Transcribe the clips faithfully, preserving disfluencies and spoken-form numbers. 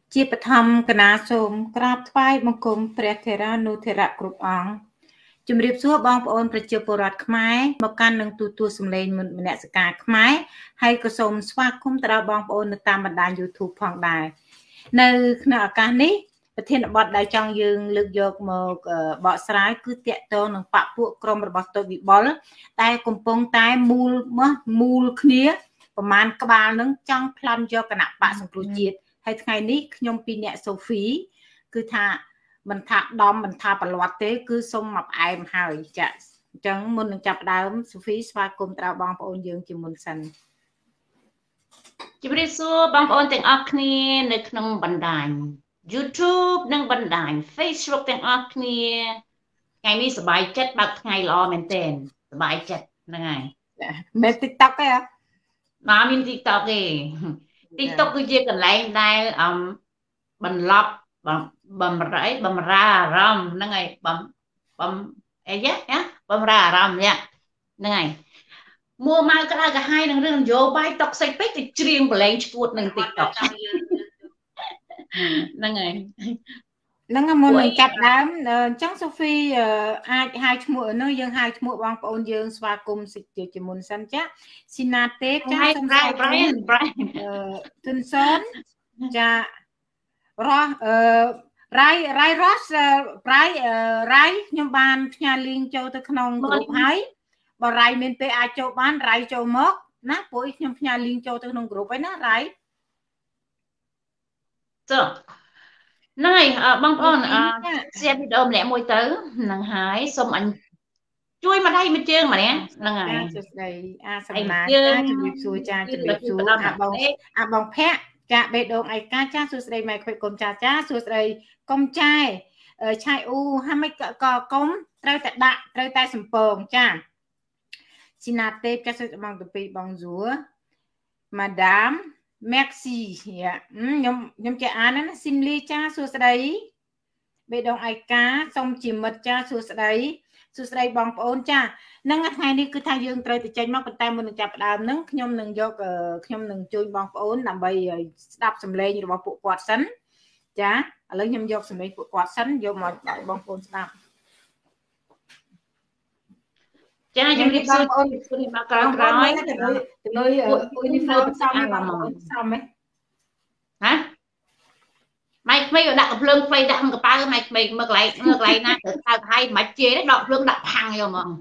ជាបឋមគណៈសូមក្រាបថ្វាយបង្គំព្រះថេរានុថេរៈគ្រប់អង្គជំរាបសួរបងប្អូនប្រជាពលរដ្ឋខ្មែរមកកាន់នឹងទូទួលសម្លេងមនសិការខ្មែរហើយក៏សូមស្វាគមន៍ទៅដល់បងប្អូននៅតាមបណ្ដាញ YouTube ផងដែរនៅក្នុងឱកាសនេះប្រធានបទដែលចង់យើងលើកយកមកបកស្រាយគឺតាក់ទងនឹងបពពួកក្រុមរបស់តូចវិបុលតែកំពុងតែមូលមូលគ្នាប្រមាណក្បាលនឹងចង់ប្លន់យកគណៈបកសង្គ្រោះជាតិហើយថ្ងៃនេះខ្ញុំពីអ្នកសូហ្វីគឺថាមិនថាដំមិនថាប្រឡាត់ទេគឺសុំមកផ្អែមហើយចា៎អញ្ចឹងមុននឹងចាប់ដើមសូហ្វីស្វាគមន៍ដល់បងប្អូនយើងជាមុនសិនជម្រាបសួរបងប្អូនទាំងអស់គ្នានៅក្នុងបណ្ដាញ YouTube និងបណ្ដាញ Facebook ទាំងអស់គ្នាថ្ងៃនេះសប្បាយចិត្តបើកថ្ងៃល្អមែនទែនសប្បាយចិត្តហ្នឹងហើយមែន TikTok ទេហ៎បាទមាន TikTok ទេ TikTok គឺជាកន្លែងដែលអមបន្លប់បំរៃបំរាអារម្មណ៍ហ្នឹងហើយបំបំអីយ៉ាបំរាអារម្មណ៍ហ្នឹងហើយមួម៉ៅក្តៅកាហាយនឹងរឿងនយោបាយតុកសិចពេកទៅច្រៀងបលែងឈួតនឹង TikTok ហ្នឹងហើយហ្នឹងមុននឹងចាប់ដើមអញ្ចឹងសូហ្វីអាចហៅឈ្មោះនោះយើងហៅឈ្មោះបងប្អូនយើងស្វាគមន៍សិទ្ធិជាមុនសិនចាស៊ីណាទេចាសូមស្វាគមន៍ Brian អឺទុនសុនចារស់អឺរ៉ៃរ៉ៃរ៉សរ៉ៃរ៉ៃខ្ញុំបានផ្ញើលីងចូលទៅក្នុងក្រុមហើយបើរ៉ៃមានពេលអាចចូលបានរ៉ៃចូលមកណាព្រោះខ្ញុំផ្ញើលីងចូលទៅក្នុងក្រុមហើយណារ៉ៃចាហ្នឹងហើយបងប្អូនសៀវីដេអូម្នាក់មួយទៅហ្នឹងហើយសូមអញជួយម្ដាយមួយជើងម្នាក់ហ្នឹងហើយសួស្ដីអាសំណាចាជំរាបសួរចាជំរាបសួរអាបងអាបងភ័ក្រចាបេដងឯកាចាសួស្ដីម៉ែខ្វិតកុំចាចាសួស្ដីកុំចែឆៃអ៊ូហាមិនក៏កុំត្រូវតែដាក់ត្រូវតែសំពងចាស៊ីណាទេចាសួស្ដីបងទៅពីបងយួរម៉ាដាមMerci ខ្ញុំខ្ញុំចេះអានណាស៊ីមលីចាសួស្ដីបេដងឯកាសូមជាមិត្តចាសួស្ដីសួស្ដីបងប្អូនចាហ្នឹងថ្ងៃនេះគឺថាយើងត្រូវទៅចេញមកប៉ុន្តែមុននឹងចាប់ផ្ដើមហ្នឹងខ្ញុំនឹងយកខ្ញុំនឹងជួយបងប្អូនដើម្បីស្ដាប់សំឡេងរបស់ពួកគាត់សិនចាឥឡូវខ្ញុំយកសំឡេងពួកគាត់សិនយកមកឲ្យបងប្អូនស្ដាប់ចាជំរាបសួរបងប្អូនពីមកក្រោយក្រោយទៅលើទៅលើអ៊ូនីហ្វូមសំបងប្អូនសំហ៎ហ៎ម៉ៃក្មេងដាក់កំភ្លើងផ្លៃដាក់ក្នុងកប៉ៅម៉ៃក្មេងមើលកន្លែងមើលកន្លែងណាទៅថើបហើយមិនជេរទេដកភ្លើងដាក់ផាំងយកហ្មង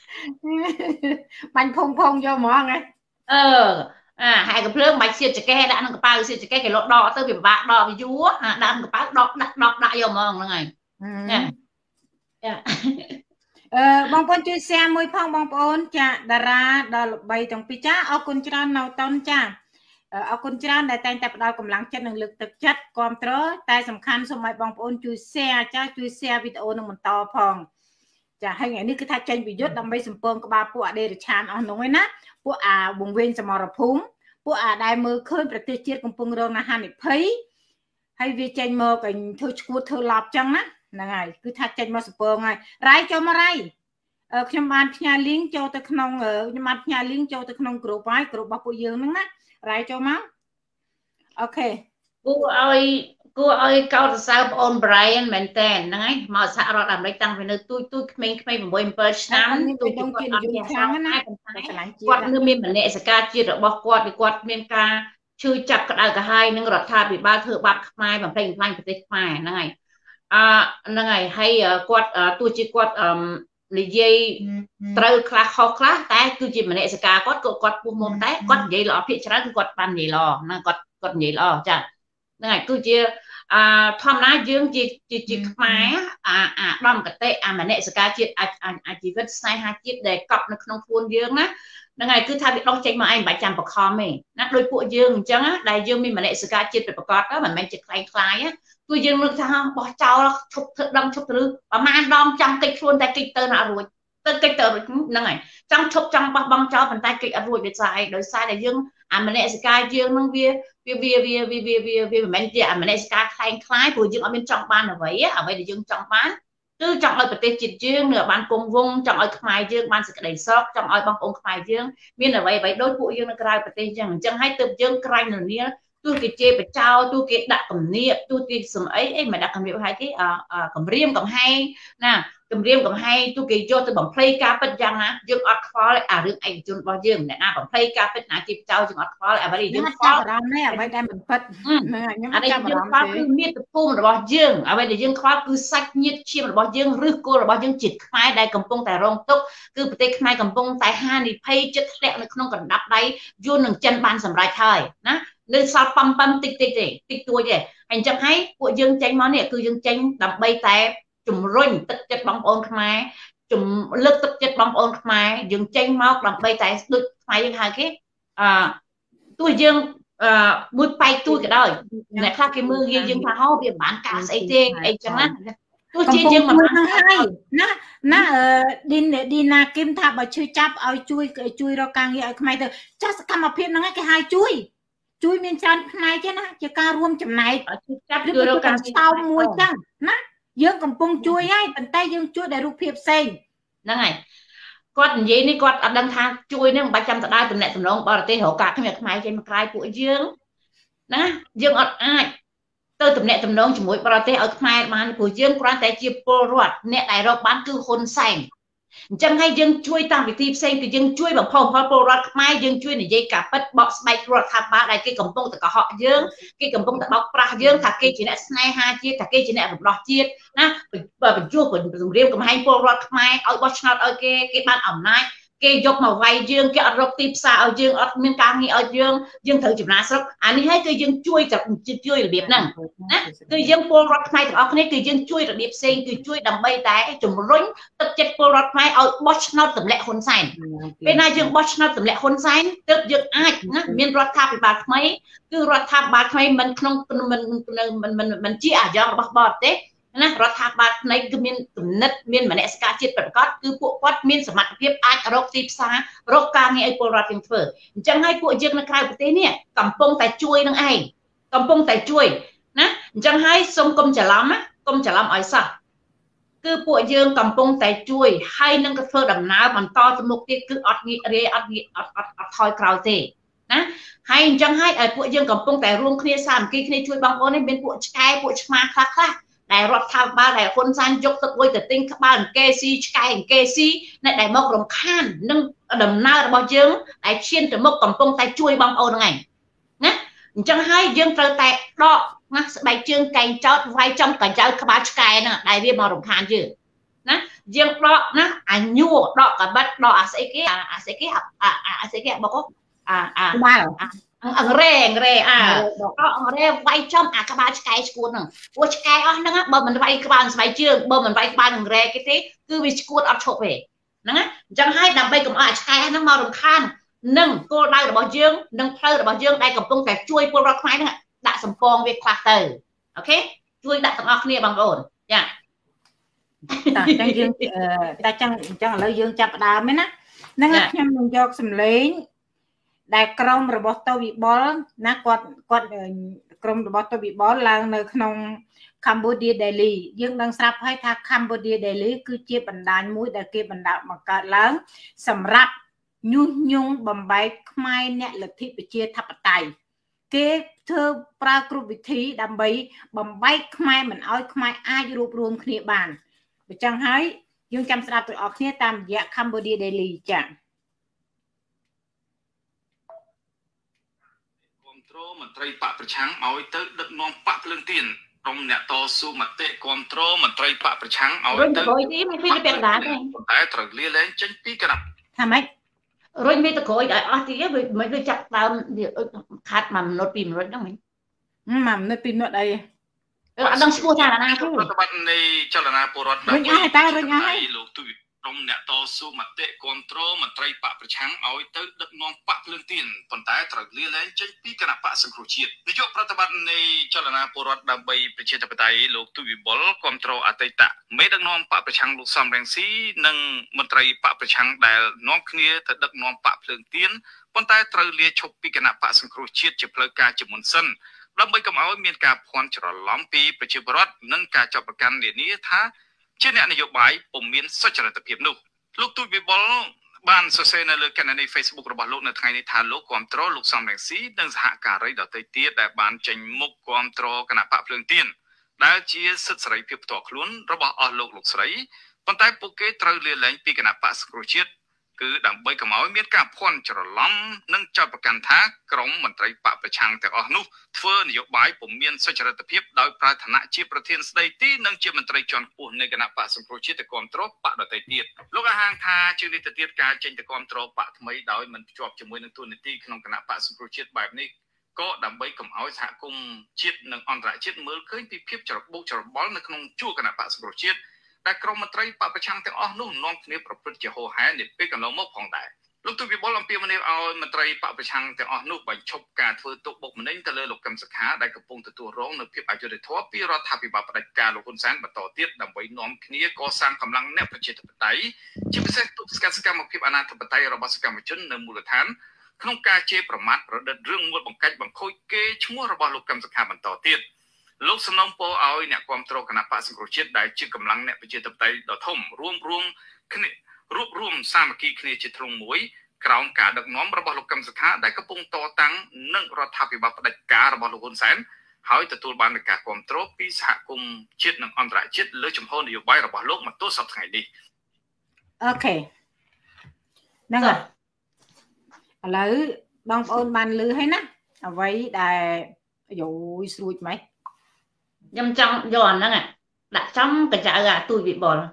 បាញ់ភុងភុងយកហ្មងហ៎អឺអាហើយកំភ្លើងមិនសៀតចកេះដាក់ក្នុងកប៉ៅសៀតចកេះគេលោតដកទៅពិបាកដកវាយូរអាដាក់ក្នុងកប៉ៅដកដាក់ដកដាក់យកហ្មងហ្នឹងហើយចាចាអឺបងប្អូនជួយ share មួយផងបងប្អូនចាតារាដល់ល្បីទាំងពីរចាអរគុណច្រើននៅតនចាអរគុណច្រើនដែលតែងតែផ្ដល់កម្លាំងចិត្តនិងលើកទឹកចិត្តគ្រប់គ្រងតែសំខាន់សូមឲ្យបងប្អូនជួយ share ចាជួយ share វីដេអូនឹងបន្តផងចាហើយថ្ងៃនេះគឺថាចេញពីយុទ្ធដើម្បីសម្ពងក្បាលពួកអដេរឆានអស់នោះឯណាពួកអាវងវែងសមរភូមិពួកអាដែលមើលឃើញប្រទេសជាតិកំពុងរងហានិភ័យហើយវាចេញមកធ្វើឈួតធ្វើឡប់ចឹងណាហ្នឹងហើយគឺថាចេញមកសម្ពងហើយរ៉ៃចូលមករ៉ៃខ្ញុំបានផ្ញើ link ចូលទៅក្នុងខ្ញុំបានផ្ញើ link ចូលទៅក្នុងក្រុមហើយក្រុមរបស់ពួកយើងហ្នឹងណារ៉ៃចូលមកអូខេគួរឲ្យគួរឲ្យកោតសរសើរបងអូន Brian មែនតើហ្នឹងហើយមកសហរដ្ឋអាមេរិកតាំងពីនៅទូចទូចក្មេងៗeight sevenឆ្នាំទូចគាត់អត់មានខ្លាំងណាគាត់នៅមានមនសិការជាតិរបស់គាត់គឺគាត់មានការឈឺចាប់ក្តៅក្រហាយនឹងរដ្ឋាភិបាលធ្វើបាបខ្មែរបំផ្លិចបំផ្លាញប្រទេសខ្មែរហ្នឹងហើយអឺហ្នឹងហើយហើយគាត់ទោះជាគាត់និយាយត្រូវខ្លះខុសខ្លះតែគឺជាមនសិការគាត់គាត់ពុះមុំតែគាត់និយាយល្អភាគច្រើនគឺគាត់បាននិយាយល្អហ្នឹងគាត់គាត់និយាយល្អចាហ្នឹងហើយគឺជាអាធម្មតាយើងជាជាខ្មែរអាអាដំកតិអាមនសិការជាតិអាជីវិតស្នេហាជាតិដែលកប់នៅក្នុងខ្លួនយើងណាហ្នឹងហើយគឺថាវាដុសចេញមកឯងមិនបាច់ចាំបខំទេណាដោយពួកយើងអញ្ចឹងដែលយើងមានមនសិការជាតិពិតប្រាកដទៅមិនមែនជាខ្លែងខ្លាយគឺយើងនឹកថាបោះចោលឈប់ធ្វើដឹងឈប់ទៅប្រហែលដងចង់កិច្ចខ្លួនតែកិច្ចទៅណារួចទៅកិច្ចទៅហ្នឹងហើយចង់ឈប់ចង់បោះបង់ចោលប៉ុន្តែកិច្ចអត់រួចវាស្អីដោយសារតែយើងអាមនសិការយើងហ្នឹងវាវាវាវាវាវាវាមិនមែនជាអាមនសិការខ្លែងខ្លាយព្រោះយើងអត់មានចង់បានអ្វីអ្វីដែលយើងចង់បានគឺចង់ឲ្យប្រទេសជាតិយើងនៅបានគង់វង្សចង់ឲ្យខ្មែរយើងបានសេចក្តីសុខចង់ឲ្យបងប្អូនខ្មែរយើងមានអ្វីអ្វីដូចពួកយើងនៅក្រៅប្រទេសចឹងអញ្ចឹងហើយទើបយើងក្រាញ់នរនាទូគេជេរបចោទូគេដាក់គំនាបទូគេសំអីអីមិនដាក់គំនាបហើយទេគម្រាមកំហែងណាគម្រាមកំហែងទូគេយកទៅបំភ្លៃការពិតយ៉ាងណាយើងអត់ខ្វល់អារឿងឯកជនរបស់យើងអ្នកណាបំភ្លៃការពិតណាជេរបចោយើងអត់ខ្វល់អ្វីយើងខ្វល់អារម្មណ៍នេះអ្វីដែលមិនពិតខ្ញុំអត់ចាប់អារម្មណ៍ទេគឺមាតុភូមិរបស់យើងអ្វីដែលយើងខ្វល់គឺសាច់ញាតិឈាមរបស់យើងឬគល់របស់យើងជាតិខ្មែរដែលកំពុងតែរងទុក្ខគឺប្រទេសខ្មែរកំពុងតែហានិភ័យចិត្តធ្លាក់នៅក្នុងកណ្ដាប់ដៃយួននឹងចិនបានសម្រេចហើយណានៅសល់ប៉ំប៉ំតិចតិចទេតិចតួចទេហើយអញ្ចឹងហើយពួកយើងចេញមកនេះគឺយើងចេញដើម្បីតែជំរុញទឹកចិត្តបងប្អូនខ្មែរជំលើកទឹកចិត្តបងប្អូនខ្មែរយើងចេញមកដើម្បីតែដូចខ្មែរយើងហៅគេអឺទោះយើងអឺមួយបែកទួយក៏ដោយអ្នកខ្លះគេមើលយើងយើងថាហោវាមិនបានការស្អីទេអីចឹងណាទោះជាយើងមិនបានហើយណាណាឌីនឌីណាគឹមថាបើឈឺចាប់ឲ្យជួយជួយរកការងារឲ្យខ្មែរទៅចាស់សកម្មភាពហ្នឹងគេហៅជួយជួយមានច្រើនផ្នែកទេណាជាការរួមចំណែកចាប់ជួយរកការងារតោមួយចឹងណាយើងកំពុងជួយហើយប៉ុន្តែយើងជួយដោយរូបភាពផ្សេងហ្នឹងហើយគាត់និយាយនេះគាត់អត់ដឹងថាជួយនេះមិនបាច់ចាំទៅដើរតំណែងតំណងបរទេសរកការគ្នាខ្មែរចេញមកក្រៅពួកយើងណាយើងអត់អាចទៅតំណែងតំណងជាមួយបរទេសឲ្យខ្មែរបានព្រោះយើងគ្រាន់តែជាពលរដ្ឋអ្នកដែលរកបានគឺហ៊ុនសែនអញ្ចឹងហើយយើងជួយតាមវិធីផ្សេងគឺយើងជួយបំផុសបំផុលពលរដ្ឋខ្មែរយើងជួយនិយាយការពិតបកស្បែករដ្ឋាភិបាលដែលគេកំពុងតែកុហកយើងគេកំពុងតែបោកប្រាស់យើងថាគេជាអ្នកស្នេហាជាតិថាគេជាអ្នករំដោះជាតិណាបញ្ជួសជំរាមកំហែងពលរដ្ឋខ្មែរឲ្យបោះឆ្នោតឲ្យគេគេបានអំណាចគេយកមកវាយយើងគេអត់រកទីផ្សារឲ្យយើងអត់មានការងារឲ្យយើងយើងត្រូវចំណាស្រុកអានេះហើយគឺយើងជួយជួយរបៀបហ្នឹងណាគឺយើងពលរដ្ឋខ្មែរទាំងអស់គ្នាគឺយើងជួយរបៀបផ្សេងគឺជួយដើម្បីតែជំរុញទឹកចិត្តពលរដ្ឋខ្មែរឲ្យបោះឆ្នោតទម្លាក់ហ៊ុនសែនពេលណាយើងបោះឆ្នោតទម្លាក់ហ៊ុនសែនទើបយើងអាចណាមានរដ្ឋាភិបាលថ្មីគឺរដ្ឋាភិបាលថ្មីមិនក្នុងមិនមិនមិនជាអាយ៉ងរបស់បរទេសណារដ្ឋាភិបាលផ្នែកគឺមានគំនិតមានមនសិការជាតិប្រកបគឺពួកគាត់មានសមត្ថភាពអាចរកទីផ្សាររកការងារឲ្យពលរដ្ឋយើងធ្វើអញ្ចឹងហើយពួកយើងនៅក្រៅប្រទេសនេះកំពុងតែជួយនឹងឯងកំពុងតែជួយណាអញ្ចឹងហើយសូមកុំច្រឡំណាកុំច្រឡំឲ្យសោះគឺពួកយើងកំពុងតែជួយហើយនឹងក៏ធ្វើដំណើរបន្តទៅមុខទៀតគឺអត់ងាករាយអត់ងាកអត់អត់អត់ថយក្រោយទេណាហើយអញ្ចឹងហើយឲ្យពួកយើងកំពុងតែរួមគ្នាសាមគ្គីគ្នាជួយបងប្អូននេះមានពួកឆ្កែពួកឆ្មាខ្លះខ្លះដែលរដ្ឋាភិបាលដែលហ៊ុនសែនយកទឹកលុយទៅទិញក្បាលអង្គេស៊ីឆ្កែអង្គេស៊ីអ្នកដែលមករំខាននឹងដំណើររបស់យើងដែលឈានទៅមុខកំពុងតែជួយបងប្អូនហ្នឹងឯងណាអញ្ចឹងហើយយើងត្រូវតែដកណាស្បែកជើងកែងចោតវាយចំកញ្ចៅក្បាលឆ្កែហ្នឹងដែលវាមករំខានយើងណាយើងដកណាអាញួរដកកបិតដកអាស្អីគេអាស្អីគេអាស្អីគេបកអាអាក្បាលអង្រែអង្រែអាអង្រែវាយចំអាក្បាលឆ្កែឈួតហ្នឹងព្រោះឆ្កែអស់ហ្នឹងបើមិនវាយក្បាលស្បែកជើងបើមិនវាយក្បាលអង្រែគេទេគឺវាឈួតអត់ឈប់ទេហ្នឹងណាអញ្ចឹងហើយដើម្បីកុំឲ្យឆ្កែហ្នឹងមករំខាននឹងគោលដៅរបស់យើងនិងផ្លូវរបស់យើងដែលកំពុងតែជួយពលរដ្ឋខ្មែរហ្នឹងដាក់សម្ពងវាខ្លះទៅអូខេជួយដាក់ទាំងអស់គ្នាបងប្អូនចាតែអញ្ចឹងយើងតែចឹងអញ្ចឹងឥឡូវយើងចាប់ផ្ដើមណាហ្នឹងខ្ញុំនឹងយកសម្លេងដែលក្រុមរបស់តវិបុលណាគាត់គាត់ក្រុមរបស់តវិបុលឡើងនៅក្នុង Cambodia Daily យើងដឹងស្រាប់ហើយថា Cambodia Daily គឺជាបណ្ដាញមួយដែលគេបណ្ដាបង្កើតឡើងសម្រាប់ញុះញង់បំបែកខ្មែរអ្នកលទ្ធិប្រជាធិបតេយ្យគេធ្វើប្រើគ្រប់វិធីដើម្បីបំបែកខ្មែរមិនឲ្យខ្មែរអាចរួបរวมគ្នាបានអញ្ចឹងហើយយើងចាំស្ដាប់ទាំងអស់គ្នាតាមរយៈ Cambodia Daily ចា៎មន្ត្រីបកប្រឆាំងឲ្យទៅដឹកនាំបកភ្លើងទៀនក្រុមអ្នកតស៊ូមតិគ្រប់គ្រងមន្ត្រីបកប្រឆាំងឲ្យទៅរុញទៅមិនពីពេលដែរទេតែត្រូវលាលែងចេញពីគណៈថាម៉េចរុញវាទៅក្រោយឲ្យអស់ទៀតមិនវាចាក់ដើមខាត់មួយminuតពីរminuតហ្នឹងមិញមួយminuតពីរminuតអីអត់ដឹងឈ្មោះថាណាទេប្រតិបត្តិនៃចលនាពលរដ្ឋរុញអស់តែរុញអស់ហើយលោកទូក្រុមអ្នកតស៊ូមតិគ្រប់គ្រងមន្ត្រីបកប្រឆាំងឲ្យទៅដឹកនាំបកភ្លើងទៀនប៉ុន្តែត្រូវលាលែងចេញពីគណៈបកសង្គ្រោះជាតិនាយកប្រតិបត្តិនៃចលនាពលរដ្ឋដើម្បីប្រជាធិបតេយ្យលោកទូវិបុលគ្រប់គ្រងអតីតមេដឹកនាំបកប្រឆាំងលោកសំរងស៊ីនិងមន្ត្រីបកប្រឆាំងដែលនាំគ្នាទៅដឹកនាំបកភ្លើងទៀនប៉ុន្តែត្រូវលាឈប់ពីគណៈបកសង្គ្រោះជាតិជាផ្លូវការជាមុនសិនដើម្បីកុំឲ្យមានការភ័ន្តច្រឡំពីប្រជាពលរដ្ឋនិងការចាប់ប្រកាន់នានាថាជាអ្នកនយោបាយពុំមានសុចរិតភាពនោះលោកទូចវិបុលបានសរសេរនៅលើកណនី Facebook របស់លោកនៅថ្ងៃនេះថាលោកគ្រប់គ្រងលោកសំរងស៊ីនិងសហការីដទៃទៀតដែលបានចេញមុខគ្រប់គ្រងគណៈបកភ្លើងទៀនដែលជាសិទ្ធិសេរីភាពផ្ទាល់ខ្លួនរបស់អស់លោកលោកស្រីប៉ុន្តែពួកគេត្រូវលាលែងពីគណៈបកសង្គ្រោះជាតិគឺដើម្បីកុំឲ្យមានការភ័ន្តច្រឡំនិងចោទប្រកាន់ថាក្រមមន្ត្រីបកប្រឆាំងទាំងអស់នោះធ្វើនយោបាយពុំមានសុចរិតភាពដោយប្រើឋានៈជាប្រធានស្ដីទីនិងជាមន្ត្រីជាន់ខ្ពស់នៃគណៈបកសង្គ្រោះជាតិទៅគ្រប់គ្រងបកដទៃទៀតលោកអាហាងថាជាងនេះទៅទៀតការចេញទៅគ្រប់គ្រងបកថ្មីដោយមិនភ្ជាប់ជាមួយនឹងទូនាទីក្នុងគណៈបកសង្គ្រោះជាតិបែបនេះក៏ដើម្បីកុំឲ្យសហគមន៍ជាតិនិងអន្តរជាតិមើលឃើញពីភាពច្របូកច្របល់នៅក្នុងជួរគណៈបកសង្គ្រោះជាតិតែក្រមមន្ត្រីបពប្រឆាំងទាំងអស់នោះនាំគ្នាប្រព្រឹត្តជាហោហែនាពេលកន្លងមកផងដែរលោកទូវិបុលអំពាវនាវឲ្យមន្ត្រីបពប្រឆាំងទាំងអស់នោះបញ្ឈប់ការធ្វើទុកបុកម្នេញទៅលើលោកកឹមសុខាដែលកំពុងទទួលរងនូវភាពអយុត្តិធម៌ពីរដ្ឋាភិបាលផ្ដាច់ការលោកហ៊ុនសែនបន្តទៀតដើម្បីនាំគ្នាកសាងកម្លាំងអ្នកប្រជាធិបតេយ្យជាពិសេសទប់ស្កាត់សកម្មភាពអនាធិបតេយ្យរបស់សកម្មជននៅមូលដ្ឋានក្នុងការជេរប្រមាថប្រឌិតរឿងមួយបង្កាច់បង្ខូចគេឈ្មោះរបស់លោកកឹមសុខាបន្តទៀតលោកសំណូមពរឲ្យអ្នកគ្រប់គ្រងគណៈបកសង្គ្រោះជាតិដែលជាកម្លាំងអ្នកប្រជាធិបតេយ្យដ៏ធំរួមរួមគ្នារួបរวมសាមគ្គីគ្នាជាទ្រង់មួយក្រោមការដឹកនាំរបស់លោកកឹមសុខាដែលកំពុងតតាំងនឹងរដ្ឋាភិបាលផ្ដាច់ការរបស់លោកហ៊ុនសែនហើយទទួលបាននូវការគ្រប់គ្រងពីសហគមន៍ជាតិនិងអន្តរជាតិលើចំហនយោបាយរបស់លោកមកទល់សប្តាហ៍ថ្ងៃនេះអូខេហ្នឹងហើយឥឡូវបងប្អូនបានឮហើយណាអ្វីដែលយោយស្រួចไหมខ្ញុំចង់យកអាហ្នឹងដាក់ចំកញ្ចៅអាទូចវិបុល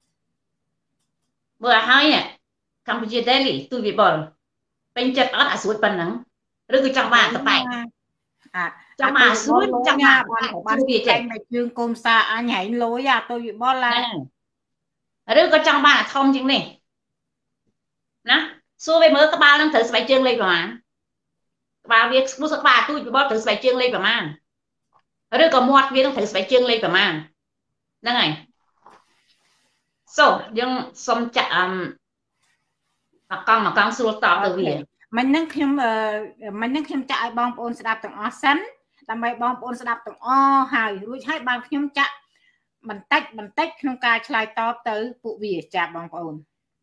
មើលឲ្យហើយកម្ពុជា Daily ទូចវិបុលពេញចិត្តអត់អាស្រួចប៉ុណ្ណឹងឬក៏ចង់បានតប៉ែអាចង់បានស្រួចចង់បានបានវាចេញតែជើងកុំសាអញហែងលុយអាទូចវិបុលឡាឬក៏ចង់បានអាធំជាងនេះណាសួរវាមើលក្បាលនឹងត្រូវស្បែកជើងលេខប្រហែលក្បាលវាស្គូសក្បាលទូចវិបុលត្រូវស្បែកជើងលេខប្រហែលឬក៏មាត់វានឹងត្រូវស្បែកជើងលេខប្រមាណហ្នឹងហើយសូយើងសុំចាក់អឺមកកង់មកកង់ស្រួលតបទៅវាមិញហ្នឹងខ្ញុំមិញហ្នឹងខ្ញុំចាក់ឲ្យបងប្អូនស្ដាប់ទាំងអស់សិនដើម្បីបងប្អូនស្ដាប់ទាំងអស់ហើយរួចហើយបានខ្ញុំចាក់បន្តិចបន្តិចក្នុងការឆ្លើយតបទៅពួកវាចា៎បងប្អូន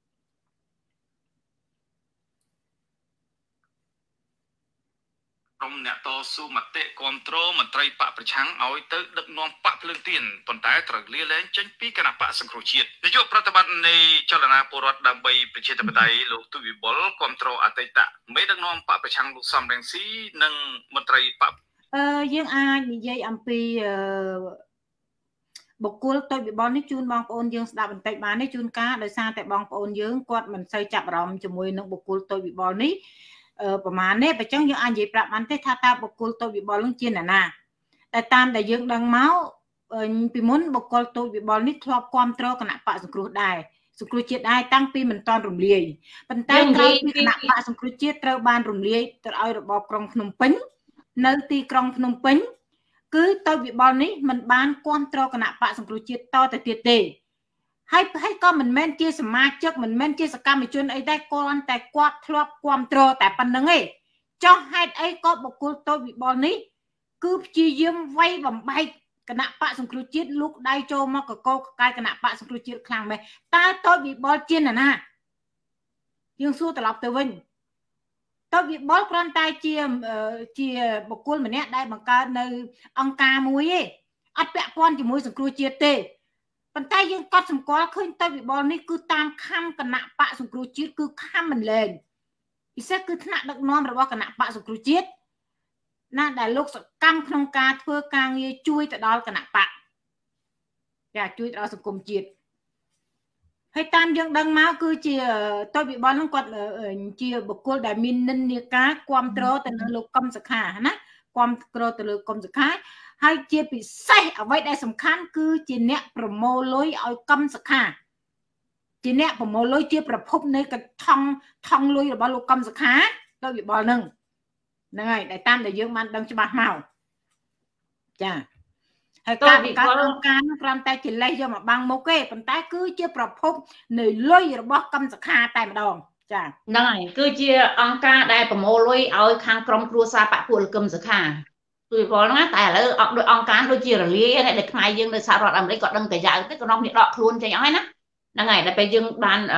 ក្រុមអ្នកតស៊ូមតិគ្រប់គ្រងមន្ត្រីបកប្រឆាំងឲ្យទៅដឹកនាំបកភ្លើងទៀនប៉ុន្តែត្រូវលាលែងចេញពីគណៈបកសង្គ្រោះជាតិនាយកប្រតិបត្តិនៃចលនាពលរដ្ឋដើម្បីប្រជាធិបតេយ្យលោកទូវិបុលគ្រប់គ្រងអតីតមេដឹកនាំបកប្រឆាំងលោកសំរងស៊ីនិងមន្ត្រីបកអឺយើងអាចនិយាយអំពីអឺបុគ្គលទូវិបុលនេះជូនបងប្អូនយើងស្ដាប់បន្តិចបានទេជួនកាលដោយសារតែបងប្អូនយើងគាត់មិនសូវចាប់អារម្មណ៍ជាមួយនឹងបុគ្គលទូវិបុលនេះប្រហែលនេះបើចឹងយើងអាចនិយាយប្រាប់បានទេថាតើបុគ្គលទូចវិបុលនឹងជាអ្នកណាតែតាមដែលយើងដឹងមកពីមុនបុគ្គលទូចវិបុលនេះធ្លាប់គ្រប់គ្រងគណៈបកសង្គ្រោះដែរសង្គ្រោះជាតិដែរតាំងពីមិនតាន់រំលាយប៉ុន្តែក្រោយពីគណៈបកសង្គ្រោះជាតិត្រូវបានរំលាយទៅឲ្យរបបក្រុងភ្នំពេញនៅទីក្រុងភ្នំពេញគឺទូចវិបុលនេះមិនបានគ្រប់គ្រងគណៈបកសង្គ្រោះជាតិតទៅទៀតទេហើយហើយក៏មិនមែនជាសមាជិកមិនមែនជាសកម្មជនអីដែរគាត់តែគាត់ធ្លាប់គ្រប់គ្រងតែប៉ុណ្្នឹងឯងចោះហេតុអីក៏បុគ្គលតូចវិបុលនេះគឺព្យាយាមវាយបំបែកគណៈបកសង្គ្រោះជាតិលោកដៃចូលមកកកកកាយគណៈបកសង្គ្រោះជាតិខ្លាំងម៉េះតើតូចវិបុលជានរណាយើងសួរត្រឡប់ទៅវិញតូចវិបុលគ្រាន់តែជាជាបុគ្គលម្នាក់ដែលបង្កើតនៅអង្គការមួយឯងអត់ពាក់ព័ន្ធជាមួយសង្គ្រោះជាតិទេប៉ុន្តែយើងកត់សម្គាល់ឃើញតូចវិបុលនេះគឺតាមខំគណៈបកសង្គ្រោះជាតិគឺខំមិនលែងពិសេសគឺថ្នាក់ដឹកនាំរបស់គណៈបកសង្គ្រោះជាតិណាដែលលោកសកម្មក្នុងការធ្វើការងារជួយទៅដល់គណៈបកចាជួយទៅដល់សង្គមជាតិហើយតាមយើងដឹងមកគឺជាតូចវិបុលហ្នឹងគាត់ជាបុគ្គលដែលមាននិន្នាការគ្រប់គ្រងទៅលើលោកកឹមសុខាណាគ្រប់គ្រងទៅលើកឹមសុខាហើយជាពិសេសអ្វីដែលសំខាន់គឺជាអ្នកប្រមូលលុយឲ្យកឹមសុខាជាអ្នកប្រមូលលុយជាប្រភពនៃកថងថងលុយរបស់លោកកឹមសុខាទៅវិបុលហ្នឹងហ្នឹងហើយដែលតាមដែលយើងបានដឹងច្បាស់មកចាហើយការបង្កើតអង្គការនោះគ្រាន់តែជាលេសយកមកបាំងមុខទេប៉ុន្តែគឺជាប្រភពនៃលុយរបស់កឹមសុខាតែម្ដងចាហ្នឹងហើយគឺជាអង្គការដែលប្រមូលលុយឲ្យខាងក្រុមគ្រួសារបកពួកលោកកឹមសុខាទូវិបុលហ្នឹងតែឥឡូវអត់ដោយអង្គការដូចជារលាយតែខ្មែរយើងនៅសហរដ្ឋអាមេរិកក៏ដឹងតែយ៉ាងទៅក៏នាំគ្នាដកខ្លួនចេញអស់ហើយណាហ្នឹងហើយតែពេលយើងបាន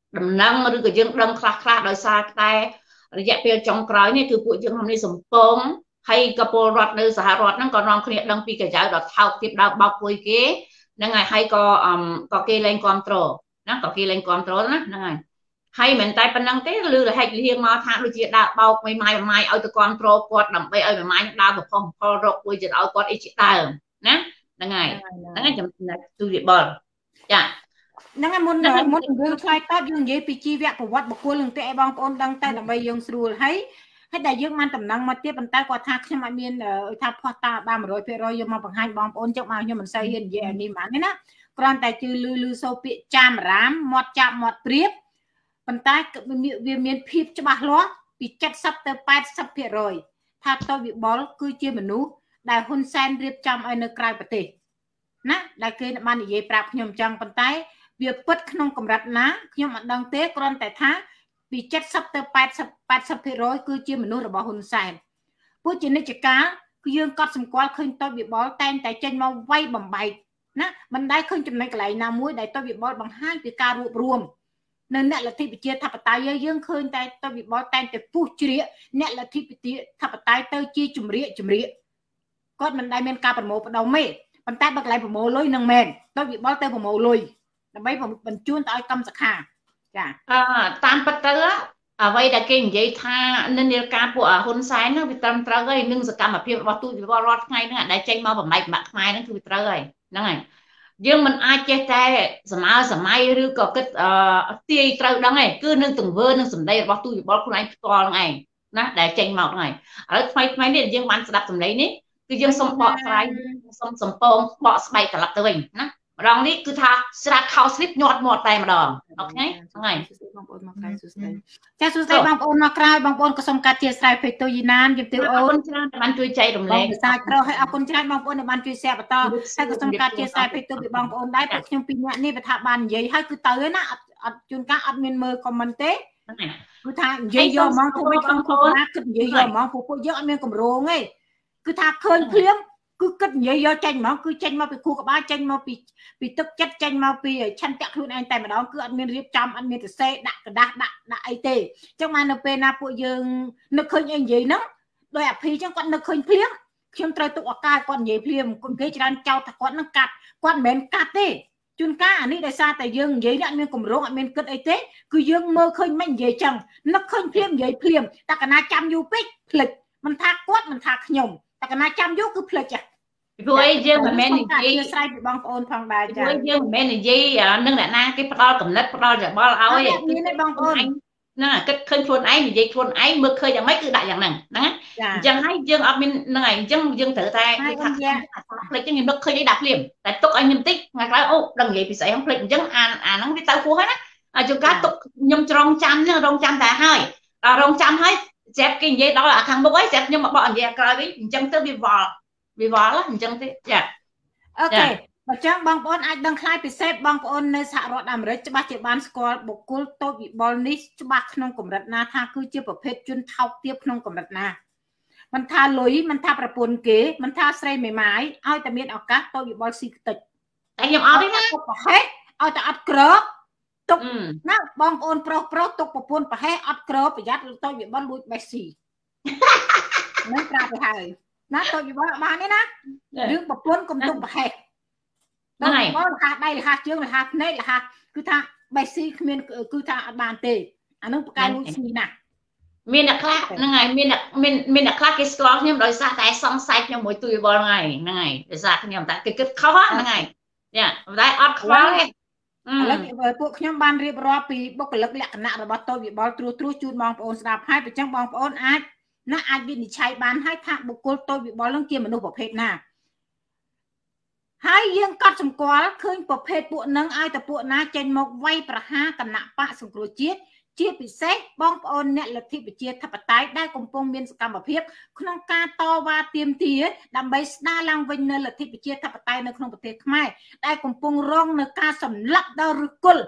ដំណឹងឬក៏យើងដឹងខ្លះខ្លះដោយសារតែរយៈពេលចុងក្រោយនេះគឺពួកយើងនេះសំពងហើយក៏ពលរដ្ឋនៅសហរដ្ឋហ្នឹងក៏នាំគ្នាដឹងពីកាយដល់ថោកទៀតដើមបោកពួយគេហ្នឹងហើយហើយក៏ក៏គេលែងគ្រប់គ្រងណាក៏គេលែងគ្រប់គ្រងណាហ្នឹងហើយហើយមិនតែប៉ុណ្្នឹងទេឬរហែកលៀងមកថាដូចជាដើរបោកមួយម៉ាយមួយម៉ាយឲ្យទៅគ្រប់គ្រងគាត់ដើម្បីឲ្យមួយម៉ាយដើរប្រផុសផលរកពួយទៅឲ្យគាត់អីជាដើមណាហ្នឹងហើយហ្នឹងហើយចំណុចទូវិបលចាហ្នឹងហើយមុនមុនយើងឆ្លើយតបយើងនិយាយពីជីវប្រវត្តិបុគ្គលនឹងទេឲ្យបងប្អូនដឹងទៅដើម្បីយើងស្រួលហើយហើយតែយើងបានតំណែងមកទៀតប៉ុន្តែគាត់ថាខ្ញុំអត់មានថាផុសតាបាន một trăm phần trăm យកមកបង្ហាញបងប្អូនចឹងមកខ្ញុំមិនសូវហ៊ាននិយាយនេះបានទេណាគ្រាន់តែជឿលឺលឺសូពាក្យចាមរាមមាត់ចាប់មាត់ព្រៀបប៉ុន្តែវាមានភាពច្បាស់លាស់ពី 칠십 ទៅ แปดสิบភាគរយ ថាតវិបលគឺជាមនុស្សដែលហ៊ុនសែនរៀបចំឲ្យនៅក្រៅប្រទេសណាដែលគេបាននិយាយប្រាប់ខ្ញុំចឹងប៉ុន្តែវាពិតក្នុងកម្រិតណាខ្ញុំមិនដឹងទេគ្រាន់តែថាពី 칠십 ទៅ แปดสิบ แปดสิบភាគរយ គឺជាមនុស្សរបស់ហ៊ុនសែនពួកជានិច្ចកាលគឺយើងកត់សម្គាល់ឃើញតវិបលតែងតែចេញមកវាយបំបែកណាមិនដែលឃើញចំណុចកន្លែងណាមួយដែលតវិបលបង្ហាញពីការរួបរวมនៅអ្នកលទ្ធិប្រជាធិបតេយ្យយើងឃើញតែតវិបលតែងតែពុះជ្រៀកអ្នកលទ្ធិប្រជាធិបតេយ្យទៅជាជំរាកជំរាកគាត់មិនដែលមានការប្រមូលផ្ដុំទេប៉ុន្តែបើកន្លែងប្រមូលលុយនឹងមែនតវិបលទៅប្រមូលលុយដើម្បីបញ្ជូនទៅឲ្យកម្មសខាចាអឺតាមពិតទៅអ្វីដែលគេនិយាយថានិន្នាការពួកហ៊ុនសែនហ្នឹងវាត្រឹមត្រូវហើយនឹងសកម្មភាពរបស់ទូតវិបលរាល់ថ្ងៃហ្នឹងដែលចេញមកបំបែកបាក់ខ្មែរហ្នឹងគឺវាត្រូវហើយហ្នឹងហើយយើងមិនអាចចេះតែសម័យសម័យឬក៏គិតអឺទាយត្រូវដឹងទេគឺនឹងទង្វើនឹងសម្ដីរបស់ទូតវិបលខ្លួនឯងផ្ទាល់ហ្នឹងឯងណាដែលចេញមកហ្នឹងហើយឥឡូវថ្មីថ្មីនេះយើងបានស្ដាប់សម្ដីនេះគឺយើងសុំបកស្រាយសុំសំពងបកស្បែកត្រឡប់ទៅវិញណាម្ដងនេះគឺថាស្រាតខោស្លីបញាត់មាត់តែម្ដងអូខេហ្នឹងហើយបងប្អូនមកក្រោយសួស្ដីចាសួស្ដីបងប្អូនមកក្រោយបងប្អូនក៏សូមកាត់ជាស្រ័យពេកទូយីណានជំរាបអូនច្រើនបានជួយចែករំលែកភាសាក្រោយឲ្យអរគុណច្រើនបងប្អូនដែលបានជួយ share បន្តហើយក៏សូមកាត់ជាស្រ័យពេកទូពីបងប្អូនដែរពួកខ្ញុំពីរនាក់នេះបើថាបាននិយាយហើយគឺទៅហើយណាអត់អត់ជួនកាលអត់មានមើល comment ទេគឺថានិយាយយកហ្មងធ្វើមិនបងប្អូនណាគិតនិយាយយកហ្មងពួកពួកយើងអត់មានកម្រងទេគឺថាឃើញភ្លាមគឺគិតនិយាយយកចេញហ្មងគឺចេញមកពីគូក្បាលចេញមកពីពីទឹកចិត្តចេញមកពីឆន្ទៈខ្លួនឯងតែម្ដងគឺអត់មានរៀបចំអត់មានសរសេរដាក់กระดาษដាក់ដាក់អីទេអញ្ចឹងមកនៅពេលណាពួកយើងនឹកឃើញអីនិយាយហ្នឹងដោយអភីអញ្ចឹងគាត់នឹកឃើញភ្លាមខ្ញុំត្រូវទុកឱកាសគាត់និយាយភ្លាមគេច្រើនចោទថាគាត់នឹងកាត់គាត់មិនមែនកាត់ទេជួនកាលអានេះដោយសារតែយើងនិយាយអត់មានកម្រងអត់មានគិតអីទេគឺយើងមើលឃើញមិននិយាយចឹងនឹកឃើញភ្លាមនិយាយភ្លាមតែកណាចាំយូរពេកភ្លេចមិនថាគាត់មិនថាខ្ញុំតែកណាចាំយូរគឺភ្លេចចាព្រោះយើងមិនមែននិយាយស្រ័យពីបងប្អូនផងដែរចាព្រោះយើងមិនមែននិយាយនឹងអ្នកណាគេផ្ដាល់កំណត់ផ្ដាល់យោបល់ឲ្យមានទេបងប្អូនហ្នឹងគិតឃើញខ្លួនឯងនិយាយខ្លួនឯងមើលឃើញយ៉ាងម៉េចគឺដាក់យ៉ាងហ្នឹងហ្នឹងអញ្ចឹងហើយយើងអត់មានហ្នឹងហើយអញ្ចឹងយើងត្រូវតែគេថាផ្លេចចឹងខ្ញុំនឹកឃើញអីដាក់ភ្លាមតែទុកឲ្យខ្ញុំតិចថ្ងៃក្រោយអូដឹងនិយាយពីស្អីហ្នឹងភ្លេចអញ្ចឹងអាអាហ្នឹងវាទៅពោះហើយណាជួនកាលទុកខ្ញុំច្រងចាំហ្នឹងរងចាំតែហើយដល់រងចាំហើយស្រាប់គេនិយាយដល់អាខាងមុខហើយស្រាប់ខ្ញុំមកបកនិយាយក្រោយវិញអញ្ចឹងទៅវាវល់វិវល់អញ្ចឹងទេចាអូខេបើចឹងបងប្អូនអាចដឹងខ្ល้ายពិសេសបងប្អូននៅសហរដ្ឋអាមេរិកច្បាស់ជាបានស្គាល់បុគ្គលតូចវិបលនេះច្បាស់ក្នុងកម្រិតណាថាគឺជាប្រភេទជនថោកទាបក្នុងកម្រិតណាមិនថាលុយមិនថាប្រពន្ធគេមិនថាស្រីមេម៉ាយឲ្យតែមានឱកាសតូចវិបលស៊ីខ្ទេចតែខ្ញុំអត់ទេណាប្រហែលឲ្យតែអត់ក្រទុកណាបងប្អូនប្រុសប្រុសទុកប្រពន្ធប្រហែលអត់ក្រប្រយ័ត្នតូចវិបលលួចបេះស៊ីនឹងប្រាប់ទៅហើយណាតូចវិបលបានទេណារឿងប្រពន្ធកុំទុកប្រហែលហ្នឹងហើយបងលះដៃលះជើងលះភ្នែកលះគឺថាបេះស៊ីគ្មានគឺថាអត់បានទេអានឹងប្រកែលួចស៊ីណាមានអ្នកខ្លះហ្នឹងហើយមានអ្នកមានមានអ្នកខ្លះគេស្គាល់ខ្ញុំដោយសារតែសង្ស័យខ្ញុំមួយទូយវល់ហ្នឹងហើយហ្នឹងហើយដោយសារខ្ញុំតែគេគិតខុសហ្នឹងហើយចាតែអត់ខ្វល់ទេឥឡូវពួកខ្ញុំបានរៀបរាប់ពីបុគ្គលិកលក្ខណៈរបស់តូចវិបលត្រួសត្រួសជូនបងប្អូនស្ដាប់ហើយបើចឹងបងប្អូនអាចណាអាចវិនិច្ឆ័យបានហើយថាបុគ្គលតូចវិបលនឹងជាមនុស្សប្រភេទណាហើយយើងកត់សម្គាល់ឃើញប្រភេទពួកនឹងឲ្យតែពួកណាចេញមកវាយប្រហារគណៈបកសង្គ្រោះជាតិជាពិសេសបងប្អូនអ្នកលទ្ធិប្រជាធិបតេយ្យដែលកំពុងមានសកម្មភាពក្នុងការតវ៉ាទាមទារដើម្បីស្ដារឡើងវិញនៅលទ្ធិប្រជាធិបតេយ្យនៅក្នុងប្រទេសខ្មែរដែលកំពុងរងនៅការសម្លាប់ដល់ឫសគល់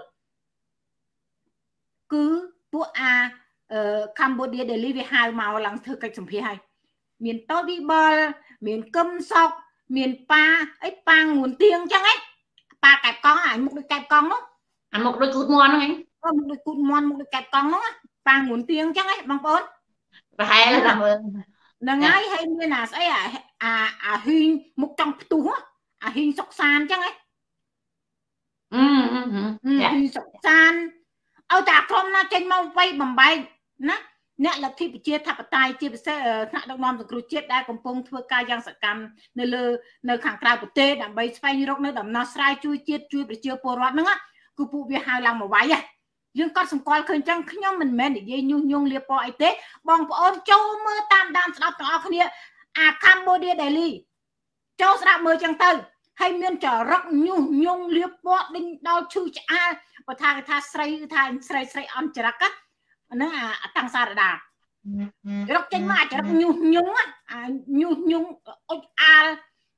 គឺពួកអាកម្ពុជាដេលីវាហៅមកឡើងធ្វើកិច្ចសម្ភារហើយមានតូចវិបលមានកឹមសុកមានប៉ាអីប៉ាងួនទៀងអញ្ចឹងឯងប៉ាកែបកង់អាមុខដូចកែបកង់នោះអាមុខដូចគូតមន់ហ្នឹងឯង Ơ một đôi cụt mòn một đôi kẹt con nó vàng muốn tiếng chắc ấy bằng bốn hay là làm là ngay hay như là sẽ à à à hình một trong tú à hình sọc sàn chắc ấy ừ ừ hình sọc sàn ở ta không na trên mau vay bằng bay nè nè là thi chia thập tài chia sẽ thằng đông nam từ chết đã công pong thưa ca giang sạc cam nơi lơ nơi kháng trào của tê đầm bay phai rốc nơi đầm nó sai chui chết chui bị chia po rót nữa cứ phụ việc hai lần một váy à dương con sùng coi khơi trăng nhau mình men để dây nhung nhung liệp po ấy tết bong ôn châu mơ tam đam sập tỏ kia à Cambodia Delhi châu sập mơ trăng tư hay miền trở rắc nhung nhung liệp po đinh đau chư cha và tha tha sray tha sray sray on chả cắt nó à tăng xa đà rắc chân mà chả nhung nhung á nhung nhung ôi à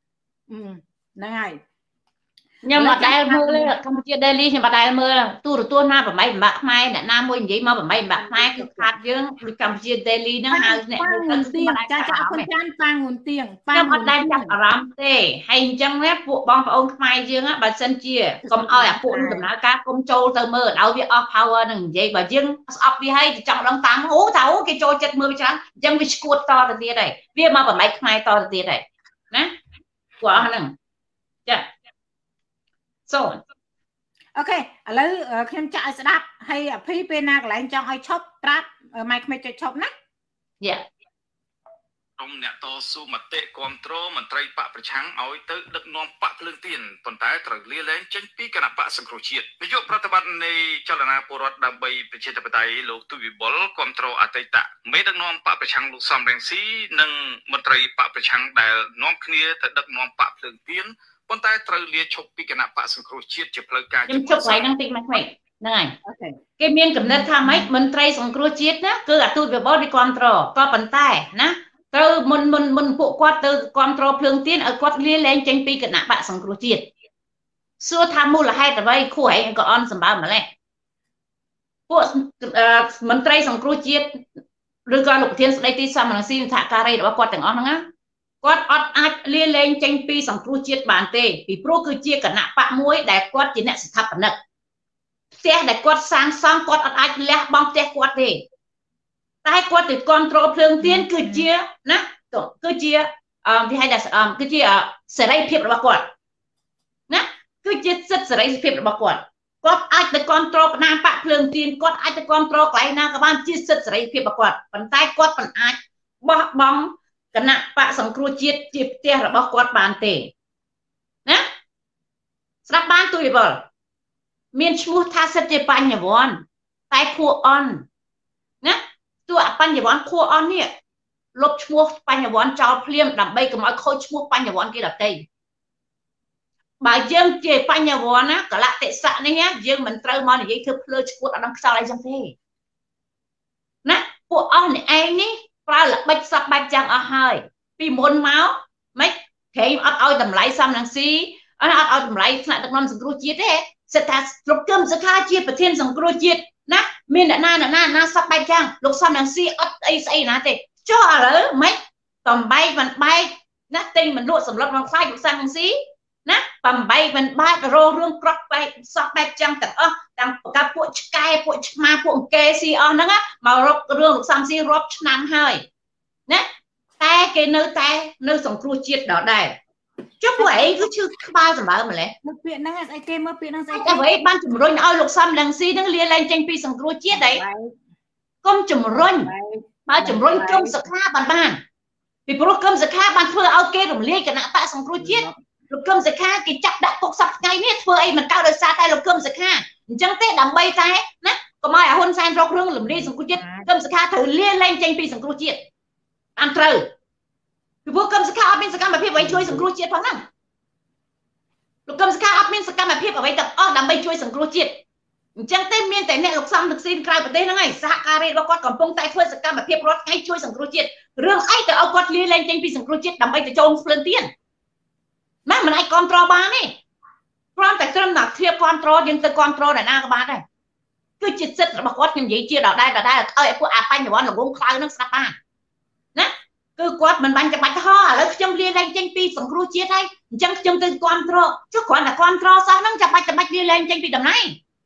này nhưng mà đại mưa là Campuchia Delhi nhưng mà đại mưa là tu rồi tu na và mấy bạc mai đã nam môi vậy mà mấy bạc mai cứ khát dương Campuchia Delhi nó hao nè nguồn tiền cha cha con chan pang nguồn tiền nhưng mà đại chặt rắm tê hay chăng nét phụ bong ông mai dương á bà sân chia còn ơi à phụ tụi nó cá công châu tơ mơ đâu biết off power đừng vậy bà dương off đi hay trong đống tám hú thấu cái trôi chết mưa chán dân bị squat to từ tia này biết mà bà mấy mai to từ tia này nè quả nằng chà so ok lấy khi chạy sẽ đáp hay phi bên nào lại cho ai chop trap mai không cho chop nè yeah trong nẹt to su mặt tệ control mặt trai bạประชัง เอาไว้ตึกដឹกน้องปะเพลิงเตียนปนแต่ตรึกเลี้ยเล่นเช่นปีกระปะสังครุจิตนายกรัฐบาลในจลนาปุรัตดำใบประชาธิปไตยโลกตุวิบอลคอนโทรลอัตตะไม่ដឹกน้องปะประชังลูกซ้ำแรงซีนังมัตรีปะประชังแต่น้องเคลียแต่ដឹกน้องปะเพลิงเตียนปนแต่ตรึกเลี้ยชกปีกระปะสังครุจิตจะเพลิงการยังชกไว้นั่งติ๊กไหมไม่นั่งไงเกมีนกับเนื้อทำไหมมันตรีสังครุจิตนะคืออัตตุวิบอลในคอนโทรลก็ปนแต่นะtừ mình mình mình phụ quát từ control phương tiến ở quát liên lên trên pi cái nạp bạ sòng cửu triệt xưa tham mưu là hai tờ vay khu ấy có on sầm bao mà lẹ phụ mình tây sòng cửu triệt rồi coi lục thiên đây tí sao mà xin thả cà ri đó quát từng on á quát on ai liên lên trên pi sòng cửu triệt bản tê vì pro cứ chia cả nạp bạ muối để quát chỉ nè thập bản nợ xe để quát sang sang quát on ai lẹ bong xe quát đi tại quát từ control phương tiến cứ chia nè cứ chia thì hay là cứ chia sẽ đây phiệp là quát nè cứ chia rất sẽ đây phiệp là quát quát ai từ control nam bạc phương tiến quát ai từ control cái nào các bạn chia rất sẽ đây phiệp là quát phần tay quát phần ai bó bóng cái nạp bạc sòng cua chia chia tia là bó quát bàn tề nè sắp ban tôi bảo miền Trung tha sẽ chia ban nhà vốn tay khu on nèตัวปัญญาวันขั้วอ่อนเนี่ยลบชั่วปัญญาวันเจ้าเพลียมดับใบกับไม้โคชั่วปัญญาวันกี่ดับเตยบ่ายยังเจปัญญาวันนะก็ละเตะสะนี่ฮะยังมันเติมมาเนี่ยคือเพลิดชั่วอันนั้นอะไรจังเท่นะพวกอ่อนเนี่ยไอ้นี่ปลาละใบสับใบจังอ่ะเฮ้ยปีมนเมาไม่เห็นอัดเอาดำไหลซ้ำนังซีอันอัดเอาดำไหลขนาดตะนอนสังกรุจิตเด้สตาร์ลบเกิมสกาจีประเทศสังกรุจิตนะมีนน่าน่าน่าน่าสับใบจังลูกซ้ำนังซีอัดไอ้ไอ้นะเต้จ่อเลยไม่ต่อมใบมันใบนะติงมันลวดสำหรับน้องไฟลูกซ้ำนังซีนะต่อมใบมันใบโรเรื่องกรอบใบสับใบจังแต่เออดังกับพวกไก่พวกมาพวกเกซีออนนั่งอ่ะมารบเรื่องลูกซ้ำซีรบชนะให้นะแต่เกเนื้อแต่เนื้อสงครูจิตดอกได้cho vậy cứ chưa bao giờ mở mà lẽ một chuyện năng ai kem một chuyện năng ai kem vậy ban chủng rôn ao lục xăm lần xí đang lia lên tranh pi sòng cua chết đấy công chủng rôn bao chủng rôn công sạc ha bàn bàn vì pro công sạc ha bàn thưa ao kê đồng lia cái nã tại sòng cua chết lục công sạc ha cái chặt đã cột sập ngay nét thưa ấy mình cao đời xa tay lục công sạc ha chẳng té đầm bay tay nè có mai ở hôn san rong rương lùm lia sòng cua chết công sạc ha thử lia lên tranh pi sòng cua chết ăn trừ vìพวกกรรมสกัดอัพมินสกัดแบบเพียบไว้ช่วยสังครูจิตฟังนั่งลูกกรรมสกัดอัพมินสกัดแบบเพียบเอาไว้แต่อ้อดำไปช่วยสังครูจิตจังเต้นเมียนแต่เนี่ยลูกซ้ำลูกซีนกลายประเทศนั่งไงสหการีเรากอดก่อนปงใจช่วยสกัดแบบเพียบรถให้ช่วยสังครูจิตเรื่องไอ้แต่เอากอดเลี้ยแรงจริงปีสังครูจิตดำไปแต่โจมเฟลนเตียนแม่มันไอ้คอนโทรลบาร์นี่พร้อมแต่เติมหนักเทียบคอนโทรลยังแต่คอนโทรลไหนหน้ากบาร์ได้คือจิตเสร็จเราบอกว่าอย่างนี้เชี่ยเราได้เราได้เอ้ยพวกอาปัญญาวันหลงวงคลายนั่งสกัดบ้านนะคือquát mình bắn cho bắn hoแล้วจังเรียนแรงจังปีสังครูเชียได้จังจังเป็นคอนโทรลเจ้าขวัญแต่คอนโทรลซะนั่งจะไปจะไปเรียนแรงจังปีดำไหน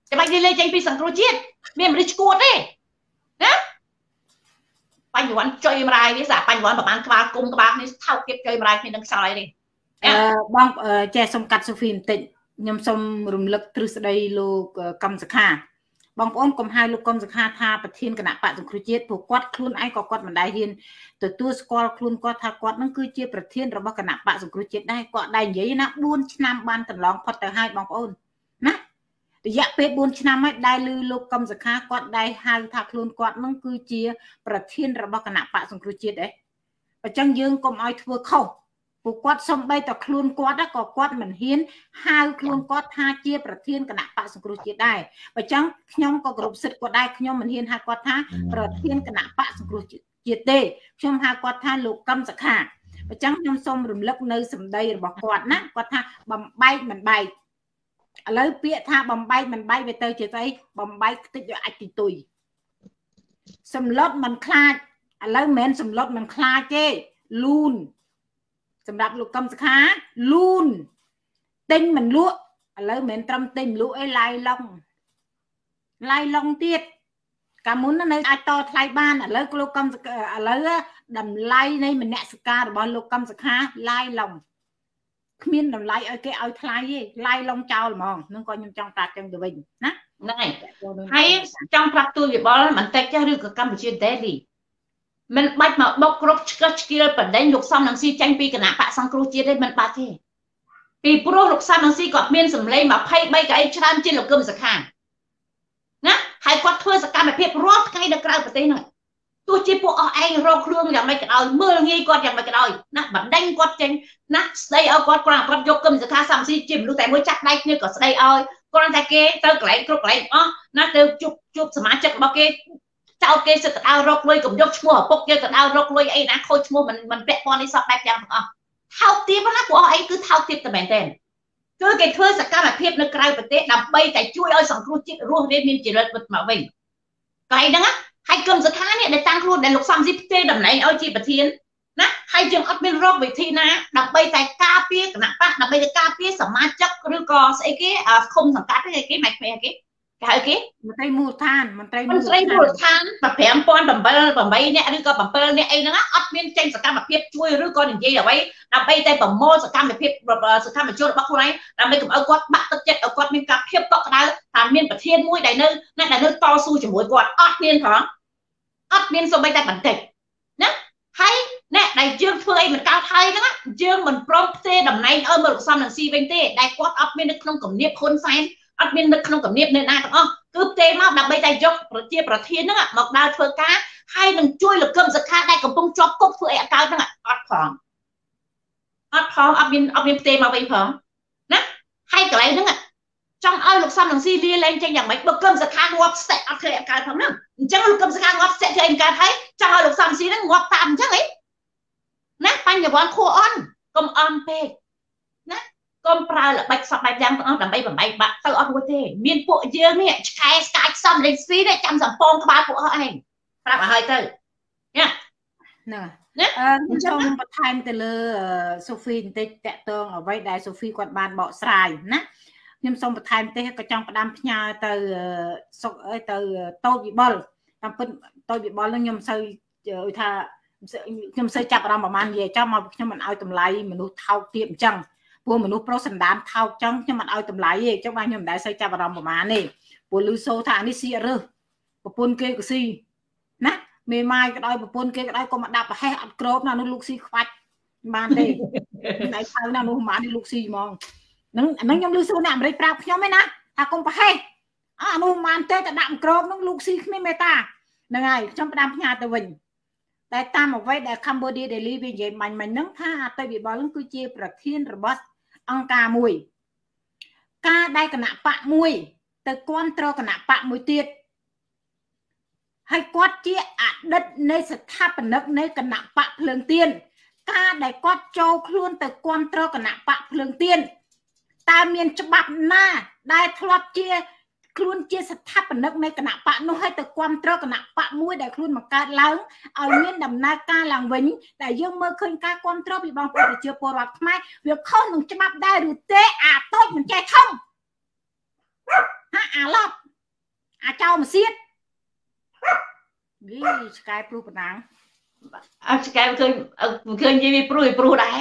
ចាំបាច់លេងចេញពីសង្គ្រោះជាតិមានមនុស្សឈួតទេណាបញ្ញវន្តចុយម្រាយនេះសាបញ្ញវន្តប្រហែលក្បាលគុំក្បាលនេះថោកទៀតចុយម្រាយគ្នានឹងខ្សោយនេះអឺបងចេះសុំកាត់សូហ្វីបន្តិចខ្ញុំសូមរំលឹកទ្រឹស្ដីលោកកម្មសខាបងប្អូនកុំហៅលោកកម្មសខាថាប្រធានគណៈបកសង្គ្រោះជាតិព្រោះគាត់ខ្លួនឯងក៏គាត់មិនដែលហ៊ានទទួលស្គាល់ខ្លួនគាត់ថាគាត់នឹងគឺជាប្រធានរបស់គណៈបកសង្គ្រោះជាតិដែរគាត់ដែរនិយាយណាបួនឆ្នាំបានកន្លងផុតទៅហើយបងប្អូនណារយៈពេលបួនឆ្នាំហើយដែលឮលោកកម្មសខាគាត់ដែរហៅថាខ្លួនគាត់នឹងគឺជាប្រធានរបស់គណៈបកសង្គ្រោះជាតិដែរអញ្ចឹងយើងកុំឲ្យធ្វើខុសពួកគាត់សំបីតខ្លួនគាត់ក៏គាត់មិនហ៊ានហៅខ្លួនគាត់ថាជាប្រធានគណៈបកសង្គ្រោះជាតិដែរអញ្ចឹងខ្ញុំក៏គោរពសិទ្ធិគាត់ដែរខ្ញុំមិនហ៊ានហៅគាត់ថាប្រធានគណៈបកសង្គ្រោះជាតិទេខ្ញុំហៅគាត់ថាលោកកម្មសខាអញ្ចឹងខ្ញុំសូមរំលឹកនៅសម្ដីរបស់គាត់ណាគាត់ថាបំបែកមិនបែកឥឡូវពាក្យថាបំបែកមិនបែកវាទៅជាស្អីបំបែកខ្ទេចឲ្យអាចទីទុយសម្លុតមិនខ្លាចឥឡូវមិនមែនសម្លុតមិនខ្លាចទេលូនសម្រាប់លោកកម្មសខាលូនទិញមិនលក់ឥឡូវមិនមែនត្រឹមទិញលក់អីឡាយឡុងឡាយឡុងទៀតកាលមុននៅអាចតថ្លៃបានឥឡូវលោកកម្មឥឡូវតម្លៃនៃមនសិការរបស់លោកកម្មសខាឡាយឡុងគ្មានតម្លៃឲ្យគេឲ្យថ្លៃទេឡាយឡុងចោលហ្មងនឹងក៏ខ្ញុំចង់ប្រាប់ចឹងទៅវិញណាហ្នឹងហើយហើយចង់ប្រាប់ទូលវិបលបន្តិចចាស់ឬក៏កម្ពុជា Daily មិនបាច់មកបុកគ្រប់ឆ្កឹះឆ្កៀលបដិញលោកសំនឹងស៊ីចាញ់ពីគណៈបកសង្គ្រោះជាតិទេមិនបាច់ទេពីព្រោះលោកសំនឹងស៊ីគាត់មានសម្លេងยี่สิบสามកៅអីច្រើនជាងលោកកឹមសុខាណាហើយគាត់ធ្វើសកម្មភាពរាល់ថ្ងៃនៅក្រៅប្រទេសហ្នឹងទោះជាពួកអស់ឯងរកគ្រឿងយ៉ាងម៉េចក៏ដោយមើលងាយគាត់យ៉ាងម៉េចក៏ដោយណាបដិញគាត់ចេញណាស្ដីឲ្យគាត់គ្រាន់តែគាត់យកកឹមសុខាសំស៊ីជាមនុស្សតែមួយចាក់ដៃគ្នាក៏ស្ដីឲ្យគ្រាន់តែគេទៅកន្លែងគ្រប់កន្លែងអស់ណាទៅជួបជួបសមាជិករបស់គេចោលគេសិតទៅដើររកលុយកុំយកឈ្មោះឪពុកយកទៅដើររកលុយអីណាខូចឈ្មោះមិនមិនពាក់ព័ន្ធនេះសោះបែបយ៉ាងទាំងអស់ថោកទាបណាពួកអស់អីគឺថោកទាបតែមែនទេគឺគេធ្វើសកម្មភាពនៅក្រៅប្រទេសដើម្បីតែជួយឲ្យសង្គ្រោះជាតិរស់រានមានជីវិតវិតមកវិញកន្លែងហ្នឹងហើយកឹមសុខានេះដែលតាំងខ្លួនដែលលោកសំស៊ីផ្ទេតំណែងឲ្យជាប្រធានណាហើយយើងអត់មានរកវិធីណាដើម្បីតែការពារគណៈបកដើម្បីតែការពារសមាជិកឬក៏ស្អីគេឃុំសង្កាត់ទេគេមិនខ្វែគេគេហៅគេមន្ត្រីមូលដ្ឋានមន្ត្រីមន្ត្រីមូលដ្ឋានប្រាំពាន់ ប្រាំបីនាក់ឬក៏bảyនាក់អីហ្នឹងអត់មានចេញសកម្មភាពជួយឬក៏និយាយអ្វីដើម្បីតែប្រមូលសកម្មភាពសកម្មជនរបស់ខ្លួនឯងដើម្បីកុំឲ្យគាត់បាក់ទឹកចិត្តឲ្យគាត់មានការភាពកក់ក្ដៅថាមានប្រធានមួយដែលនៅដែលនៅតស៊ូជាមួយគាត់អត់មានផងអត់មានសូម្បីតែបន្តិចណាហើយអ្នកដែលយើងធ្វើអីមិនកើតហើយហ្នឹងយើងមិនព្រមផ្ទេរតំណែងឲ្យមកលោកសំនឹងស៊ីវិញទេដែលគាត់អត់មាននៅក្នុងគំនាបហ៊ុនសែនអត់មាននៅក្នុងគំនាបនៅណាទាំងអស់គឺផ្ទេរមកដើម្បីតែយកប្រជាប្រធានហ្នឹងមកដើរធ្វើការហើយនឹងជួយលោកកឹមសុខាដែលកំពុងជាប់គុកធ្វើអីអត់កើតហ្នឹងអត់ផងអត់ផងអត់មានអត់មានផ្ទេរមកវិញផងណាហើយកន្លែងហ្នឹងចង់ឲ្យលោកសំនឹងស៊ីលាលែងចេញយ៉ាងម៉េចបើកឹមសុខាងាប់ស្ទាក់អត់ធ្វើអីកើតផងហ្នឹងអញ្ចឹងលោកកឹមសុខាងាប់ស្ទាក់ធ្វើអីកើតហើយចង់ឲ្យលោកសំស៊ីហ្នឹងងាប់តាមអញ្ចឹងហីណាបញ្ញវន្តខួអន់កុំអន់ពេកណាកុំប្រើល្បិចសពបែបយ៉ាងទាំងអស់ដើម្បីបំបែកបាក់ទៅអត់រួចទេមានពួកយើងនេះឆ្កែស្កាយសំលេងស្វីនេះចាំសំពងក្បាលពួកអស់ឯងប្រាប់ឲ្យហើយទៅណាហ្នឹងអឺខ្ញុំសូមបន្ថែមទៅលើសូហ្វីបន្តិចតកតងអ្វីដែលសូហ្វីគាត់បានបកស្រាយណាខ្ញុំសូមបន្ថែមទេក៏ចង់ផ្ដាំផ្ញើទៅសុកអីទៅតូចវិបុលតាមពិតតូចវិបុលនឹងខ្ញុំសូវថាខ្ញុំសូវចាប់អារម្មណ៍ប្រហែលនិយាយចាំមកខ្ញុំមិនឲ្យតម្លៃមនុស្សថោកទាបអញ្ចឹងព្រោះមនុស្សប្រុសសណ្ដានថោកចឹងខ្ញុំមិនឲ្យតម្លៃទេចឹងបាទខ្ញុំមិនដែលសូវចាប់អារម្មណ៍ប្រហែលទេព្រោះលឺសូថានេះស៊ីរើសប្រពន្ធគេក៏ស៊ីណាមេម៉ាយក៏ដោយប្រពន្ធគេក៏ដោយកុំមកដាក់ប្រហែសអត់ក្របណានោះលោកស៊ីខ្វាច់បានទេដៃថៅណានោះប្រហែលនេះលោកស៊ីហ្មងហ្នឹងអាហ្នឹងខ្ញុំលឺសូអ្នកអាមេរិកប្រាប់ខ្ញុំឯណាថាកុំប្រហែសអានោះប្រហែលទេតែដាក់ក្របនោះលោកស៊ីគ្មានមេត្តាហ្នឹងហើយខ្ញុំផ្ដាំផ្ញើទៅវិញតែតាមអ្វីដែល Cambodia Daily វានិយាយបាញ់មិញហ្នឹងថាអតីតវិបលហ្នឹងគឺជាប្រធានរបស់អង្គការមួយការដែលគណៈបកមួយទៅគ្រប់គ្រងគណៈបកមួយទៀតហើយគាត់ជាអតីតនៃស្ថាបនិកនៃគណៈបកភ្លើងទៀនការដែលគាត់ចូលខ្លួនទៅគ្រប់គ្រងគណៈបកភ្លើងទៀនតើមានច្បាប់ណាដែលធ្លាប់ជាខ្លួនជាស្ថាបនិកនៃគណៈបកនោះឲ្យទៅគ្រប់គ្រងគណៈបកមួយដែលខ្លួនបង្កើតឡើងឲ្យមានដំណើរការឡើងវិញតែយើងមើលឃើញការគ្រប់គ្រងពីបងប្អូនប្រជាពលរដ្ឋខ្មែរវាខុសនឹងច្បាប់ដែរឬទេអាតូចមិនចេះធំហាអាឡប់អាចោមកសៀតនេះឆ្កែព្រុសបណ្ដាំងអត់ឆ្កែឃើញឃើញនិយាយព្រុសព្រុសដែរ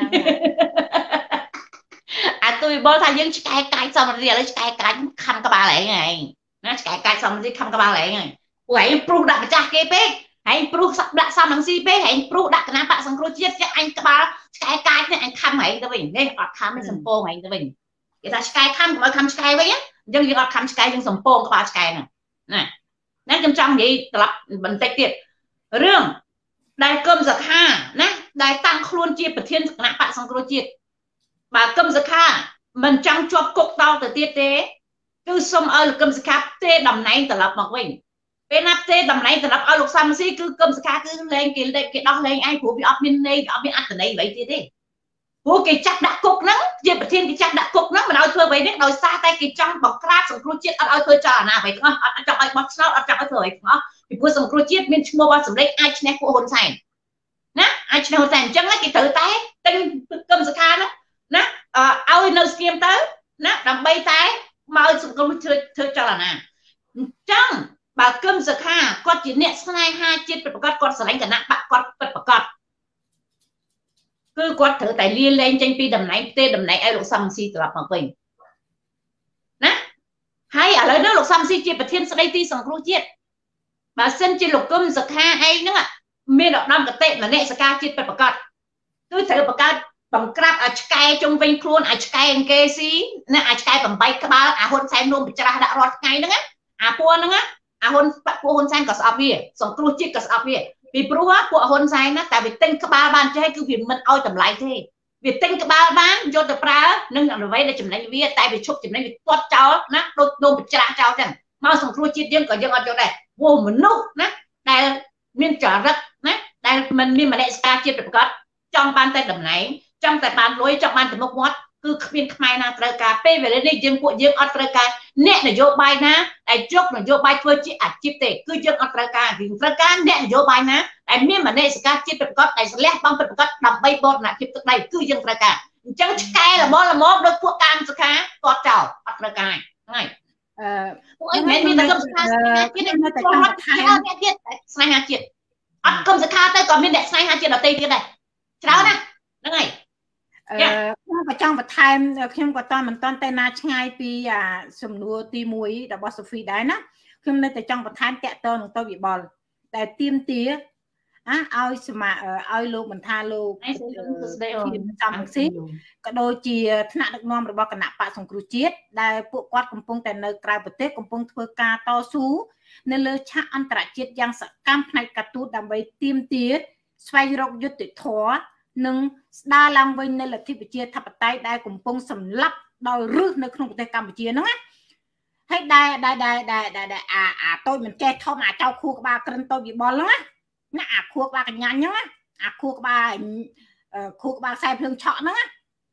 អាទុយបលថាយើងឆ្កែកាច់សមរីឥឡូវឆ្កែកាច់ខំក្បាលឯងហើយណាឆ្កែកាច់សមរីខំក្បាលឯងហើយពួកឯងព្រុសដាក់ម្ចាស់គេពេកឯងព្រុសដាក់សំនឹងស៊ីពេកឯងព្រុសដាក់គណៈបកសង្គ្រោះជាតិចឹងអញក្បាលឆ្កែកាច់នេះអញខំឯងទៅវិញនេះអត់ខំទេសំពងឯងទៅវិញគេថាឆ្កែខំកុំឲ្យខំឆ្កែវិញអញ្ចឹងយើងអត់ខំឆ្កែយើងសំពងក្បាលឆ្កែហ្នឹងណាណាខ្ញុំចង់និយាយត្រឡប់បន្តិចទៀតរឿងដែលគឹមសខាណាដែលតាំងខ្លួនជាប្រធានគណៈបកសង្គ្រោះជាតិបើគឹមសខាមិនចង់ជាប់គុកតទៅទៀតទេគឺសូមឲ្យលោកគឹមសខាទេតំណែងត្រឡប់មកវិញពេលណាទេតំណែងត្រឡប់ឲ្យលោកសំស៊ីគឺគឹមសខាគឺលេងគេគេដោះលែងឯងព្រោះវាអត់មានន័យអត់មានអត្ថន័យអ្វីទៀតទេព្រោះគេចាក់ដាក់គុកហ្នឹងជាប្រធានគេចាក់ដាក់គុកហ្នឹងមិនឲ្យធ្វើអ្វីទេដោយសារតែគេចង់បង្ក្រាបសង្គ្រោះជាតិអត់ឲ្យធ្វើចលនាអ្វីទាំងអស់អត់ចង់ឲ្យបោះឆ្នោតអត់ចង់ឲ្យធ្វើអ្វីទាំងអស់ពីព្រោះសង្គ្រោះជាតិមានឈ្មោះរបស់សម្លេងអាចឈ្នះពួកហ៊ុនសែនណាអាចឈ្នះហ៊ុនសែនអញ្ចឹងគេត្រូវតែទិញគឹមសខាហ្នឹងណាឲ្យនៅស្ងៀមទៅណាដើម្បីតែមកសង្គ្រោះធ្វើធ្វើចលនាអញ្ចឹងបើគឹមសខាគាត់ជាអ្នកស្នេហាជាតិពិតប្រាកដគាត់ស្រឡាញ់គណៈបកគាត់ពិតប្រាកដគឺគាត់ត្រូវតែលាលែងចេញពីតំណែងទេតំណែងឲ្យលោកសំស៊ីត្រឡប់មកវិញណាហើយឥឡូវនេះលោកសំស៊ីជាប្រធានស្ដីទីសង្គ្រោះជាតិបើសិនជាលោកគឹមសខាឯងហ្នឹងមានឧត្តមគតិមនសិការជាតិពិតប្រាកដគឺត្រូវបង្កើតបង្ក្រាបឲ្យឆ្កែជុំវិញខ្លួនឲ្យឆ្កែអង្គេស៊ីណាឲ្យឆ្កែបំបីក្បាលអាហ៊ុនសែនរួមបច្រាស់ដាក់រាល់ថ្ងៃហ្នឹងអាពួកហ្នឹងអាហ៊ុនពួកហ៊ុនសែនក៏ស្អប់វាសង្គ្រោះជាតិក៏ស្អប់វាពីព្រោះពួកហ៊ុនសែនណាតែវាទិញក្បាលបានចេះគឺវាមិនឲ្យតម្លៃទេវាទិញក្បាលបានយកទៅប្រើនឹងអ្វីដែលចំណេញវាតែវាឈប់ចំណេញវាទាត់ចោលណាដូចនោមបច្រាស់ចោលចឹងមកសង្គ្រោះជាតិយើងក៏យើងអត់យកដែរព្រោះមនុស្សណាដែលមានចរិតណាដែលមិនមានមនសិការជាតិប្រកបចង់បានតែតំណែងចង់តែបានលុយចង់បានទៅមុខមាត់គឺគ្មានខ្មែរណាត្រូវការពេលវេលានេះយើងពួកយើងអត់ត្រូវការអ្នកនយោបាយណាដែលជោគនយោបាយធ្វើជាអាជីពទេគឺយើងអត់ត្រូវការយើងត្រូវការអ្នកនយោបាយណាដែលមានមនសិការជាតិប្រកបដែលស្លះបង់ពិតប្រាកដដើម្បីបរណភាពទឹកដីគឺយើងត្រូវការអញ្ចឹងឆ្កែល្មមល្មមដោយពួកកាមសុខាគាត់ចោលអត់ត្រូវការហ្នឹងហើយអឺពួកឯងមិនមានតែគំសុខាស្នេហាជាតិទេគាត់ថែមអ្នកទៀតស្នេហាជាតិអត់គំសុខាទៅក៏មានអ្នកស្នេហាជាតិដទៃទៀតដែរច្រើនណាហ្នឹងហើយអឺខ្ញុំក៏ចង់បន្ថែមខ្ញុំក៏តមិនតន់តែណាឆ្ងាយពីអាសំណួរទីមួយរបស់សូហ្វីដែរណាខ្ញុំនៅតែចង់បន្ថែមតាក់ទងនឹងទៅវិបលដែលទៀមទាអាឲ្យសមាឲ្យលោកមិនថាលោកសំស៊ីក៏ដូចជាថ្នាក់ដឹកនាំរបស់គណៈបកសង្គ្រោះជាតិដែលពួកគាត់កំពុងតែនៅក្រៅប្រទេសកំពុងធ្វើការតស៊ូនៅលើឆាកអន្តរជាតិយ៉ាងសកម្មផ្នែកការទូតដើម្បីទៀមទាស្វែងរកយុត្តិធម៌និងស្ដារឡើងវិញនៅលទ្ធិប្រជាធិបតេយ្យដែលកំពុងសម្លាប់ដោយរឹសនៅក្នុងប្រទេសកម្ពុជាហ្នឹងណាហើយដែលដែលដែលដែលអាអាតូចមិនចេះធំអាចោខួរក្បាលក្រិនតូចវិបលហ្នឹងណាអាខួរក្បាលកញ្ញាញហ្នឹងអាខួរក្បាលខួរក្បាលខ្សែភ្លើងឆក់ហ្នឹង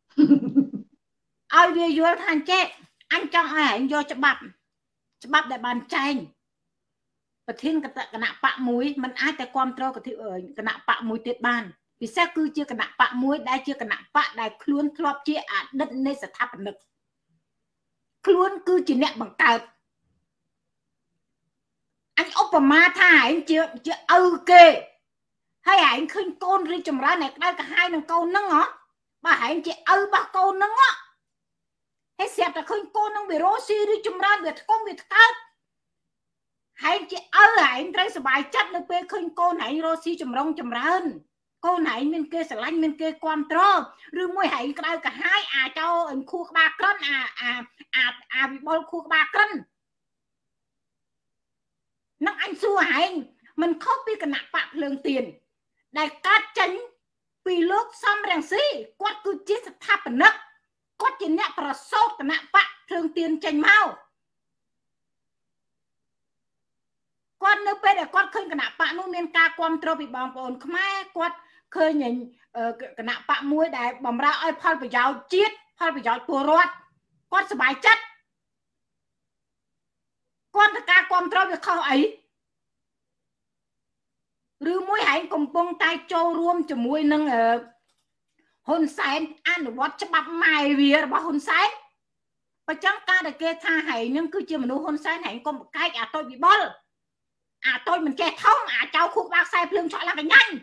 ឲ្យវាយល់ថាអញ្ចេះអញចង់ឲ្យឯងយកច្បាប់ច្បាប់ដែលបានចែងប្រធានគណៈបកមួយมันអាចតែគ្រប់គ្រងគណៈបកមួយទៀតបានពិសេសគឺជាគណៈបកមួយដែលជាគណៈបកដែលខ្លួនធ្លាប់ជាអតីតនៃស្ថាបនិកខ្លួនគឺជាអ្នកបង្កើតអញឧបមាថាឯងជាជាឪគេហើយឯងឃើញកូនរីកចម្រើនឯក្តៅកាហាយនឹងកូនហ្នឹងហ៎បើឯងជាឪរបស់កូនហ្នឹងហ៎ហើយស្រាប់តែឃើញកូនហ្នឹងវារស់ស៊ីរីកចម្រើនវាថ្កុំវាថ្កើតឯងជាឪឯងត្រូវសុបាយចិត្តនៅពេលឃើញកូនឯងរស់ស៊ីចម្រុងចម្រើនកូនឯងមានគេស្រឡាញ់មានគេគ្រប់គ្រងឬមួយឯងក្តៅកាហាយអាចោអញខួរក្បាលក្រិនអាអាអាអាវិបុលខួរក្បាលក្រិននឹងអញសួរឯងមិនខុសពីគណៈបកភ្លើងទៀនដែលកាត់ចេញពីលោកសំរងស៊ីគាត់គឺជាស្ថាបនិកគាត់ជាអ្នកប្រសូតគណៈបកភ្លើងទៀនចេញមកគាត់នៅពេលដែលគាត់ឃើញគណៈបកនោះមានការគ្រប់គ្រងពីបងប្អូនខ្មែរគាត់ឃើញគណៈបកមួយដែលបំរើឲ្យផលប្រយោជន៍ជាតិផលប្រយោជន៍ពលរដ្ឋគាត់សប្បាយចិត្តគាត់ទៅការគ្រប់គ្រងវាខុសអីឬមួយហែងកំពុងតែចូលរួមជាមួយនឹងហ៊ុនសែនអនុវត្តច្បាប់ម៉ែវារបស់ហ៊ុនសែនបើចឹងការដែលគេថាហែងនឹងគឺជាមនុស្សហ៊ុនសែនហែងកុំបកាច់អាតូចវិបុលអាតូចមិនចេះធំអាចៅខូបបាក់ខ្សែភ្លើងឆក់ឡើងកញ្ញាញ់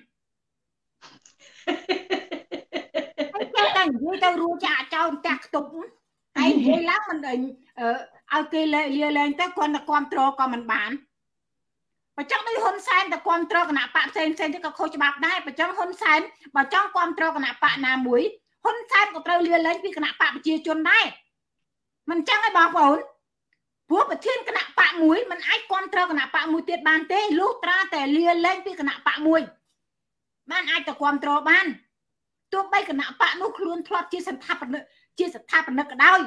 ហើយគេតែនិយាយទៅរួចអាចៅផ្ទះខ្ទប់ហើយនិយាយឡើងមិនឲ្យគេលាលែងទៅគាត់តែគ្រប់ត្រក៏មិនបានបើចឹងដូចហ៊ុនសែនតែគ្រប់ត្រគណៈបកផ្សេងផ្សេងទៅក៏ខុសច្បាប់ដែរបើចឹងហ៊ុនសែនបើចង់គ្រប់ត្រគណៈបកណាមួយហ៊ុនសែនក៏ត្រូវលាលែងពីគណៈបកប្រជាជនដែរមិនចឹងឯងបងប្អូនព្រោះប្រធានគណៈបកមួយមិនអាចគ្រប់ត្រគណៈបកមួយទៀតបានទេលុះត្រាតែលាលែងពីគណៈបកមួយបានអាចទៅគ្រប់ត្របានទោះបីគណៈបកនោះខ្លួនធ្លាប់ជាស្ថាបនិកជាស្ថាបនិកក៏ដោយ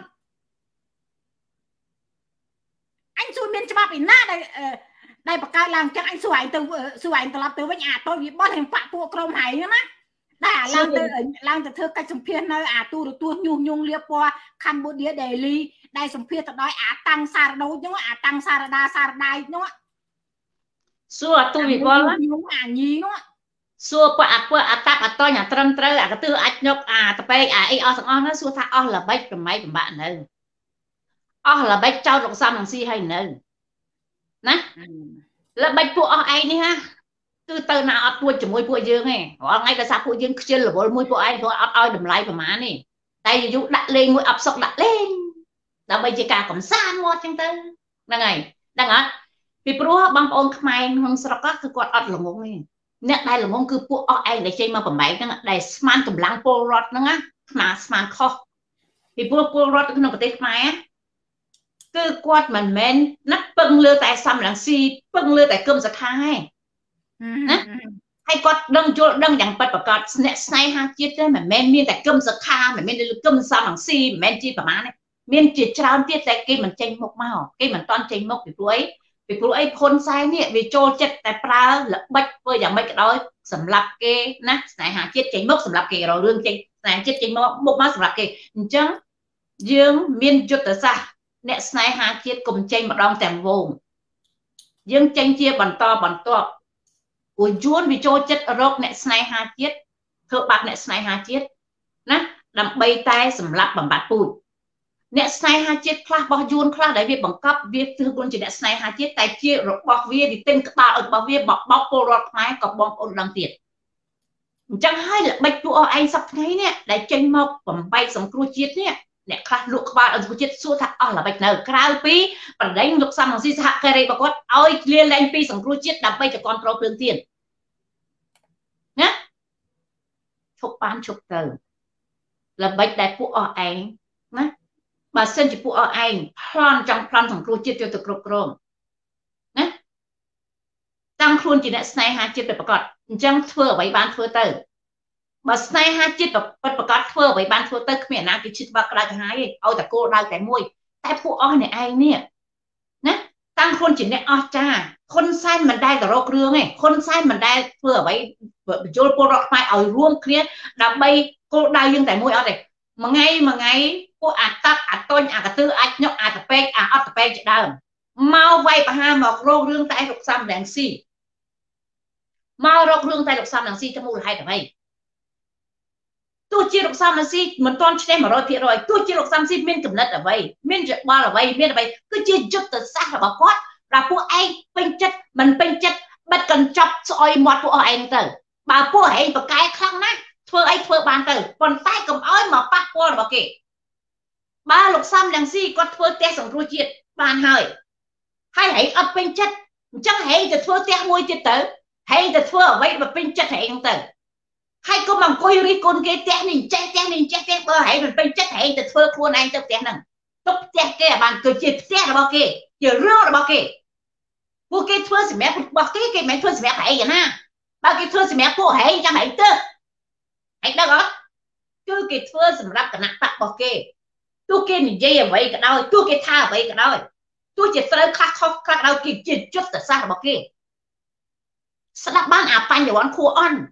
អញសួរមានច្បាប់ឯណាដែលដែលបង្កើតឡើងចឹងអញសួរឯងទៅសួរឯងត្រឡប់ទៅវិញអាតូចវាបោះទាំងបាក់ពួកក្រុមហៃណាដែលឡើងទៅឡើងទៅធ្វើកិច្ចសម្ភាសនៅអាទូរទស្សន៍ញុះញង់លៀបពណ៌ Cambodia Daily ដែលសម្ភាសទៅដោយអាតាំងសារដូចហ្នឹងអាតាំងសារដាសារដាយហ្នឹងសួរអាទូវិវលញុះអាញីហ្នឹងសួរពួកអាពួកអាតាប់អាតញអាត្រឹមត្រូវអាកទើអាចញុកអាតពេកអាអីអស់ទាំងអស់ហ្នឹងសួរថាអស់ល្បិចប្រម៉ៃប្របាក់នៅអស់ល្បិចចោតលោកសំនឹងស៊ីហើយនៅណាល្បិចពួកអស់ឯងនេះណាគឺទៅណាអត់ពួចជាមួយពួកយើងទេរាល់ថ្ងៃដោយសារពួកយើងខ្ជិលរវល់មួយពួកឯងគាត់អត់ឲ្យតម្លៃប្រមាណទេតែយូរដាក់លេងមួយអបសុកដាក់លេងដើម្បីជាការកំសាន្តមកចឹងទៅហ្នឹងហើយដឹងអត់ពីព្រោះបងប្អូនខ្មែរក្នុងស្រុកគឺគាត់អត់ល្ងងទេអ្នកដែលល្ងងគឺពួកអស់ឯងដែលចេញមកបំបែកហ្នឹងដែលស្មានកម្លាំងពលរដ្ឋហ្នឹងណាស្មានស្មានខុសពីព្រោះពលរដ្ឋក្នុងប្រទេសខ្មែរគឺគាត់មិនមែនណាពឹងលើតែសំរងស៊ីពឹងលើតែគឹមសខាទេណាហើយគាត់ដឹងយល់ដឹងយ៉ាងពិតប្រាកដស្នាក់ស្នេហាជាតិទេមិនមែនមានតែគឹមសខាមិនមែនលើគឹមសំរងស៊ីមិនមែនជាប្រមាណទេមានជាច្រើនទៀតតែគេមិនចេញមុខមកគេមិនតន់ចេញមុខពីព្រោះអីពីព្រោះអីហ៊ុនសែននេះវាចូលចិត្តតែប្រើល្បិចធ្វើយ៉ាងម៉េចក៏ដោយសម្រាប់គេណាស្នេហាជាតិចេញមុខសម្រាប់គេរករឿងចេញស្នេហាជាតិចេញមកមុខមកសម្រាប់គេអញ្ចឹងយើងមានយុទ្ធសាស្ត្រអ្នកស្នេហាជាតិកុំចេញម្ដងតែវងយើងចេញជាបន្តបន្ទាប់ព្រោះយួនវាចូលចិត្តរកអ្នកស្នេហាជាតិធ្វើបាបអ្នកស្នេហាជាតិណាដើម្បីតែសម្រាប់បំបត្តិពូជអ្នកស្នេហាជាតិខ្លះរបស់យួនខ្លះដែលវាបង្កប់វាធ្វើខ្លួនជាអ្នកស្នេហាជាតិតែជារបស់វាវាទិញក្បាលរបស់វាបបោកពលរដ្ឋខ្មែរក៏បងប្អូនដឹងទៀតអញ្ចឹងហើយល្បិចពួកអស់ឯងសប្តាហ៍នេះដែលចេញមកបំបែកសង្គ្រោះជាតិនេះអ្នកខ្លះលក់ក្បាលអន្តរជាតិសួរថាអស់ល្បិចនៅក្រៅពីបដិញលោកសំរងស៊ីសហការីរបស់គាត់ឲ្យឃ្លាលែងពីសង្គ្រោះជាតិដើម្បីទៅគ្រប់គ្រងភ្លើងទៀនណាឈប់បានឈប់ទៅល្បិចដែលពួកអស់ឯងណាបើសិនជាពួកអស់ឯងប្លន់ចង់ប្លន់សង្គ្រោះជាតិយកទៅគ្រប់គ្រងណាតាំងខ្លួនជាអ្នកស្នេហាជាតិទៅប្រកបអញ្ចឹងធ្វើអ្វីបានធ្វើទៅបើស្នេហាជាតិពិតប្រកបធ្វើអ្វីបានធ្វើទៅគ្មានអាណាគេឈឺបាក់ក្តៅក្រហាយទេឲ្យតែគោលដៅតែមួយតែពួកអស់អ្នកឯងនេះណាតាំងខ្លួនជាអ្នកអស្ចារ្យហ៊ុនសែនមិនដែលទៅរករឿងទេហ៊ុនសែនមិនដែលធ្វើអ្វីបញ្យលពលរដ្ឋខ្មែរឲ្យរួមគ្នាដើម្បីគោលដៅយើងតែមួយអត់ទេមួយថ្ងៃមួយថ្ងៃពួកអាតាប់អាតុញអាកទើអាចញុកអាតពេកអាអត់តពេកជាដើមមកវាយប្រហារមករករឿងតែលោកសំរងស៊ីមករករឿងតែលោកសំរងស៊ីទៅមូលហេតុអ្វីទោះជាលោកសំរងស៊ីមិនទាន់ឈ្នះ một trăm phần trăm ទោះជាលោកសំរងស៊ីមានកំណត់អ្វីមានយោបល់អ្វីមានអ្វីគឺជាយុទ្ធសាស្ត្ររបស់គាត់ដែលពួកឯងពេញចិត្តមិនពេញចិត្តបិទកញ្ចប់ស្អុយមាត់ពួកឯងទៅបើពួកឯងប្រកែកខ្លាំងណាស់ធ្វើអីធ្វើបានទៅប៉ុន្តែកុំឲ្យមកប៉ះពាល់របស់គេបើលោកសំរងស៊ីគាត់ធ្វើផ្ទះសង្គ្រោះជាតិបានហើយហើយហែងអត់ពេញចិត្តអញ្ចឹងហែងទៅធ្វើផ្ទះមួយទៀតទៅហែងទៅធ្វើអ្វីបើពេញចិត្តហែងហ្នឹងទៅហើយកុំអង្គុយរិះគន់គេផ្ទះនេះចេះផ្ទះនេះចេះផ្ទះបើហែងមិនពេញចិត្តហែងទៅធ្វើខ្លួនឯងទៅផ្ទះហ្នឹងទុកផ្ទះគេឲ្យបានគឺជាផ្ទះរបស់គេជារឿងរបស់គេពួកគេធ្វើសម្រាប់របស់គេគេមិនធ្វើសម្រាប់ហែងណាបើគេធ្វើសម្រាប់ពួកហែងចាំហែងទៅហែងដឹងអត់គឺគេធ្វើសម្រាប់គណៈបករបស់គេទោះគេនិយាយអ្វីក៏ដោយទោះគេថាអ្វីក៏ដោយទោះជាត្រូវខ្លះខុសខ្លះដោយគេជាយុទ្ធសាស្ត្ររបស់គេស្ដាប់បានអាបញ្ញវន្តខួរអន់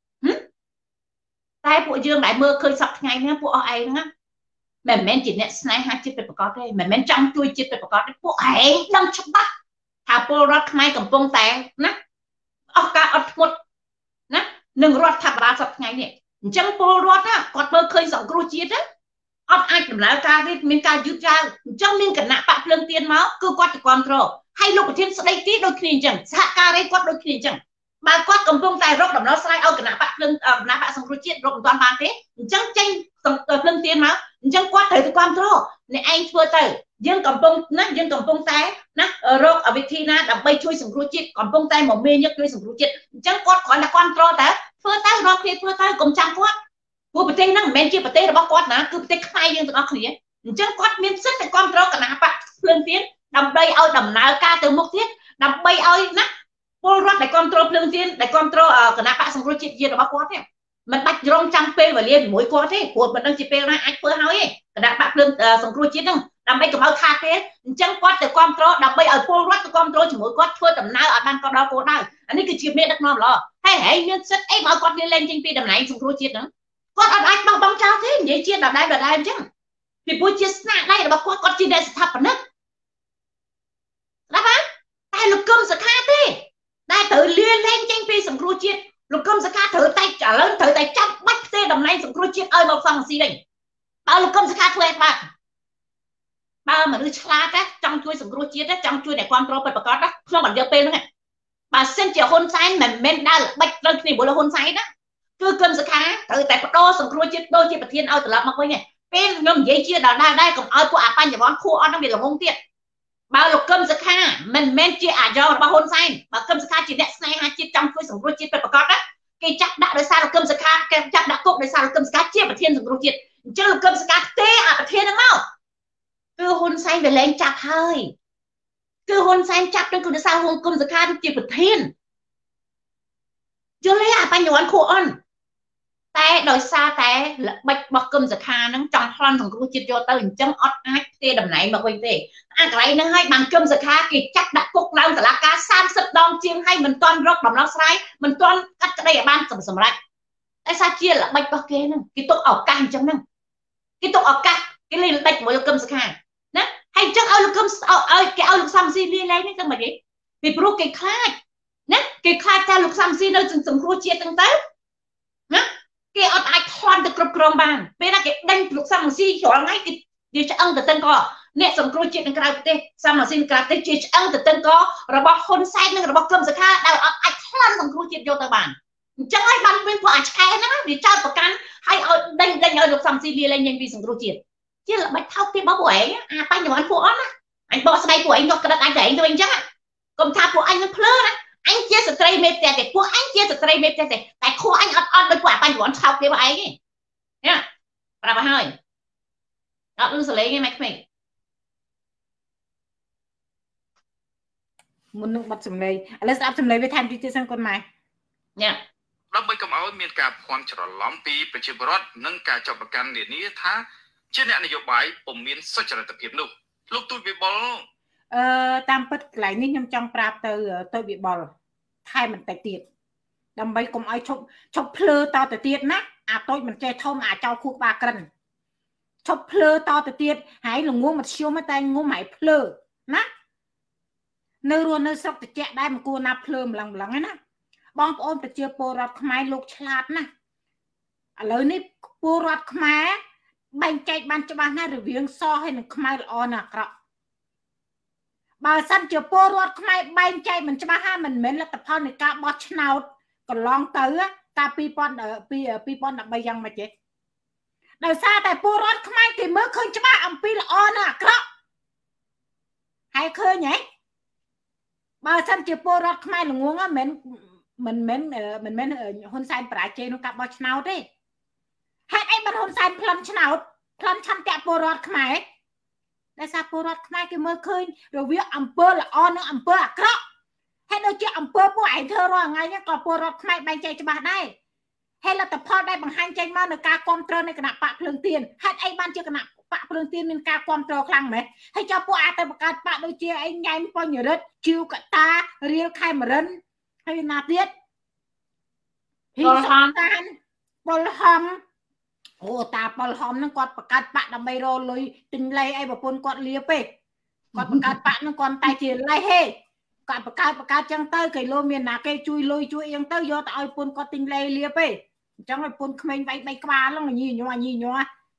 តែពួកយើងដែលមើលឃើញសប្តាហ៍ថ្ងៃនេះពួកអស់ឯងហ្នឹងមិនមែនជាអ្នកស្នេហាជាតិពិតប្រាកដទេមិនមែនចង់ជួយជាតិពិតប្រាកដទេពួកឯងដឹងច្បាស់ថាពលរដ្ឋខ្មែរកំពុងតែណាអស់ការអត់ធ្មត់ណានឹងរដ្ឋាភិបាលសប្តាហ៍ថ្ងៃនេះអញ្ចឹងពលរដ្ឋណាគាត់មើលឃើញសង្គ្រោះជាតិអត់អាចដំណើរការទេមានការយឺតយ៉ាវអញ្ចឹងមានគណៈបកភ្លើងទៀនមកគឺគាត់ទៅគ្រប់គ្រងហើយលោកប្រធានស្ដីទីដូចគ្នាអញ្ចឹងសហការីគាត់ដូចគ្នាអញ្ចឹងបើគាត់កំពុងតែរកដំណោះស្រាយឲ្យគណៈបកភ្លើងគណៈបកសង្គ្រោះជាតិរកមិនទាន់បានទេអញ្ចឹងចេញភ្លើងទៀនមកអញ្ចឹងគាត់ត្រូវទៅគ្រប់គ្រងអ្នកឯងធ្វើទៅយើងកំពុងណាយើងកំពុងតែណារកវិធីណាដើម្បីជួយសង្គ្រោះជាតិកំពុងតែមកមេញឹកជួយសង្គ្រោះជាតិអញ្ចឹងគាត់គ្រាន់តែគ្រប់គ្រងតែធ្វើទៅរកគ្នាធ្វើទៅកុំចាំគាត់ព្រោះប្រទេសហ្នឹងមិនមែនជាប្រទេសរបស់គាត់ណាគឺប្រទេសខ្មែរយើងទាំងអស់គ្នាអញ្ចឹងគាត់មានសិទ្ធិទៅគ្រប់គ្រងគណៈបកភ្លើងទៀនដើម្បីឲ្យដំណើរការទៅមុខទៀតដើម្បីឲ្យណាពលរដ្ឋដែលគ្រប់គ្រងភ្លើងទៀនដែលគ្រប់គ្រងគណៈបកសង្គ្រោះជាតិជាតិរបស់គាត់ទេមិនបាច់រងចាំពេលវេលាជាមួយគាត់ទេព្រោះមិនដឹងជាពេលណាអាចធ្វើហើយគណៈបកភ្លើងសង្គ្រោះជាតិហ្នឹងដើម្បីកុំឲ្យខាតទេអញ្ចឹងគាត់ទៅគ្រប់គ្រងដើម្បីឲ្យពលរដ្ឋទៅគ្រប់គ្រងជាមួយគាត់ធ្វើដំណើរឲ្យបានគាត់ដល់គោលដៅអានេះគឺជាមេដឹកនាំល្អហើយហែងមានសិទ្ធិអីបើគាត់លេងចេញពីតំណែងសង្គ្រោះជាតិហ្នឹងគាត់អត់អាចបោះបង់ចោលទេនិយាយជាដដែលដដែលអញ្ចឹងពីព្រោះជាស្នាដៃរបស់គាត់គាត់ជាអ្នកស្ថាបនិកណាបាទតែលោកកឹមសុខាទេដែលត្រូវលាលែងចេញពីសង្គ្រោះជាតិលោកកឹមសុខាត្រូវតែឥឡូវត្រូវតែចាប់បាច់ផ្ទេរតំណែងសង្គ្រោះជាតិឲ្យមកសង្ស៊ីវិញបើលោកកឹមសុខាធ្វើឲ្យបាទបើមនុស្សឆ្លាតចង់ជួយសង្គ្រោះជាតិចង់ជួយអ្នកគ្រប់គ្រងពិតប្រាកដក្នុងរយៈពេលហ្នឹងបើសិនជាហ៊ុនសែនមិនមែនដើរល្បិចត្រូវគ្នាជាមួយហ៊ុនសែនណាគឺកឹមសុខាត្រូវតែបដូរសង្គ្រោះជាតិដូចជាប្រធានឲ្យត្រឡប់មកវិញពេលខ្ញុំនិយាយជាដដែលដែរកុំឲ្យពួកអាបញ្ញវន្តខួរអត់ហ្នឹងវាល្ងងទៀតបើលោកកឹមសុខាមិនមែនជាអាយ៉ងរបស់ហ៊ុនសែនបើកឹមសុខាជាអ្នកស្នេហាជាតិចង់ជួយសង្គ្រោះជាតិពិតប្រាកដណាគេចាក់ដាក់ដោយសារលោកកឹមសុខាគេចាក់ដាក់គុកដោយសារលោកកឹមសុខាជាប្រធានសង្គ្រោះជាតិអញ្ចឹងលោកកឹមសុខាទេអាប្រធានហ្នឹងមកគឺហ៊ុនសែនវាលែងចាប់ហើយគឺហ៊ុនសែនចាប់នឹងគឺដោយសារហ៊ុនកឹមសុខាជាប្រធានយល់ទេអាបញ្ញវន្តខួរអន់តែដោយសារតែល្បិចរបស់កឹមសុខាហ្នឹងចង់ប្លន់សង្គ្រោះជាតិយកទៅអញ្ចឹងអត់អាចផ្ទេរតំណែងមកវិញទេអាកន្លែងហ្នឹងហើយបានកឹមសុខាគេចាក់ដាក់គុកឡើងតុលាការសាមសិបដងជាងហើយមិនទាន់រកដំណោះស្រាយមិនទាន់កាត់ក្តីឲ្យបានសម្រេចតែសារជាល្បិចរបស់គេហ្នឹងគេទុកឱកាសអញ្ចឹងហ្នឹងគេទុកឱកាសគេលេងល្បិចជាមួយលោកកឹមសុខាណាហើយអញ្ចឹងឲ្យលោកកឹមឲ្យគេឲ្យលោកសំស៊ីលាលែងនេះទៅមិនទេពីព្រោះគេខ្លាចណាគេខ្លាចថាលោកសំស៊ីនៅសង្គ្រោះជាតិហ្នឹងទៅណាគេអត់អាចថន់ទៅគ្រប់គ្រងបានពេលណាគេដេញលោកសំស៊ីច្រល់ថ្ងៃគេវាឆ្អឹងទៅទាំងកអ្នកសង្គ្រោះជាតិនៅក្រៅប្រទេសសំស៊ីក្រៅប្រទេសជាឆ្អឹងទៅទាំងករបស់ហ៊ុនសែននិងរបស់កឹមសុខាដែលអត់អាចខ្លាំងសង្គ្រោះជាតិយកទៅបានអញ្ចឹងហើយបានមានពួកអាឆ្កែហ្នឹងវាចោតប្រកាន់ហើយឲ្យដេញដេញឲ្យលោកសំស៊ីលាលែងចេញពីសង្គ្រោះជាតិជាល្បិចថោកទីរបស់ពួកឯងអាបញ្ញវន្តពួកអត់ណាអញបកស្ដីពួកឯងយកក្តិតអញទៅឯងទៅអញ្ចឹងកុំថាពួកអញនឹងភ្លើណាអញជាស្ត្រីមេផ្ទះទេពួកអញជាស្ត្រីមេផ្ទះទេតែខួរអញអត់អត់ដូចពួកអាបញ្ញវន្តថោកទេរបស់ឯងទេណាប្រាប់ឲ្យអត់លឺសលេងទេម៉ែក្មេងមុននឹងបាត់សម្លេងឥឡូវស្ដាប់សម្លេងវាថែមតិចទៀតសិនកូនម៉ែញ៉ាដើម្បីកុំឲ្យមានការភ័ន្តច្រឡំពីប្រជាពលរដ្ឋនិងការចាប់ប្រកាន់នានាថាជាអ្នកនយោបាយពុំមានសុចរិតភាពនោះលោកទូចវិបុលអឺតាមពិតកន្លែងនេះខ្ញុំចង់ប្រាប់ទៅទៅវិបុលថែមបន្តិចទៀតដើម្បីកុំឲ្យឈប់ឈប់ភ្លើតទៅទៀតណាអាតូចមិនចេះធំអាចោលខួរក្បាលក្រិនឈប់ភ្លើតទៅទៀតហើយល្ងងមធ្យមតែងុំហើយភ្លើណានៅរស់នៅស្រុកត្រជាក់ដែរមិនគួរណាភ្លើម្លឹងម្លឹងណាបងប្អូនប្រជាពលរដ្ឋខ្មែរលោកឆ្លាតណាស់ឥឡូវនេះពលរដ្ឋខ្មែរបែងចែកបានច្បាស់ណាស់រវាងសហើយនិងខ្មៅល្អណាស់អាក្រក់បើសិនជាពលរដ្ឋខ្មែរបែងចែកមិនច្បាស់ហើយមិនមែនលទ្ធផលនៃការបោះឆ្នោតកន្លងទៅកាលពីរពាន់ពីរពាន់ដប់បីយ៉ាងម៉េចទេដោយសារតែពលរដ្ឋខ្មែរគេមើលឃើញច្បាស់អំពីល្អណាស់អាក្រក់ហើយឃើញហ៎បើសិនជាពលរដ្ឋខ្មែរល្ងងមិនមិនមិនមិនមិនហ៊ុនសែនបរាជ័យក្នុងការបោះឆ្នោតទេហេតុអីបានហ៊ុនសែនប្លន់ឆ្នោតប្លន់ឆន្ទៈពលរដ្ឋខ្មែរដោយសារពលរដ្ឋខ្មែរគេមើលឃើញរវាងអំពើល្អនិងអំពើអាក្រក់ហើយដូចជាអំពើពួកឯងធ្វើរាល់ថ្ងៃនេះក៏ពលរដ្ឋខ្មែរបែងចែកច្បាស់ដែរហើយលទ្ធផលដែលបង្ហាញចេញមកនៅការគ្រប់គ្រងនៃគណៈបកភ្លើងទៀនហេតុអីបានជាគណៈបកភ្លើងទៀនមានការគ្រប់គ្រងខ្លាំងមែនហើយចុះពួកអាចទៅបង្កើតបកដូចជាអីញ៉ែមបញ្ញរិទ្ធជីវកតារៀលខេមរិនហើយណាទៀតហ៊ីសំតានពលហំអូតាពលហំហ្នឹងគាត់បង្កើតបកដើម្បីរលុយទិញលេអីប្រពន្ធគាត់លាពេកគាត់បង្កើតបកហ្នឹងគាត់តែជាលេហេគាត់បង្កើតបង្កើតចឹងទៅគេលោមានណាគេជួយលុយជួយអីចឹងទៅយកទៅឲ្យប្រពន្ធគាត់ទិញលេលាពេកអញ្ចឹងឲ្យប្រពន្ធក្មេងវាយបីក្បាលហ្នឹងញីញ័រញីញ័រធ្វើ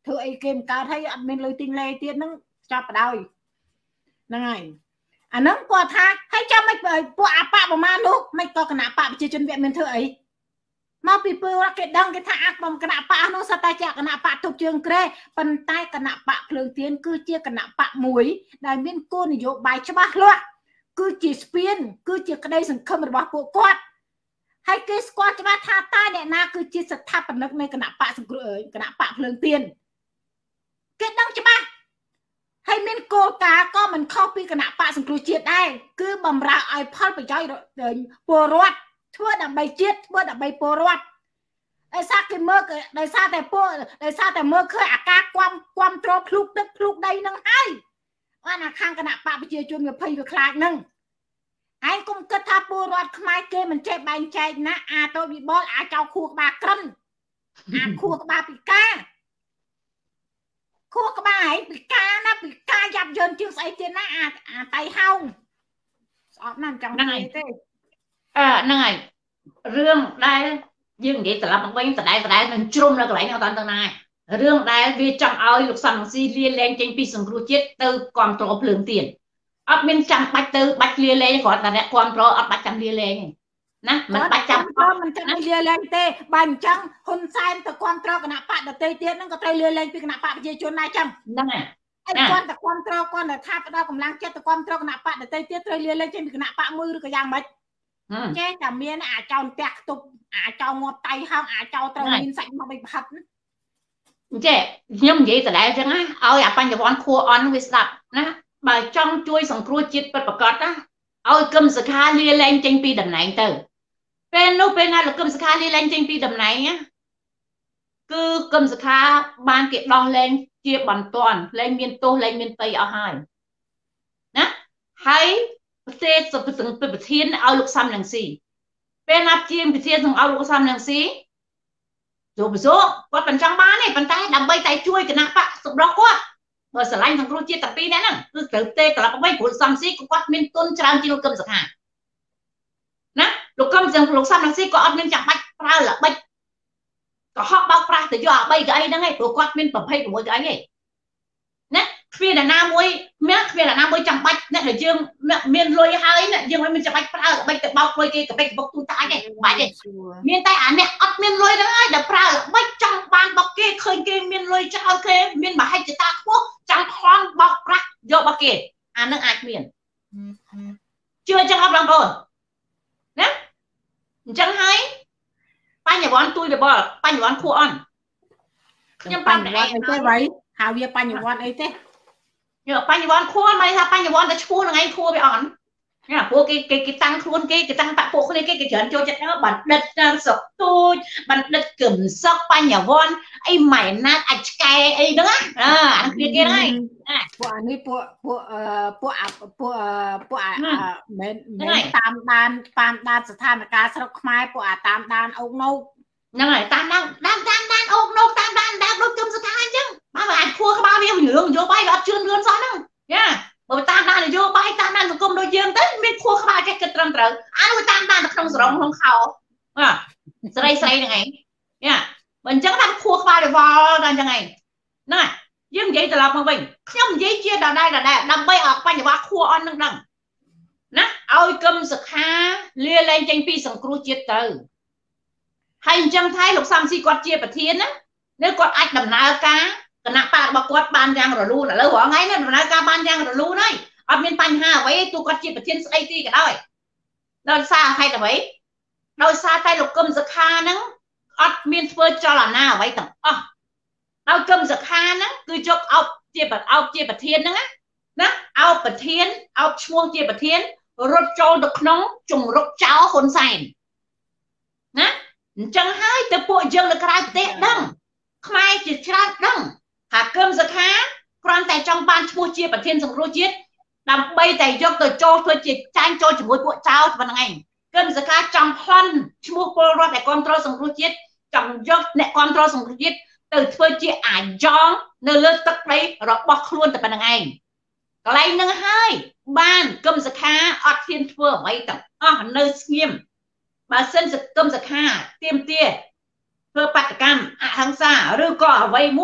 ធ្វើអីគេមិនកើតហើយអត់មានលុយទិញលេទៀតហ្នឹងចាប់បដ ாய் ហ្នឹងហើយអាហ្នឹងគាត់ថាហើយចាំមិនពួកអបបប្រមាណនោះមិនក៏គណៈបកប្រជាជនវគ្គមានធ្វើអីមកពីពើគេដឹងគេថាអាគណៈបកនោះសតតែជាគណៈបកទប់ជើងក្រែប៉ុន្តែគណៈបកភ្លើងទៀនគឺជាគណៈបកមួយដែលមានគោលនយោបាយច្បាស់លាស់គឺជាស្ពានគឺជាក្តីសង្ឃឹមរបស់ពួកគាត់ហើយគេស្គាល់ច្បាស់ថាតើអ្នកណាគឺជាស្ថាបនិកនៃគណៈបកសង្គ្រោះគណៈបកភ្លើងទៀនគេដឹងច្បាស់ហើយមានគោលការណ៍ក៏មិនខុសពីគណៈបកសង្គ្រោះជាតិដែរគឺបំរើឲ្យផលប្រយោជន៍ពលរដ្ឋធ្វើដើម្បីជាតិធ្វើដើម្បីពលរដ្ឋដោយសារគេមើលដោយសារតែពលដោយសារតែមើលឃើញអាការគាំគាំទ្រភ្លុកទឹកភ្លុកដីនឹងហើយអាណាខាងគណៈបកប្រជាជនវាភ័យវាខ្លាចនឹងហើយកុំគិតថាពលរដ្ឋខ្មែរគេមិនចេះបែងចែកណាអាតូចវិបលអាចោខួរក្បាលក្រិនអាខួរក្បាលពិការខួរក្បាលឯងពិការណាពិការយ៉ាប់យឺនជាងស្អីទៀតណាអាអាតៃហោងស្អប់ណាស់ចង់និយាយទេអឺហ្នឹងហើយរឿងដែលយើងនិយាយត្រឡប់មកវិញដដែលដដែលនឹងជ្រុំនៅកន្លែងហ្នឹងអត់ទៅណារឿងដែលវាចង់ឲ្យលោកសំរងស៊ីលាលែងចេញពីសង្គ្រោះជាតិទៅគ្រប់គ្រងភ្លើងទៀនអត់មានចាំបាច់ទៅបាច់លាលែងគ្រាន់តែអ្នកគ្រប់គ្រងអត់បាច់ចាំលាលែងណាមិនបាច់ចាំមិនចាំលាលែងទេបើអញ្ចឹងហ៊ុនសែនទៅគ្រប់គ្រងគណៈបកដទៃទៀតហ្នឹងក៏ត្រូវលាលែងពីគណៈបកប្រជាជនដែរចឹងហ្នឹងហើយឯគាត់តែគ្រប់គ្រងគាត់តែថាផ្ដល់កម្លាំងចិត្តទៅគ្រប់គ្រងគណៈបកដទៃទៀតត្រូវលាលែងចេញពីគណៈបកមួយឬក៏យ៉ាងម៉េចចេះតែមានអាចោលផ្ទះខ្ទប់អាចោលងាប់តៃហោងអាចោលត្រូវមានសាច់មកបិបិទចេះខ្ញុំនិយាយដដែលចឹងណាឲ្យអាបញ្ញវន្តខួរអន់វាស្ដាប់ណាបើចង់ជួយសង្គ្រោះជាតិពិតប្រាកដណាឲ្យគឹមសុខាលាលែងចេញពីតំណែងទៅពេលនោះពេលណាលោកគឹមសុខាលាលែងចេញពីតំណែងណាគឺគឹមសុខាបានគេដោះលែងជាបន្ទាន់លែងមានទោសលែងមានតីអស់ហើយណាហើយប្រទេសប្រធានឲ្យលោកសំរងស៊ីពេលណាជាប្រធាននឹងឲ្យលោកសំរងស៊ីចូលបសូគាត់មិនចង់បានទេប៉ុន្តែដើម្បីតែជួយគណៈបកសម្រាប់គាត់បើស្រឡាញ់សង្គ្រោះជាតិតាពីរនាក់ហ្នឹងគឺត្រូវទេត្រឡប់មកវិញព្រោះសំស៊ីគាត់មានទុនច្រើនជាងលោកកឹមសុខាណាលោកកឹមទាំងលោកសំរងស៊ីក៏អត់មានចាំបាច់ប្រើល្បិចក៏ហក់បោកប្រាស់ទៅយកអាបីកៅអីហ្នឹងឯងព្រោះគាត់មានยี่สิบหกកៅអីឯងណាគ្មានអ្នកណាមួយមានគ្មានអ្នកណាមួយចាំបាច់អ្នកដែលយើងមានលុយហើយយើងមិនចាំបាច់ប្រើល្បិចទៅបោកលុយគេកបិចបុកទូតាទេបាច់ទេមានតែអាអ្នកអត់មានលុយហ្នឹងហើយដែលប្រើល្បិចចង់បានបុកគេឃើញគេមានលុយចោលគេមានមហិច្ឆតាខ្ពស់ចង់ប្លន់បោកប្រាស់យករបស់គេអានឹងអាចមានជឿចឹងអត់បងប្អូនណាអញ្ចឹងហើយបញ្ញវន្តទួយបបលបញ្ញវន្តខួរអន់ខ្ញុំបញ្ញវន្តអីទេវ៉ៃហៅវាបញ្ញវន្តអីទេយកបញ្ញវន្តខួរមិនថាបញ្ញវន្តតែឈ្មោះហ្នឹងឯងខួរវាអន់ណាព្រោះគេគេគេតាំងខ្លួនគេគេតាំងបពួកគ្នាគេគេច្រើនចូលចិត្តហ្នឹងបណ្ឌិតសុកទូចបណ្ឌិតកឹមសុកបញ្ញវន្តអីម៉ែណាតអាចឆ្កែអីហ្នឹងណាអាគ្នាគេហ្នឹងឯងពួកអានេះពួកពួកពួកពួកពួកមិនមិនតាមដានតាមដានស្ថានភាពស្រុកខ្មែរពួកអាតាមដានអុកនៅហ្នឹងហើយតាមដានតាមតាមដានអុកនៅតាមដានដានដូចគឹមសុខាអញ្ចឹងបើអាចខួរក្បាលវារឿងនយោបាយវាអត់ជឿនលឿនសោះហ្នឹងយ៉ាបើតាមដាននយោបាយតាមដានសង្គមដូចយើងទៅមានខួរក្បាលចេះគិតត្រឹមត្រូវអានោះតាមដាននៅក្នុងសរងក្នុងខោបាទស្រីស្រីហ្នឹងឯងយ៉ាបើអញ្ចឹងតាមខួរក្បាលវាវល់ដល់អញ្ចឹងឯងហ្នឹងយើងនិយាយត្រឡប់មកវិញខ្ញុំនិយាយជាដដែលដដែលដើម្បីឲ្យបញ្ញវន្តខួរអន់នឹងដឹងណាឲ្យគឹមសុខាលាលែងចេញពីសង្គ្រោះជាតិទៅហើយអញ្ចឹងថៃលោកសំស៊ីគាត់ជាប្រធានណានៅគាត់អាចដំណើរការគណៈបករបស់គាត់បានយ៉ាងរលូនឥឡូវរងថ្ងៃនេះដំណើរការបានយ៉ាងរលូនហើយអត់មានបញ្ហាអ្វីទោះគាត់ជាប្រធានស្ដីទីក៏ដោយដោយសារហេតុអ្វីដោយសារតែលោកគឹមសុខាហ្នឹងអត់មានធ្វើចលនាអ្វីទាំងអស់ដោយគឹមសុខាហ្នឹងគឺជប់អោបជាបអោបជាប្រធានហ្នឹងណាអោបប្រធានអោបឈ្មោះជាប្រធានរត់ចូលទៅក្នុងជំរុកចោលហ៊ុនសែនណាអញ្ចឹងហើយទៅពួកយើងនៅក្រៅប្រទេសដឹងខ្មែរជាច្រើនដឹងថាគឹមសុខាគ្រាន់តែចង់បានឈ្មោះជាប្រធានសង្គ្រោះជាតិដើម្បីតែយកទៅចូលធ្វើជាចាញ់ចូលជាមួយពួកចោលប៉ុណ្្នឹងឯងគឹមសុខាចង់ប្លន់ឈ្មោះពលរដ្ឋដែលគ្រប់គ្រងសង្គ្រោះជាតិចង់យកអ្នកគ្រប់គ្រងសង្គ្រោះជាតិទៅធ្វើជាអាយ៉ងនៅលើទឹកដីរបស់ខ្លួនតែប៉ុណ្្នឹងឯងកន្លែងហ្នឹងហើយបានគឹមសុខាអត់ហ៊ានធ្វើអ្វីទាំងអស់នៅស្ងៀមបើសិនសគឹមសុខាទៀមទាធ្វើបាតកម្មអហិង្សាឬក៏អ្វីមួយ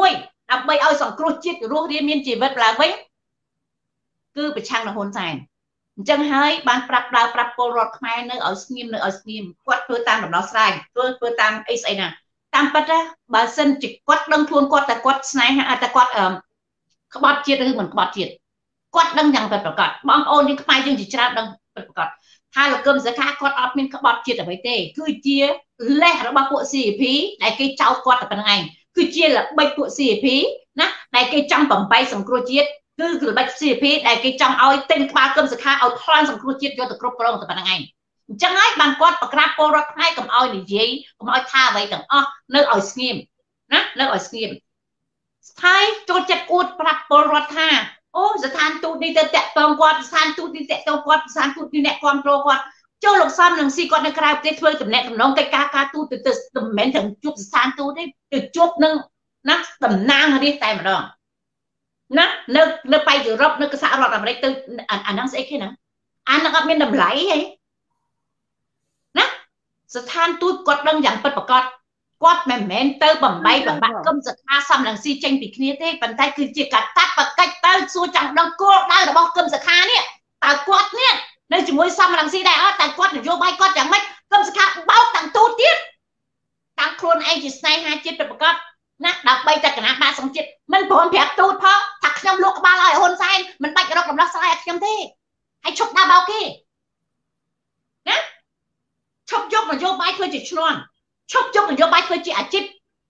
ដើម្បីឲ្យសង្គ្រោះជាតិរស់រានមានជីវិតឡើងវិញគឺប្រឆាំងនឹងហ៊ុនសែនអញ្ចឹងហើយបានប្រាប់ដើរប្រាប់ពលរដ្ឋខ្មែរនៅឲ្យស្ងៀមនៅឲ្យស្ងៀមគាត់ធ្វើតាមដំណោះស្រាយធ្វើធ្វើតាមអីស្អីណាតាមពិតណាបើសិនជាគាត់ដឹងខ្លួនគាត់តែគាត់ស្នេហាតែគាត់អឺក្បត់ជាតិឬមិនក្បត់ជាតិគាត់ដឹងយ៉ាងពិតប្រាកដបងប្អូនយើងខ្មែរយើងជាច្រើនដឹងពិតប្រាកដថាលោកកឹមសុខាគាត់អត់មានក្បត់ជាតិអ្វីទេគឺជាលេសរបស់ពួក ซี អេ พี ដែលគេចោទគាត់តែប៉ុណ្្នឹងឯងគឺជាល្បិចពួក ซี អេ พี ណាដែលគេចង់បំបីសង្គ្រោះជាតិគឺល្បិច ซี អេ พี ដែលគេចង់ឲ្យទិញក្បាលកឹមសុខាឲ្យប្លន់សង្គ្រោះជាតិយកទៅគ្រប់គ្រងតែប៉ុណ្្នឹងឯងអញ្ចឹងហើយបានគាត់ប្រក្រាបពលរដ្ឋខ្មែរកុំឲ្យនិយាយកុំឲ្យថាអ្វីទាំងអស់នៅឲ្យស្ងៀមណានៅឲ្យស្ងៀមស្ថាយចូលចិត្តអួតប្រាប់ពលរដ្ឋថាអូស្ថានទូតនេះទៅតាក់ទងគាត់ស្ថានទូតនេះតាក់ទងគាត់ស្ថានទូតនេះអ្នកគ្រប់គ្រងគាត់ចូលលោកសំនឹងស៊ីគាត់នៅក្រៅប្រទេសធ្វើតំណែងតំណងកិច្ចការការទូតទៅទៅមិនមែនទាំងជួបស្ថានទូតទេទៅជួបនឹងណាតំណាងរាជតែម្ដងណានៅនៅប៉ៃយុរ៉ុបនៅសហរដ្ឋអាមេរិកទៅអាហ្នឹងស្អីគេណាអាហ្នឹងអត់មានតម្លៃទេណាស្ថានទូតគាត់ដឹងយ៉ាងពិតប្រាកដគាត់មិនមែនទៅបំបីបំបាក់កឹមសុខាសំរងស៊ីចេញពីគ្នាទេប៉ុន្តែគឺជាកាតព្វកិច្ចទៅសួរចង់ដឹងគោលដៅរបស់កឹមសុខានេះតើគាត់នេះនៅជាមួយសំរងស៊ីដែរអត់តែគាត់នយោបាយគាត់យ៉ាងម៉េចកឹមសុខាបោកទាំងទូតទៀតតាំងខ្លួនឯងជាស្នេហាជាតិពិតប្រាកដណាដើម្បីតែគណៈបាសង្ជាតិមិនព្រមប្រាប់ទូតផងថាខ្ញុំលោកក្បាលឲ្យហ៊ុនសែនមិនបាច់រកដំណោះស្រាយឲ្យខ្ញុំទេហើយឈប់ដើរបោកគេណាឈប់យកនយោបាយធ្វើជាឈ្នន់ឈប់យកនយោបាយធ្វើជាអាជីព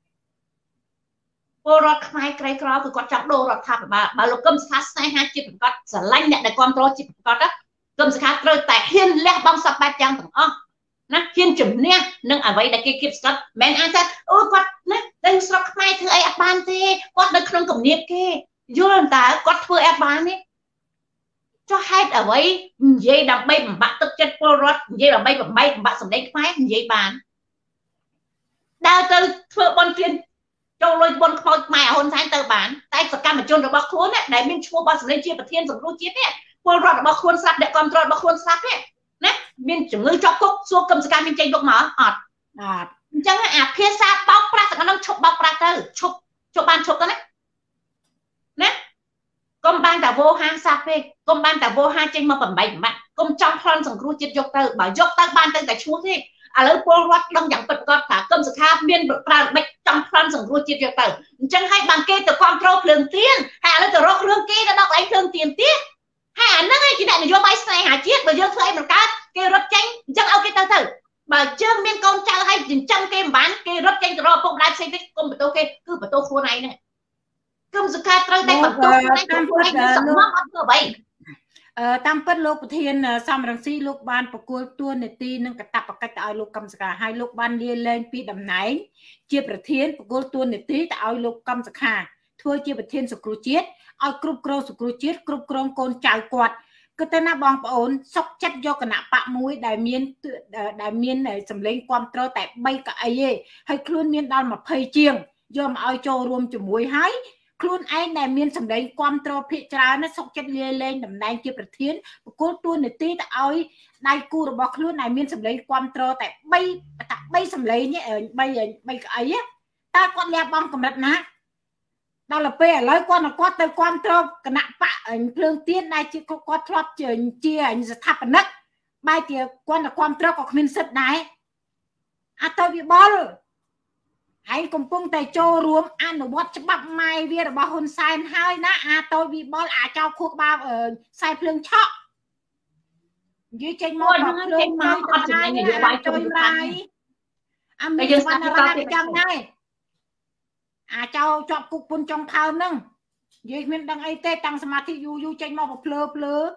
ពលរដ្ឋខ្មែរក្រីក្រគឺគាត់ចង់ដូររដ្ឋាភិបាលបើលោកកឹមសុខាស្នេហាជាតិប្រកបស្រឡាញ់អ្នកដែលគ្រប់គ្រងជាតិប្រកបណាកឹមសុខាត្រូវតែហ៊ានលះបង់សពបែបយ៉ាងទាំងអស់ណាហ៊ានជំនះនឹងអ្វីដែលគេគៀបស្កត់មិនអាចថាអូគាត់ណាទៅស្រុកខ្មែរធ្វើអីអត់បានទេគាត់នៅក្នុងគំនាបគេយល់តើគាត់ធ្វើអត់បានទេចុះហេតុអ្វីនិយាយដើម្បីបំបាក់ទឹកចិត្តពលរដ្ឋនិយាយដើម្បីបំបីបំបាក់សម្លេងខ្មែរនិយាយបានដើរទៅធ្វើបន់ទានចូលលុយបន់ខ្មោចខ្មែរហ៊ុនសែនទៅបានតែសកម្មជនរបស់ខ្លួនដែលមានឈ្មោះបោះសម្លេងជាប្រធានសង្គ្រោះជាតិនេះពលរដ្ឋរបស់ខ្លួនស្លាប់អ្នកគ្រប់គ្រងរបស់ខ្លួនស្លាប់ទេណាមានជំងឺជាប់គុកសួរកឹមសុខាមានចេញគុកមកអត់អត់អញ្ចឹងអាភាសាបោកប្រាស់ទាំងនោះឈប់បោកប្រាស់ទៅឈប់ឈប់បានឈប់ទៅណាណាកុំបានតែវោហាសាប់ពេកកុំបានតែវោហាចេញមកបំបីបំបាក់កុំចង់ប្លន់សង្គ្រោះជាតិយកទៅបើយកទៅបានទៅតែឈ្មោះទេឥឡូវពលរដ្ឋដឹងយ៉ាងពិតប្រាកដថាកឹមសុខាមានប្រើល្បិចចង់ប្លន់សង្គ្រោះជាតិយកទៅអញ្ចឹងហើយបានគេទៅគ្រប់គ្រងភ្លើងទៀនហើយឥឡូវទៅរករឿងគេទៅដល់កន្លែងភ្លើងទៀនទៀតហើយអាហ្នឹងឯងជាអ្នកនយោបាយស្នេហាជាតិបើយើងធ្វើអីមិនកើតគេរត់ចេញអញ្ចឹងឲ្យគេទៅទៅបើជើងមានកូនចៅហើយចិញ្ចឹមគេមិនបានគេរត់ចេញទៅរកពុកម្ដាយផ្សេងទៀតគុំបន្ទោសគេគឺបន្ទោសខ្លួនឯងហ្នឹងកឹមសុខាត្រូវតែបន្ទោសខ្លួនឯងខ្លួនឯងសំណងអត់ធ្វើអ្វីអឺតាមពិតលោកប្រធានសំរងស៊ីលោកបានប្រគល់តួនាទីនិងកាតព្វកិច្ចទៅឲ្យលោកកឹមសុខាហើយលោកបានលាលែងពីតំណែងជាប្រធានប្រគល់តួនាទីទៅឲ្យលោកកឹមសុខាធ្វើជាប្រធានសង្គ្រោះជាតិឲ្យគ្រប់គ្រងសង្គ្រោះជាតិគ្រប់គ្រងកូនចៅគាត់គឺទៅណាបងប្អូនសុកចិត្តយកគណៈបកមួយដែលមានដែលមានសម្លេងគ្រប់គ្រងតែបីកៅអីទេហើយខ្លួនមានដល់ម្ភៃជាងយកមកឲ្យចូលរួមជាមួយហើយខ្លួនឯងដែលមានសម្លេងគ្រប់គ្រងភាគច្រើនណាសុកចិត្តលាលែងតំណែងជាប្រធានប្រគល់តួនាទីទៅឲ្យដៃគូរបស់ខ្លួនដែលមានសម្លេងគ្រប់គ្រងតែបីតែបីសម្លេងទេបីបីកៅអីតើគាត់លះបង់កម្រិតណាដល់ពេលឥឡូវគាត់គាត់ទៅគ្រប់គ្រងគណៈបកភ្លើងទៀនដែលជាគាត់ធ្លាប់ជាជាស្ថាបនិកបែរជាគាត់ទៅគ្រប់គ្រងក៏គ្មានសិទ្ធិដែរអត់ទៅវិបលហើយកំពុងតែចូលរួមអនុវត្តច្បាប់ម៉ែវារបស់ហ៊ុនសែនហើយណាអាតូចវិបលអាចោខួរក្បាលខ្សែភ្លើងឆក់និយាយចេញមកភ្លើងមកអត់ចំណេញនយោបាយជួយរាយអាមានបានរ៉ាចឹងដែរអាចោជាប់គុកពុនចុងខោហ្នឹងនិយាយមានដឹងអីទេតាំងសមាធិយូរយូរចេញមកភ្លើភ្លើ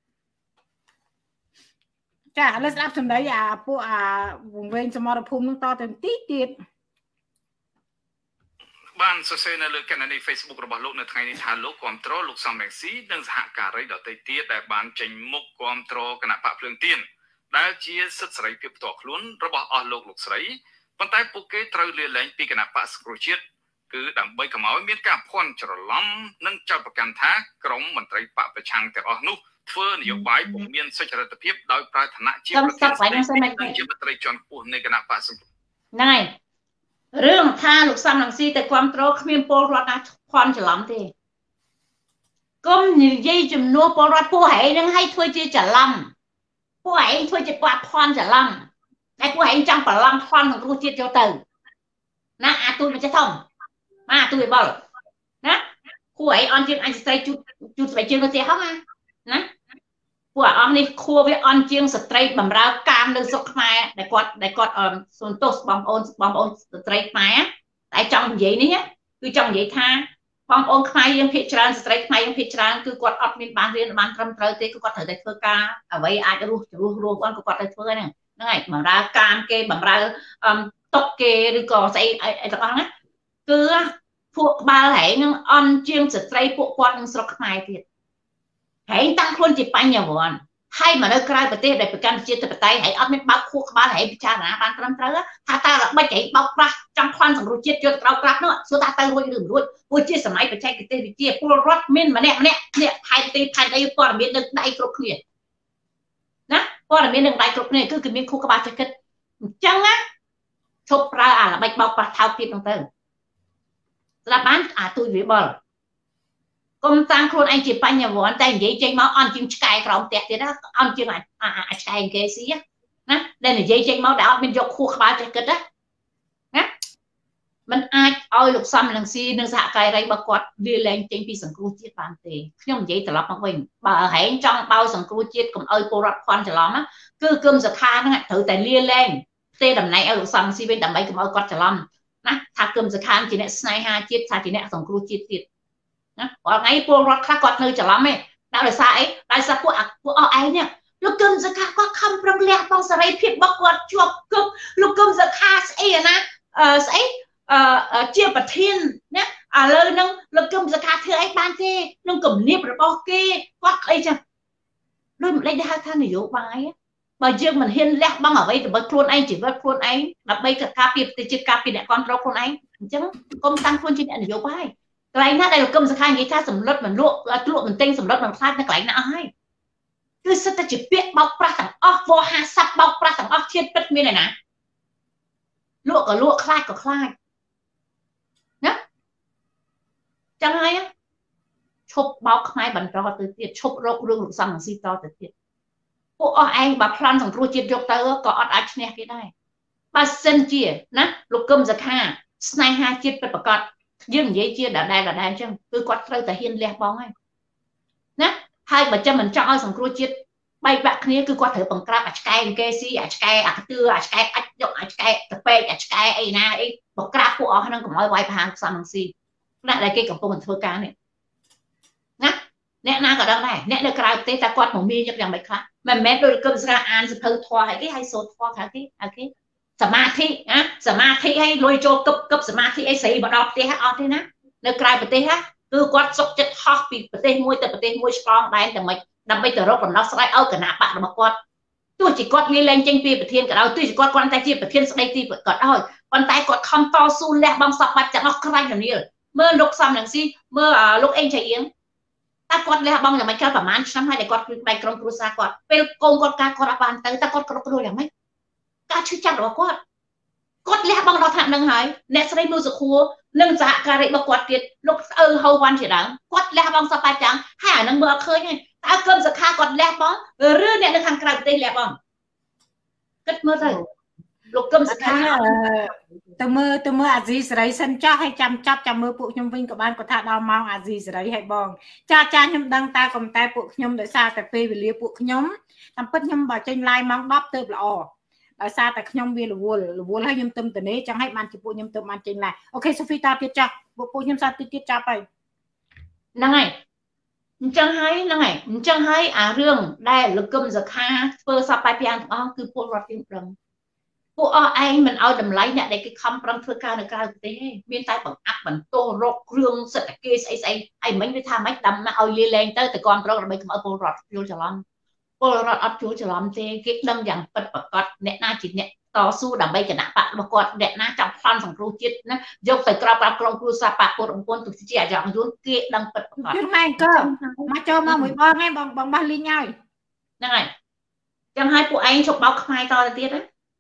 ចាឥឡូវស្ដាប់សម្ដីអាពួកអាវងវែងសមរភូមិនឹងតទៅទីទៀតបានសរសេរនៅលើកណនី Facebook របស់លោកនៅថ្ងៃនេះថាលោកគ្រប់គ្រងលោកសំរងស៊ីនិងសហការីដទៃទៀតដែលបានចេញមុខគ្រប់គ្រងគណៈបកភ្លើងទៀនដែលជាសិទ្ធិសេរីភាពផ្ទាល់ខ្លួនរបស់អស់លោកលោកស្រីប៉ុន្តែពួកគេត្រូវលាលែងពីគណៈបកសង្គ្រោះជាតិគឺដើម្បីកុំឲ្យមានការភ័ន្តច្រឡំនិងចោទប្រកាន់ថាក្រុមមន្ត្រីបកប្រឆាំងទាំងអស់នោះធ្វើនយោបាយពុំមានសុចរិតភាពដោយប្រើឋានៈជាប្រធានជាមន្ត្រីជាន់ខ្ពស់នៃគណៈបកសង្គ្រោះហ្នឹងហើយរឿងថាលោកសំរងស៊ីទៅគ្រប់គ្រងគ្មានពលរដ្ឋណាខន់ច្រឡំទេកុំនិយាយចំនួនពលរដ្ឋពួកឯងនឹងឲ្យធ្វើជាច្រឡំពួកឯងធ្វើជាបាត់ខន់ច្រឡំតែពួកឯងចង់ប្រឡំខន់ក្នុងរសជាតិចូលទៅណាអាទូមិនចេះធំអាទូវិបលណាពួកឯងអន់ជាងអញស្ត្រីជូតជូតស្បែកជើងទៅទៀតហ៎ណាពួកអស់នេះខួរវាអន់ជាងស្ត្រីបំរើកាមនៅស្រុកខ្មែរដែលគាត់ដែលគាត់សន្ទុះបងប្អូនបងប្អូនស្ត្រីខ្មែរតែចង់និយាយនេះគឺចង់និយាយថាបងប្អូនខ្មែរយើងភាគច្រើនស្ត្រីខ្មែរយើងភាគច្រើនគឺគាត់អត់មានបានរៀនបានត្រឹមត្រូវទេគឺគាត់ត្រូវតែធ្វើការអ្វីអាចរស់រស់រស់គាត់ក៏គាត់ទៅធ្វើហ្នឹងហ្នឹងហើយបំរើកាមគេបំរើតុកគេឬក៏ស្អីអីទាំងអស់ហ្នឹងគឺពួកក្បាលហែងនឹងអន់ជាងស្ត្រីពួកគាត់នឹងស្រុកខ្មែរទៀតហែងតាំងខ្លួនជាបញ្ញវន្តហើយមកនៅក្រៅប្រទេសដែលប្រកាន់ប្រជាធិបតេយ្យហែងអត់មានបោកខួរក្បាលហែងពិចារណាបានត្រឹមត្រូវថាតើល្បិចហែងបោកប្រាស់ចង់ខ្លាំងសង្គ្រោះជាតិយកក្រៅក្រាស់នោះសួរថាទៅរួចឬមិនរួចព្រោះជាសម័យបច្ចេកទេសវិទ្យាពលរដ្ឋមានម្នាក់ម្នាក់នេះផែនទីផែនដីព័ត៌មាននៅដៃគ្រប់គ្នាណាព័ត៌មាននៅដៃគ្រប់គ្នាគឺគឺមានខួរក្បាលចេះគិតអញ្ចឹងណាឈប់ប្រើអាល្បិចបោកប្រាស់ថោកទៀតហ្នឹងទៅស្ដាប់បានអាទូចវិបលកុំតាំងខ្លួនឯងជាបញ្ញវន្តតែនិយាយចេញមកអន់ជាងឆ្កែក្រោមផ្ទះទៀតណាអន់ជាងអាឆ្កែអង្គេស៊ីណាដែលនិយាយចេញមកដែលអត់មានយកខួរក្បាលចេះគិតណាណាมันអាចឲ្យលោកសំរងស៊ីនិងសហការីរបស់គាត់លាលែងចេញពីសង្គ្រោះជាតិបានទេខ្ញុំនិយាយត្រឡប់មកវិញបើហែងចង់បោសង្គ្រោះជាតិកុំឲ្យពលរដ្ឋខន់ច្រឡំគឺគឹមសខាហ្នឹងត្រូវតែលាលែងផ្ទេរតំណែងឲ្យលោកសំរងស៊ីវិញដើម្បីកុំឲ្យគាត់ច្រឡំណាថាគឹមសខាជាអ្នកស្នេហាជាតិថាជាអ្នកសង្គ្រោះជាតិទៀតណាបើថ្ងៃពលរដ្ឋខ្លះគាត់នៅច្រឡំទេដល់ដោយសារអីដោយសារពួកពួកអស់ឯងនេះលោកគឹមសខាគាត់ខំប្រឹងលះបង់សេរីភាពរបស់គាត់ជាប់គុកលោកគឹមសខាស្អីណាអឺស្អីអឺជាប្រធានណាឥឡូវហ្នឹងលោកគឹមសខាធ្វើអីបានទេនឹងគំនាបរបស់គេគាត់អីចឹងដូចមិនដេចហៅថានយោបាយបើយើងមិនហ៊ានលះបង់អ្វីដើម្បីខ្លួនឯងជីវិតខ្លួនឯងដើម្បីការពារប្រទេសជាតិការពារអ្នកគ្រប់គ្រងខ្លួនឯងអញ្ចឹងកុំតាំងខ្លួនជាអ្នកនយោបាយកន្លែងណាដែលលោកគឹមសខានិយាយថាសម្លុតមិនលក់លក់មិនទិញសម្លុតមិនខ្លាចនៅកន្លែងណាអស់ហើយគឺសិតតែជាពាក្យបោកប្រាស់ទាំងអស់វហាស័ព្ទបោកប្រាស់ទាំងអស់ជាតិពិតមានឯណាលក់ក៏លក់ខ្លាចក៏ខ្លាចណាចឹងហើយឈប់បោកខ្មែរបន្តទៅទៀតឈប់រករឿងលោកសំរងស៊ីតទៅទៀតពួកអស់ឯងបើប្លន់សង្គ្រោះជាតិយកទៅក៏អត់អាចឈ្នះគេដែរបើសិនជាណាលោកគឹមសខាស្នេហាជាតិពិតប្រាកដយើងនិយាយជាដដែលដដែលអញ្ចឹងគឺគាត់ត្រូវតែហ៊ានលះបង់ហើយណាហើយបើចាំមិនចង់ឲ្យសង្គ្រោះជាតិបែកបាក់គ្នាគឺគាត់ត្រូវបង្ក្រាបអាឆ្កែអង្គេស៊ីអាឆ្កែអាកទឿអាឆ្កែអាចយកអាឆ្កែតពេកអាឆ្កែអីណាអីបង្ក្រាបពួកអស់ហ្នឹងកុំឲ្យវាយប្រហារសំរងស៊ីណាដែលគេកំពុងធ្វើការនេះណាអ្នកណាក៏ដឹងដែរអ្នកនៅក្រៅប្រទេសតែគាត់មកមានយកយ៉ាងម៉េចខ្លះមិនមែនដូចគឹមស្រាអានសភៅធွာឲ្យគេឲ្យសូត្រធွာក្រៅគេអូខេសមាធិណាសមាធិឲ្យលុយចូលគប់គប់សមាធិអីស្រីមកដល់ផ្ទះអត់ទេណានៅក្រៅប្រទេសណាគឺគាត់សុកចិត្តហោះពីប្រទេសមួយទៅប្រទេសមួយឆ្លងដែនតែមិនដើម្បីទៅរកដំណោះស្រាយឲ្យគណៈបករបស់គាត់ទោះជាគាត់លាលែងចេញពីប្រធានក៏ដោយទោះជាគាត់គាត់តែជាប្រធានស្ដីទីក៏ដោយប៉ុន្តែគាត់ខំតស៊ូលះបង់សពបាត់ទាំងអស់ក្រៃរនាលមើលលោកសំរងស៊ីមើលលោកអេងចៃអៀងតែគាត់លះបង់យ៉ាងម៉េចក្រោយប្រហែលឆ្នាំហើយដែលគាត់គឺដៃក្រុមគ្រួសារគាត់ពេលកូនគាត់ការគាត់អត់បានទៅតែគាត់គ្រប់គ្រងយ៉ាងម៉េចការឈឺចាប់របស់គាត់គាត់លះបង់ដល់ថ្នាក់នឹងហើយអ្នកស្រីនូសុខួរនិងសហការីរបស់គាត់ទៀតលោកស្អើហៅវ៉ាន់ជាដើមគាត់លះបង់សពបាច់ចាំងហើយអានឹងមើលអត់ឃើញទេតើគឹមសខាគាត់លះបង់ឬអ្នកនៅខាងក្រៅប្រទេសលះបង់គិតមើលទៅលោកគឹមសខាទៅមើលទៅមើលអាស៊ីសេរីសិនចោះឲ្យចាំចាប់ចាំមើលពួកខ្ញុំវិញក៏បានគាត់ថាដល់ម៉ោងអាស៊ីសេរីឲ្យបងចាចាខ្ញុំដឹងតែក៏តែពួកខ្ញុំដោយសារតែពេលវេលាពួកខ្ញុំតាមពិតខ្ញុំបើចេញ live ម៉ោងដប់ទៅល្អដោយសារតែខ្ញុំវារវល់រវល់ហើយខ្ញុំទឹមតនេចឹងឲ្យបានជាពួកខ្ញុំទៅបានចេញ live អូខេសូហ្វីតទៀតចាស់ពួកពួកខ្ញុំសាទៀតទៀតចាប់ហើយហ្នឹងហើយអញ្ចឹងហើយហ្នឹងហើយអញ្ចឹងហើយអារឿងដែលលោកគឹមសខាធ្វើសពបែបយ៉ាងទាំងអស់គឺពលរដ្ឋទៀងប្រឹងពួកអស់ឯងមិនឲ្យតម្លៃអ្នកដែលគេខំប្រឹងធ្វើការនៅក្រៅប្រទេសទេមានតែបង្អាក់បន្ទោសរកគ្រឿងសិទ្ធិគេស្អីស្អីហើយមិញវាថាម៉េចដាំមកឲ្យលាលែងទៅទៅគ្រប់គ្រងដើម្បីកុំឲ្យពលរដ្ឋយល់ច្រឡំពលរដ្ឋអត់យល់ច្រឡំទេគេដឹងយ៉ាងពិតប្រាកដអ្នកណាជាអ្នកតស៊ូដើម្បីគណៈបករបស់គាត់អ្នកណាចង់ផ្លន់សង្គ្រោះជាតិណាយកទៅក្របក្រាបក្រុមគ្រួសារបកពុតអង្គទោះជាអាយ៉ងយួនគេដឹងពិតប្រាកដយល់ម៉ែអង្គមកចូលមកមួយបងឯងបងបងបោះលីងហើយហ្នឹងហើយចឹងហើយពួកឯងជប់បោកខ្មែរតទៅទៀតណាទ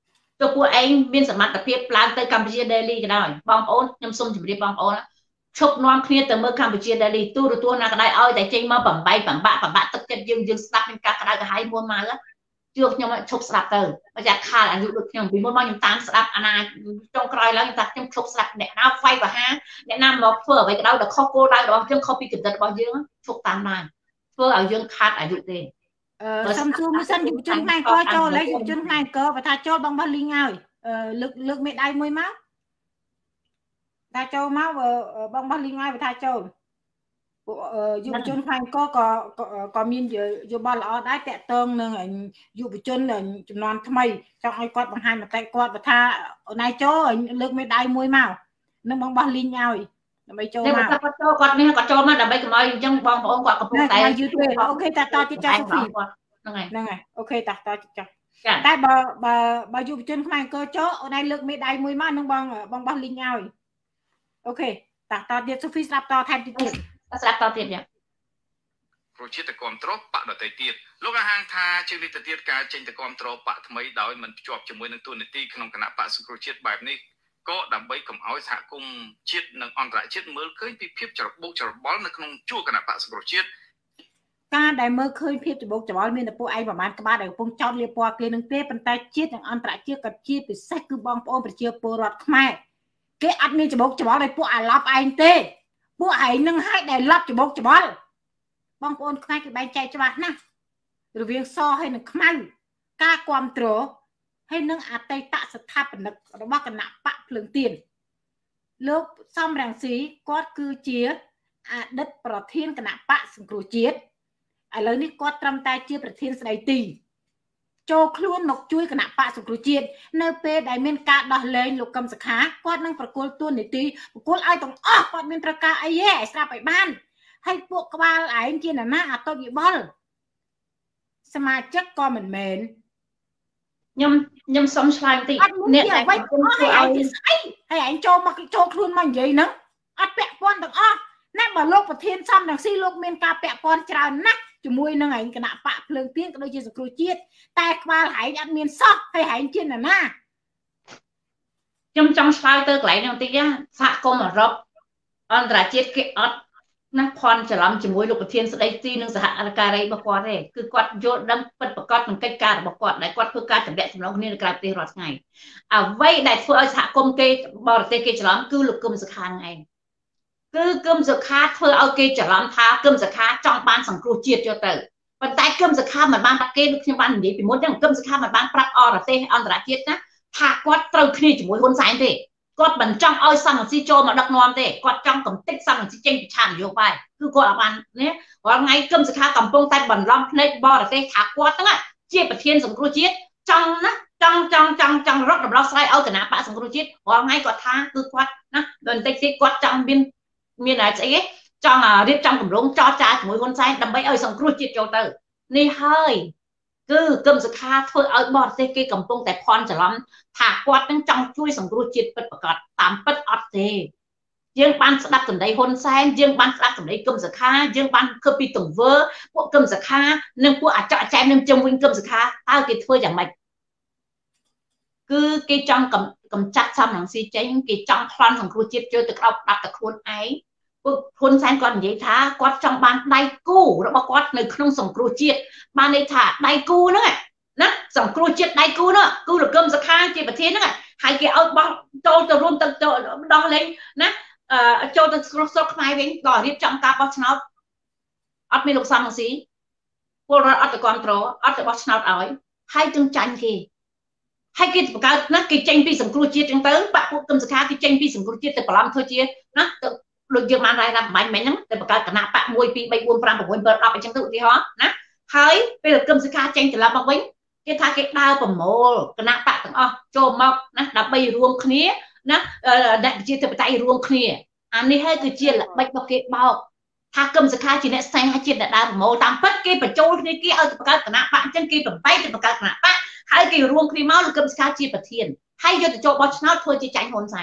choពួកឯងមានសមត្ថភាពឡើងទៅកម្ពុជា Daily ក៏ដោយបងប្អូនខ្ញុំសូមជម្រាបបងប្អូនឈប់នាំគ្នាទៅមើលកម្ពុជា Daily ទូរទស្សន៍ណាក៏ដោយឲ្យតែចេញមកបំបីបំបាក់បំបាក់ទឹកចិត្តយើងយើងស្ដាប់នឹងការក្តៅក្រហាយមួម៉ៅជួខ្ញុំឈប់ស្ដាប់ទៅបើចាខាតអាយុដូចខ្ញុំពីមុនមកខ្ញុំតាមស្ដាប់អាណាចុងក្រោយឡើងខ្ញុំថាខ្ញុំឈប់ស្ដាប់អ្នកណាវាយប្រហារអ្នកណាមកធ្វើអ្វីក៏ដោយដែលខុសគោលដៅរបស់យើងខុសពីគំនិតរបស់យើងឈប់តាមដែរធ្វើឲ្យយើងខាតអាយុទេអឺសំសួរមួយសិនយុវជនខ្មែរក៏ចូលហើយយុវជនខ្មែរក៏បើថាចូលបងបោះលីងហើយលើកលើកមេដៃមួយមកថាចូលមកបងបោះលីងហើយបើថាចូលពួកយុវជនខ្មែរក៏ក៏ក៏មានយោបល់ល្អដែរតាក់ទងនឹងយុវជនចំនួនថ្មីចង់ឲ្យគាត់បង្ហាញមតិគាត់បើថាអូនឯងចូលលើកមេដៃមួយមកនឹងបងបោះលីងឲ្យដើម្បីចូលមកគាត់ចូលគាត់នេះគាត់ចូលមកដើម្បីកុំឲ្យអញ្ចឹងបងប្អូនគាត់កំពុងតែអូខេតាតទៀតចាស់សុភីហ្នឹងហើយហ្នឹងហើយអូខេតាតទៀតចាស់តែបើបើបើយុវជនខ្មែរក៏ចូលអូនឯងលើកមេដៃមួយមកនឹងបងបងបោះលីងឲ្យអូខេតាតទៀតសុភីស្ដាប់តថែមទៀតទៀតស្ដាប់តទៀតយ៉ាងប្រជាជាតិទៅគ្រប់គ្រងបកដទៃទៀតលោកអាហាងថាជាវិទ្យាទៀតការចេញទៅគ្រប់គ្រងបកថ្មីដោយមិនភ្ជាប់ជាមួយនឹងទូនីតិក្នុងគណៈបកសង្គ្រោះជាតិបែបនេះក៏ដើម្បីកុំឲ្យសហគមន៍ជាតិនិងអន្តរជាតិមើលឃើញពីភាពច្របូកច្របល់នៅក្នុងជួរគណៈបកសង្គ្រោះជាតិការដែលមើលឃើញភាពច្របូកច្របល់មានតែពួកឯងប្រមាណក្បាលដែលកំពុងចោទលាពណ៌គេនឹងទេប៉ុន្តែជាតិនិងអន្តរជាតិក៏ជាពិសេសគឺបងប្អូនប្រជាពលរដ្ឋខ្មែរគេអត់មានច្របូកច្របល់ដោយពួកអាឡប់ឯងទេពួកឯងនឹងឲ្យដែលឡប់ច្របូកច្របល់បងប្អូនខ្មែរគេបែងចែកច្បាស់ណាស់រវាងសហើយនិងខ្មៅការគ្រប់គ្រងហើយនឹងអតីតស្ថាបនិករបស់គណៈបកភ្លើងទៀនលោកសំរងស៊ីគាត់គឺជាអតីតប្រធានគណៈបកសង្គ្រោះជាតិឥឡូវនេះគាត់ត្រឹមតែជាប្រធានស្ដីទីចូលខ្លួនមកជួយគណៈបកសង្គ្រោះជាតិនៅពេលដែលមានការដោះលែងលោកកឹមសុខាគាត់នឹងប្រគល់ទួនាទីប្រគល់ឲ្យទាំងអស់គាត់មានត្រូវការអីហ៎ស្រាប់ឲ្យបានហើយពួកក្បាលឯងជាណានាអតុវិបលសមាជិកក៏មិនមែនខ្ញុំខ្ញុំសុំឆ្លើយតិចអ្នកដែលគាត់ធ្វើឲ្យស្អីហើយឯងចូលមកចូលខ្លួនមកនិយាយហ្នឹងអត់ពាក់ព័ន្ធទាំងអស់ណាបើលោកប្រធានសំរងស៊ីលោកមានការពាក់ព័ន្ធច្រើនណាស់ជាមួយនឹងឯងគណៈបកភ្លើងទៀនក៏ដូចជាសង្គ្រោះជាតិតែក្បាលហែងអត់មានសោះហើយហែងជាណានាខ្ញុំចង់ឆ្លើយទៅកន្លែងហ្នឹងបន្តិចសហគមន៍អឺរ៉ុបអន្តរជាតិគេអត់ណាភ័ន្តច្រឡំជាមួយលោកប្រធានស្ដីទីនិងសហការីរបស់គាត់ទេគឺគាត់យល់ដឹងពិតប្រាកដនឹងកិច្ចការរបស់គាត់ដែលគាត់ធ្វើការចម្លាក់ចម្លងគ្នានៅក្រៅប្រទេសរាល់ថ្ងៃអ្វីដែលធ្វើឲ្យសហគមន៍គេបរទេសគេច្រឡំគឺលោកកឹមសុខាហ្នឹងឯងគឺគឹមសុខាធ្វើឲ្យគេច្រឡំថាគឹមសុខាចង់បានសង្គ្រោះជាតិយកទៅប៉ុន្តែគឹមសុខាមិនបានគេដូចខ្ញុំបាននិយាយពីមុនហ្នឹងគឹមសុខាមិនបានប្រាប់អរទេសអន្តរជាតិណាថាគាត់ត្រូវគ្នាជាមួយហ៊ុនសែនទេគាត់មិនចង់ឲ្យសំរងស៊ីចូលមកដឹកនាំទេគាត់ចង់កំទេចសំរងស៊ីចេញពីឆាកនយោបាយគឺគាត់អត់បាននេះរាល់ថ្ងៃគឹមសុខាកំពុងតែបន្លំភ្នែកបរទេសថាគាត់ហ្នឹងជាប្រធានសង្គ្រោះជាតិចង់ណាចង់ចង់ចង់ចង់រកដំណោះស្រាយឲ្យគណៈបកសង្គ្រោះជាតិរាល់ថ្ងៃគាត់ថាគឺគាត់ណាបន្តិចទៀតគាត់ចង់មានមានស្អីគេចង់រៀបចំគម្រោងចរចាជាមួយហ៊ុនសែនដើម្បីឲ្យសង្គ្រោះជាតិចូលទៅនេះហើយគឺគឹមសុខាធ្វើឲ្យបរទេសគេកំពុងតែភ័ន្តច្រឡំថាគាត់នឹងចង់ជួយសង្គ្រោះជាតិពិតប្រាកដតាមពិតអត់ទេយើងបានស្ដាប់សម្ដីហ៊ុនសែនយើងបានស្ដាប់សម្ដីគឹមសុខាយើងបានឃើញពីទង្វើពួកគឹមសុខានិងពួកអាចកអចែមនឹងជុំវិញគឹមសុខាតើគេធ្វើយ៉ាងម៉េចគឺគេចង់កំចាត់សំរងស៊ីចេញគេចង់ប្លន់សង្គ្រោះជាតិចូលទៅក្រោបដាប់តែខ្លួនឯងពួកហ៊ុនសែនគាត់និយាយថាគាត់ចង់បានដៃគូរបស់គាត់នៅក្នុងសង្គ្រោះជាតិបានន័យថាដៃគូហ្នឹងណាសង្គ្រោះជាតិដៃគូហ្នឹងគឺលោកកឹមសុខាជាប្រធានហ្នឹងហើយគេឲ្យបោះចូលទៅរួមទៅដោះលែងណាចូលទៅស្រុកស្រុកខ្មែរវិញដល់រៀបចំការបោះឆ្នោតអត់មានលោកសំរងស៊ីពលរដ្ឋអត់ទៅគ្រប់គ្រងអត់ទៅបោះឆ្នោតឲ្យហើយទាំងចាញ់គេហើយគេបង្កើតណាគេចេញពីសង្គ្រោះជាតិចឹងទៅបាក់ពួកគឹមសុខាគេចេញពីសង្គ្រោះជាតិទៅប្រឡំធ្វើជាណាដូចយើងបានរ៉ាយរ៉ាប់បាញ់មិញហ្នឹងទៅបង្កើតគណៈបកមួយពីរបីបួនប្រាំប្រាំមួយដប់អញ្ចឹងទៅឧទាហរណ៍ណាហើយពេលគឹមសុខាចេញត្រឡប់មកវិញគេថាគេដើរប្រមូលគណៈបកទាំងអស់ចូលមកណាដើម្បីរួមគ្នាណាអ្នកប្រជាធិបតេយ្យរួមគ្នាអានេះហើយគឺជាល្បិចរបស់គេបោកថាគឹមសុខាជាអ្នកស្នេហាជាតិអ្នកដើរប្រមូលតាមពិតគេបញ្ចូលគ្នាគេឲ្យទៅបង្កើតគណៈបកអញ្ចឹងគេបំបែកទៅបង្កើតគណៈបកហើយគេរួមគ្នាមកលោកគឹមសុខាជាប្រធានហើយយកទៅចូលបោះឆ្នោតធ្វើជាចាញ់ហ៊ុនសែន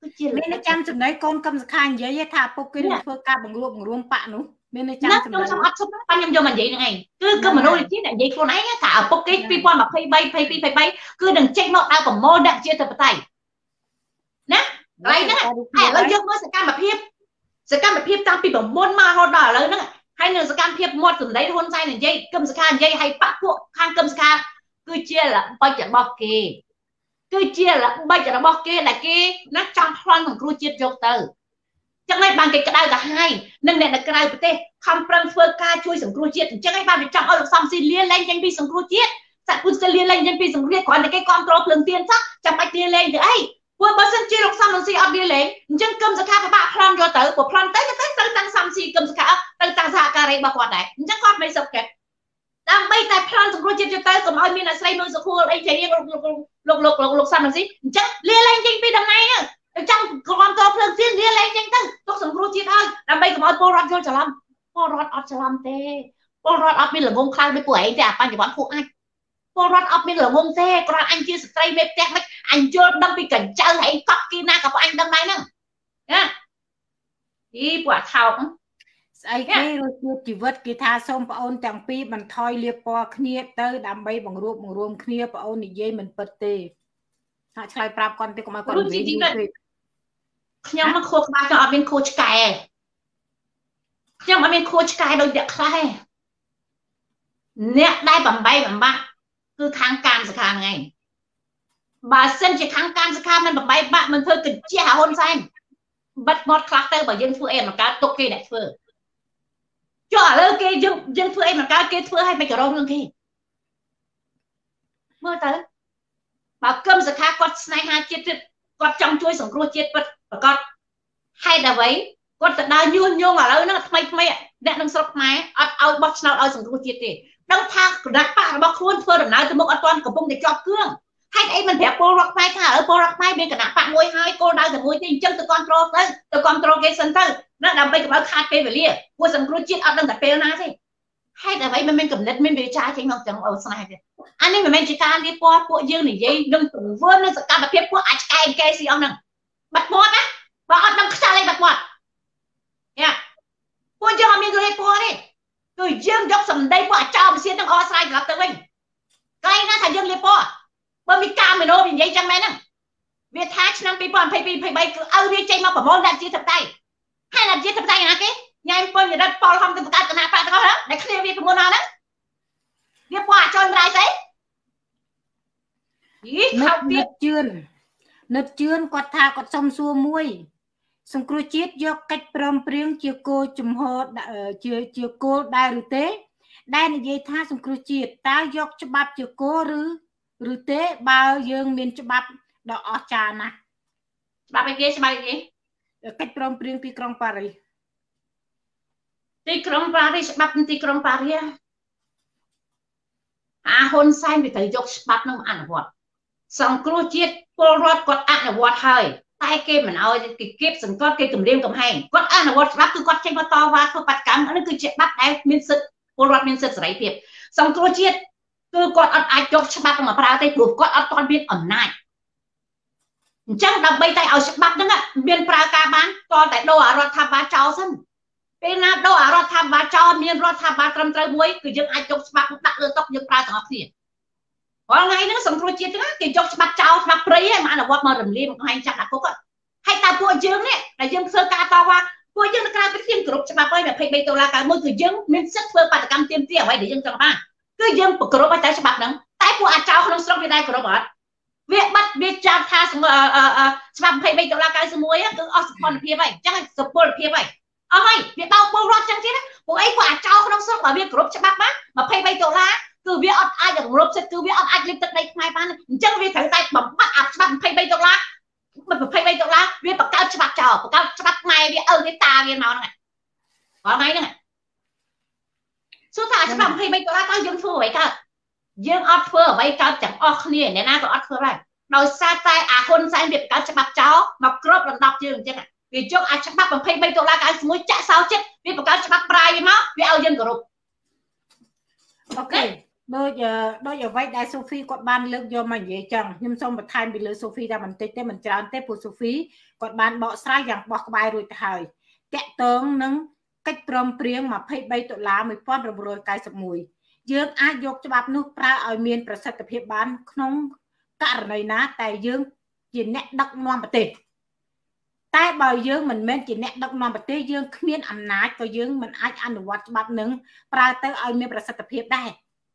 មានចាំចំណៃកូនកឹមសុខានិយាយថាពុកគេនឹងធ្វើការបង្រួបបង្រួមបាក់នោះមានចាំចំណៃខ្ញុំអត់ឈប់បាញ់ខ្ញុំយកមកនិយាយហ្នឹងឯងគឺគឺមនុស្សនេះនិយាយខ្លួនឯងថាឪពុកគេពីរពាន់ម្ភៃបី ភ័យពីរ ភ័យបីគឺនឹងចេញមកដើរប្រមូលដាក់ជាធិបតេយ្យណាកន្លែងហ្នឹងឥឡូវយើងមើលសកម្មភាពសកម្មភាពតាំងពីប្រមុនមករហូតដល់ឥឡូវហ្នឹងហើយនៅសកម្មភាពមាត់សម្ដីហ៊ុនសែននិយាយកឹមសុខានិយាយឲ្យបាក់ពួកខាងកឹមសុខាគឺជាល្បិចរបស់គេគឺជាល្បិចរបស់គេដែលគេណាចង់ប្លន់សង្គ្រោះជាតិយកទៅចឹងហើយបានគេក្តៅទៅហើយនឹងអ្នកនៅក្រៅប្រទេសខំប្រឹងធ្វើការជួយសង្គ្រោះជាតិអញ្ចឹងហើយបានវាចង់ឲ្យលោកសំស៊ីលាលែងចេញពីសង្គ្រោះជាតិសាក់ពុទ្ធលាលែងចេញពីសង្គ្រោះគ្រាន់តែគេគ្រប់គ្រងភ្លើងទៀនសោះចាំបាច់លាលែងទៅអីព្រោះបើសិនជាលោកសំស៊ីអត់លាលែងអញ្ចឹងកឹមសុខាពិបាកប្លន់យកទៅព្រោះប្លន់ទៅទៅទៅតាំងសំស៊ីកឹមសុខាទៅតាំងសហការីរបស់គាត់ដែរអញ្ចឹងគាត់មិនសុខចិត្តដើម្បីតែប្លន់សង្គ្រោះជាតិយកទៅកុំឲ្យមានអាស្រ័យមើលសុខួរអីចេះលោកលោកលោកលោកលោកសំស៊ីអញ្ចឹងលាលែងចេញពីតំណែងទៅចាំគ្រប់គ្រងភ្លើងទៀនលាលែងចេញទៅទុកសង្គ្រោះជាតិឲ្យដើម្បីកុំឲ្យពលរដ្ឋយល់ច្រឡំពលរដ្ឋអត់ច្រឡំទេពលរដ្ឋអត់មានល្ងងខ្លៅដូចពួកឯងទេអាបញ្ញវន្តពួកអាចពលរដ្ឋអត់មានល្ងងទេគ្រាន់អញជាស្ត្រីមេផ្ទះមិនអញយល់ដឹងពីកញ្ចៅឯងកប់គីណាក៏អញដឹងដែរហ្នឹងណាអីពួកថោកស្អីគេរស់ជាតិជីវិតគេថាសូមបងអូនទាំងពីរបន្ថយលៀបពណ៌គ្នាទៅដើម្បីបង្រួបបង្រួមគ្នាបងអូននិយាយមិនពិតទេថាឆ្លើយប្រាប់គាត់ទៅកុំឲ្យគាត់និយាយពេកខ្ញុំមកខួរក្បាលខ្ញុំអត់មានខួរឆ្កែខ្ញុំអត់មានខួរឆ្កែដូចអ្នកខ្លះទេអ្នកដែលបំបីបំបាក់គឺខាងការសខាហ្នឹងឯងបើសិនជាខាងការសខាមិនបំបីបាក់មិនធ្វើកញ្ជះហ៊ុនសែនបិទមាត់ខ្លះទៅបើយើងធ្វើអីមកកើតទុកគេអ្នកធ្វើចុះឥឡូវគេយើងយើងធ្វើអីមកកើតគេធ្វើឲ្យមិនក៏រងរឿងគេមើលទៅបើកឹមសខាគាត់ស្នេហាជាតិគាត់ចង់ជួយសង្គ្រោះជាតិពិតប្រកបហេតុអ្វីគាត់ទៅដើរញុះញង់ឥឡូវហ្នឹងថ្មីថ្មីអ្នកនឹងស្រុកខ្មែរអត់ឲ្យបោះឆ្នោតឲ្យសង្គ្រោះជាតិទេដឹងថាគណៈបករបស់ខ្លួនធ្វើដំណើរទៅមុខអត់ទាន់កំពុងតែជាប់គ្រឿងហេតុអីមិនប្រាប់ពលរដ្ឋខ្មែរថាឥឡូវពលរដ្ឋខ្មែរមានគណៈបកមួយហើយគោលដៅតែមួយទេអញ្ចឹងទៅគ្រប់គ្រងទៅទៅគ្រប់គ្រងគេសិនទៅណាដើម្បីកុំឲ្យខាតពេលវេលាពួកសង្គ្រោះជាតិអត់ដឹងតែពេលណាទេហេតុអ្វីមិនមានកំណត់មានវិចារចេញមកទាំងអូស្នេហ៍ទេអានេះមិនមែនជាការលៀបពណ៌ពួកយើងនិយាយនឹងទង្វើនឹងសកម្មភាពពួកអាចកែកែស៊ីអស់ហ្នឹងបាត់មាត់ណាបើអត់ដឹងខ្យល់អីបាត់មាត់យ៉ាពួកយើងអត់មានលៀបពណ៌ទេគឺយើងយកសម្ដីពួកអាចោមសៀននឹងអស្រ័យត្រឡប់ទៅវិញកែណាថាយើងលៀបពណ៌បើមានកាមេរ៉ានិយាយចឹងមែនហ្នឹងវាថាឆ្នាំពីរពាន់ยี่สิบยี่สิบបីគឺឲ្យវាចេញមកប្រមូលដាក់ជាធិបតេយ្យហើយដាក់ជាធិបតេយ្យណាគេញ៉ៃពុញរត់ពលហំទៅបង្កើតគណៈបកទាំងអស់ហ្នឹងដែលគ្នាវាប្រមូលហ្នឹងវាពណ៌អាចចូលរៃស្អីយីខោទៀតជឿននឹកជឿនគាត់ថាគាត់សុំសួរមួយសង្គ្រោះជាតិយកកិច្ចព្រមព្រៀងជាគោលជំហរជាជាគោលដែរឬទេដែលនិយាយថាសង្គ្រោះជាតិតើយកច្បាប់ជាគោលឬឬទេបើយើងមានច្បាប់ដ៏អស្ចារ្យណាស់ច្បាប់អីគេច្បាប់អីគេកិច្ចព្រមព្រៀងទីក្រុងប៉ារីសទីក្រុងប៉ារីសច្បាប់ទីក្រុងប៉ារីសអាហ៊ុនសែនវាត្រូវយកច្បាប់នោះអនុវត្តសង្គ្រោះជាតិពលរដ្ឋគាត់អនុវត្តហើយតែគេមិនអោយគេគៀបសង្កត់គេគម្រាមកំហែងគាត់អនុវត្តច្បាប់គឺគាត់ចេញមកតវ៉ាធ្វើបាតកម្មនេះគឺជាច្បាប់ដែលមានសិទ្ធិពលរដ្ឋមានសិទ្ធិសេរីភាពសង្គ្រោះជាតិគឺគាត់អត់អាចយកច្បាប់មកប្រើទេព្រោះគាត់អត់ទាន់មានអំណាចអញ្ចឹងដើម្បីតែឲ្យច្បាប់ហ្នឹងមានប្រើការបានតតែដូរអារដ្ឋាភិបាលចោលសិនពេលណាដូរអារដ្ឋាភិបាលចោលមានរដ្ឋាភិបាលត្រឹមត្រូវមួយគឺយើងអាចយកច្បាប់ដាក់លើតុយើងប្រើទាំងអស់គ្នារាល់ថ្ងៃហ្នឹងសង្គ្រោះជាតិហ្នឹងគេយកច្បាប់ចោលច្បាប់ព្រៃហើយមកអនុវត្តមករំលាយមកឲ្យចាប់ដាក់គុកហើយតើពួកយើងនេះដែលយើងធ្វើការតវ៉ាពួកយើងនៅក្រៅប្រទេសគ្រប់ច្បាប់ហើយยี่สิบបីដុល្លារកាលមួយគឺយើងមានសិទ្ធិធ្វើបាតកម្មទាមទារអ្វីដែលយើងចង់បានគឺយើងប្រគ្រប់ឲ្យតែច្បាប់ហ្នឹងតែពួកអាចោលក្នុងស្រុកវាដែរគ្រប់អត់វាបាត់វាចាប់ថាច្បាប់ยี่สิบបីដុល្លារเก้าสิบเอ็ดគឺអស់សុពលភាពហើយអញ្ចឹងសុពលភាពហើយអស់ហើយវាបោកពលរដ្ឋចឹងទៀតពួកអីពួកអាចោលក្នុងស្រុកបើវាគ្រប់ច្បាប់ណាยี่สิบបីដុល្លារគឺវាអត់អាចរំលោភសិទ្ធិគឺវាអត់អាចលេបទឹកដីខ្មែរបានអញ្ចឹងវាត្រូវតែបំបត្តិអាច្បាប់ยี่สิบបីដុល្លារยี่สิบបីដុល្លារវាបង្កើតច្បាប់ចោលបង្កើតច្បាប់ខ្មែរវាឪវាតាវាមកហ្នឹងរាល់ថ្ងៃហ្នឹងសួរថាច្បាប់ยี่สิบបីដុល្លារតើយើងធ្វើអ្វីកើតយើងអត់ធ្វើអ្វីកើតទាំងអស់គ្នាអ្នកណាក៏អត់ធ្វើដែរដោយសារតែអាហ៊ុនសែនវាបង្កើតច្បាប់ចោលមកគ្របដណ្ដប់យើងអញ្ចឹងវាយកអាច្បាប់ยี่สิบបីដុល្លារเก้าสิบเอ็ดចាក់សោចិត្តវាបង្កើតច្បាប់ប្រាយមកវាឲ្យយើងគោរពអូខេ đôi giờ đôi giờ vậy đại Sophie còn ban lực do mình vậy chẳng nhưng xong một time bị lừa Sophie ra mình tết tết mình chào tết của Sophie còn ban bỏ sai rằng bỏ bài rồi thời kẹt tướng nâng cách trông priêng mà phải bay tụi lá mới phát rồi rồi cái sập mùi dương ai dục cho bác nước pra ở miềnประสิทธิភាពbán không cả này ná tại dương chỉ nét đắc non bát tê tại bao dương mình men chỉ nét đắc non bát tê dương miền âm nát có dương mình ai ăn được vật bát nướng pra tới ở miềnประสิทธิភាពได้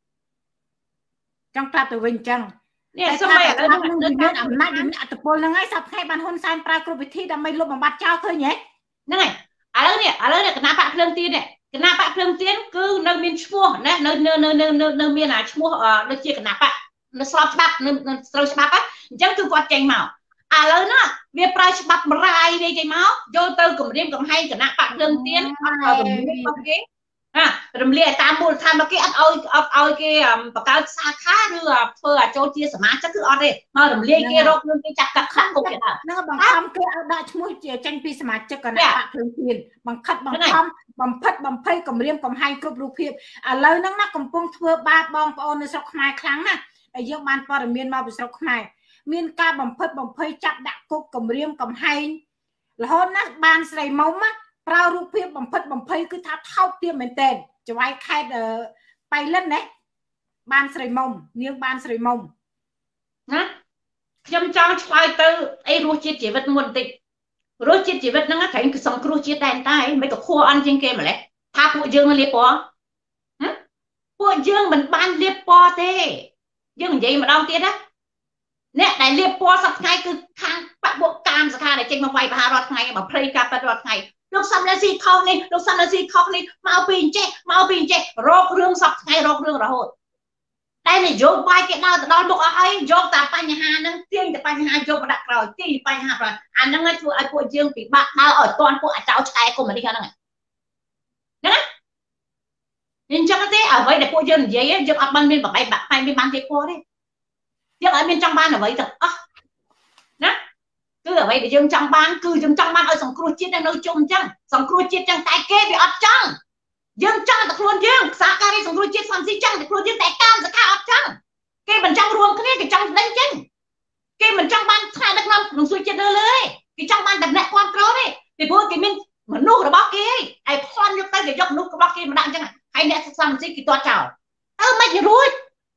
trong trap từ vinh trăng nè sao mày ở đây miền âm nát miền tụi tôi là ngay sắp khai ban hôn san pra cướp vị thi đam mê lúc mà bắt trao thôi nhé này ở đây nè ở đây nè cái nào bạn lương tiền nè cái nào bạn lương tiền cứ nơi miền chua nè nơi nơi nơi nơi nơi nơi miền nào chua ở nơi chia cái nào bạn nó slap bắp nơi nơi slap á chẳng cứ quạt chanh màu à lớn á việc price bắp rai đi chanh máu vô từ cùng đêm cùng hay cái nào bạn lương tiền ở cùng đêm không cái à rồi liền tam buồn tham cái ăn ôi ôi cái bạc cao xa khá đưa phơi à cho chia sẻ má chắc cứ ăn đi mà rồi liền kia rồi cái chặt cắt khăn cũng vậy à nó bằng thăm cái đã chui tranh pi sắm chắc cái nào bạn thường tiền bằng khắt bằng thăm bằng phật bằng phây cầm riêng cầm hai cướpรูปភាពà lời nó nó cầm pung thưa ba bong ôn nó sọc mai kháng nè ở dương ban pa rồi miền mau bị sọc mai miền ca bằng phật bằng phây chặt đặt cục cầm riêng cầm hai là hôm nó ban sài mông áเรารูปเพียบบัมพัดบัมเพยคือทับเท่าเทียมเหมือนเต้นจะไว้ใครเดอไปเล่นเนี่ยบ้านสริมมเนื้อบ้านสริมมนะยำจองชายตือไอ้รู้จิตชีวิตมุนติรู้จิตชีวิตนั่งก็แข่งคือสองครูจิตแดนใต้ไม่กับขั้วอันจริงเกมอะไรถ้าพวกยืงมันเรียบปอพวกยืงมันบ้านเรียบปอเต้ยืงมันใหญ่มาดองเตี้ยนะเนี่ยแต่เรียบปอสักไงคือทางปะบวกการสักการเนี่ยจริงมาไฟพารอดไงมาเพลย์การปะรอดไงลูกซ้ำนาซีเขานี่ลูกซ้ำนาซีเขานี่มาเอาปีนเจ๊มาเอาปีนเจ๊รอกเรื่องสับไงรอกเรื่องระหดแต่เนี่ยโยกไปแกดาวแต่ดาวบอกไอ้โยกแต่ปัญหานั่งเตี้ยแต่ปัญหาโยกมาดักเราเตี้ยปัญหาเราอันนั้นไงพวกไอ้พวกยืมปีบ้าดาวอ่อยตอนพวกไอ้เจ้าชายคนมาดีกันนั่งไงนะยิ่งจังก็เจ๊เอาไว้แต่พวกยืมเยอะยืมอับมันเป็นแบบไอ้แบบไปเป็นบ้านเจ๊พอได้ยืมไอ้เป็นจังบ้านเอาไว้แต่อ่ะนะcứ ở vậy để dương trong ban cứ dương trong ban ở sòng cua chiết đang nấu chung chăng sòng cua chiết chăng tại kê bị ấp chăng dương chăng tập luôn dương xa ca đi sòng cua chiết xong gì chăng tập luôn dương tại cam sẽ cao ấp chăng kê mình trong ruộng cái cái trong đánh chăng kê mình trong ban thay đất năm lùng xuôi chiết đưaเลยcái trong ban đặt nẹt quan trâu đi thì bữa cái mình mà nuốt rồi bóc kia ai con nhúc tay để dốc nuốt cái bóc kia mà đang chăng hay nẹt xong gì cái toa chảo ơ mày thì ruồi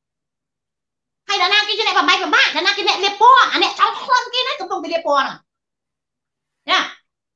hay là na cái này mà bay mà bạn là na cái nẹt liệp po à nẹt trong con kia đấy cũng không bị liệp po nè nha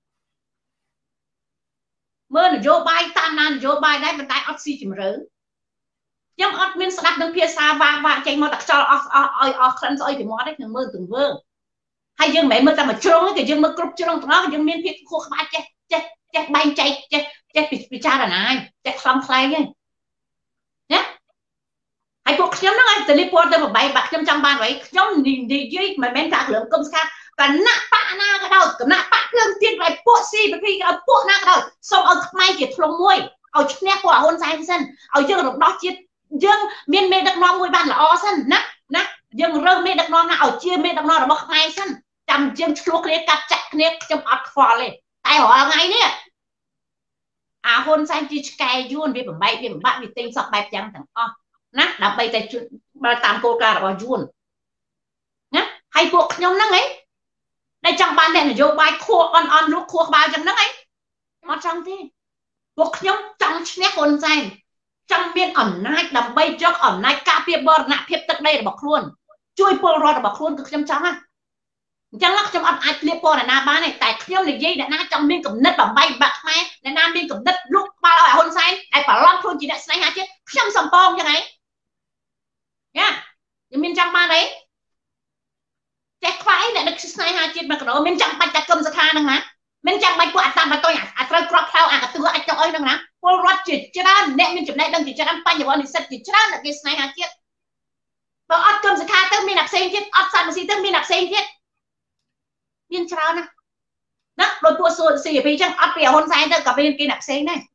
mưa là vô bay tan nan vô bay đấy mình tay oxy chìm rỡ nhưng ớt miên sạch đứng phía xa và và chạy mà đặt cho oi oi khăn oi thì mỏ đấy thường mưa từng vương hay dương mẹ mưa ta mà trông cái dương mưa cướp trông đó dương miên phía khô ba chết chết chết bay chạy chết chết bị bị cha là này chết xong play nhé nhé hay cuộc nhóm nó ngay từ liệp po tới một bảy bạc trong trong ban vậy nhóm nhìn đi dưới mà men cả lượng công khác cả nát bạ na cái đầu cả nát bạ lương tiền lại bộ xì bởi vì cái bộ na cái đầu xong ở mai chỉ thùng môi ở chút nét của hôn sai sân ở dương được đó chiết dương miền miền đặc non môi ban là o sân nát nát dương rơ miền đặc non na ở chia miền đặc non là bọc mai sân chầm dương chuộc này cắt chặt này trong ớt phò lên tay họ ngay nè à hôn sai chỉ cài yuan vì bẩm bay vì bẩm bạn vì tinh sọc bẹp chẳng thằng o nát đã bay tay ba tam cô ca là bao yuan nhá hay buộc nhóm năng ấy đây trong ban này là vô bài khô on on lúc khô bao trong nước ấy mà trong thế buộc nhóm trong nét hồn xanh trong biên ẩm nai đầm bay trước ẩm nai ca bia bờ nạp hiệp tất đây là bọc luôn chui pol rồi là bọc luôn cực trong trong á chẳng lắc trong ẩm ai liệp po là na ba này tại nhóm này dây đã na trong biên cầm đất bẩm bay bạc mai là nam biên cầm đất lúc bao là hồn xanh ai phải lon luôn chỉ đã say hả chứ trong sầm pong như này nhá nhưng biên trong ban đấy chắc phải là được sai hai chuyện mà cái đó mình chẳng bạch ta cầm ra tha năng hả mình chẳng bạch của anh ta mà tôi à à tôi crop theo à tôi anh cho ơi năng hả tôi rót chỉ cho ra nè mình chụp này đăng chỉ cho anh bay nhiều anh sẽ chỉ cho ra là cái sai hai chuyện và ớt cầm ra tha tới mình nạp sen chết ớt xanh gì tới mình nạp sen chết biên cho ra nè đó rồi tua sôi xì vì chẳng ớt bèo hôn sai tới cả bên kia nạp sen này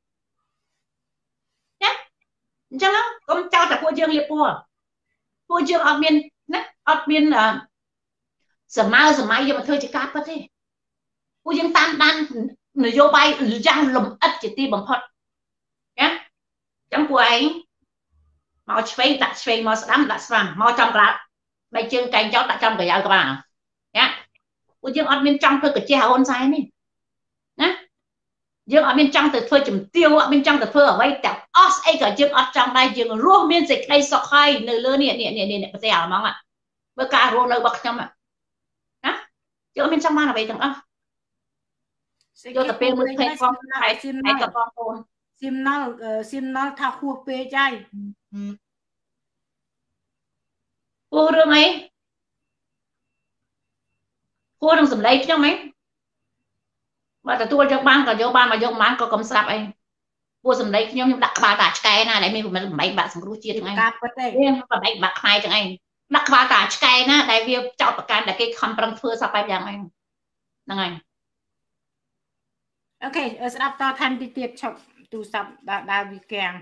nhé chẳng lắm con trao trả cô dương liệp po cô dương ở miền nè ớt miền là giờ mai giờ mai giờ mà thôi chỉ cắt hết đi, cô dân tan tan người vô bay răng lùm ít chỉ ti bằng phật, nhá, trong cô ấy mau chơi đặt chơi mau sắm đặt sắm mau trong ra bây chương canh cháu đặt trong cái áo các bạn nhá bây chương ở bên trong tôi cái che hồn sai này nhá dương ở bên trong từ phơi chùm tiêu ở bên trong từ phơi ở đây tập os ấy cả dương ở trong đây dương ruộng miên dịch đây sọc hay nơi lơ nè nè nè nè nè cái dẻo mong ạ bữa cà ruộng nơi bậc trong ạ đó dương ở bên trong mà là vậy thằng ơ vô tập bên mới thấy con thấy thấy tập con con sim nó sim nó thao khu pe chay cô đưa mấy cô đừng sầm lấy cho mấy mà tôi cho ban cả vô ban mà vô ban có cầm sạp anh cô sầm lấy nhóm đặt ba tả cây na để mình mình mấy bạn sầm rú chia anh và mấy bạn hai chẳng anh đặt ba tả cây na để việc chọnประกันđể cái con bằng phơi sạpไปយ៉ាងanh năng anh ok ស្ដាប់តថែមតិចទៀតឈប់ទូរស័ព្ទដើរដើរវាកៀង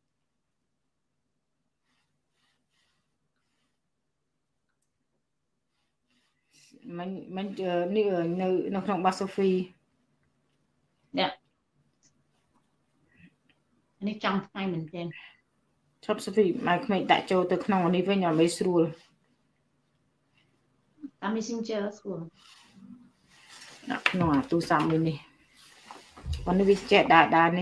មិនមិននេះនៅនៅក្នុងបាសូហ្វីនេះនេះចង់ថ្ងៃមែនទេឈប់សូហ្វីមកក្មេងដាក់ចូលទៅក្នុងនេះវិញឲ្យមិនស្រួលតាម Messenger ស្រួលដាក់ក្នុងទូរស័ព្ទមួយនេះប៉ុន្តែវាចេះដើរដើរនេះ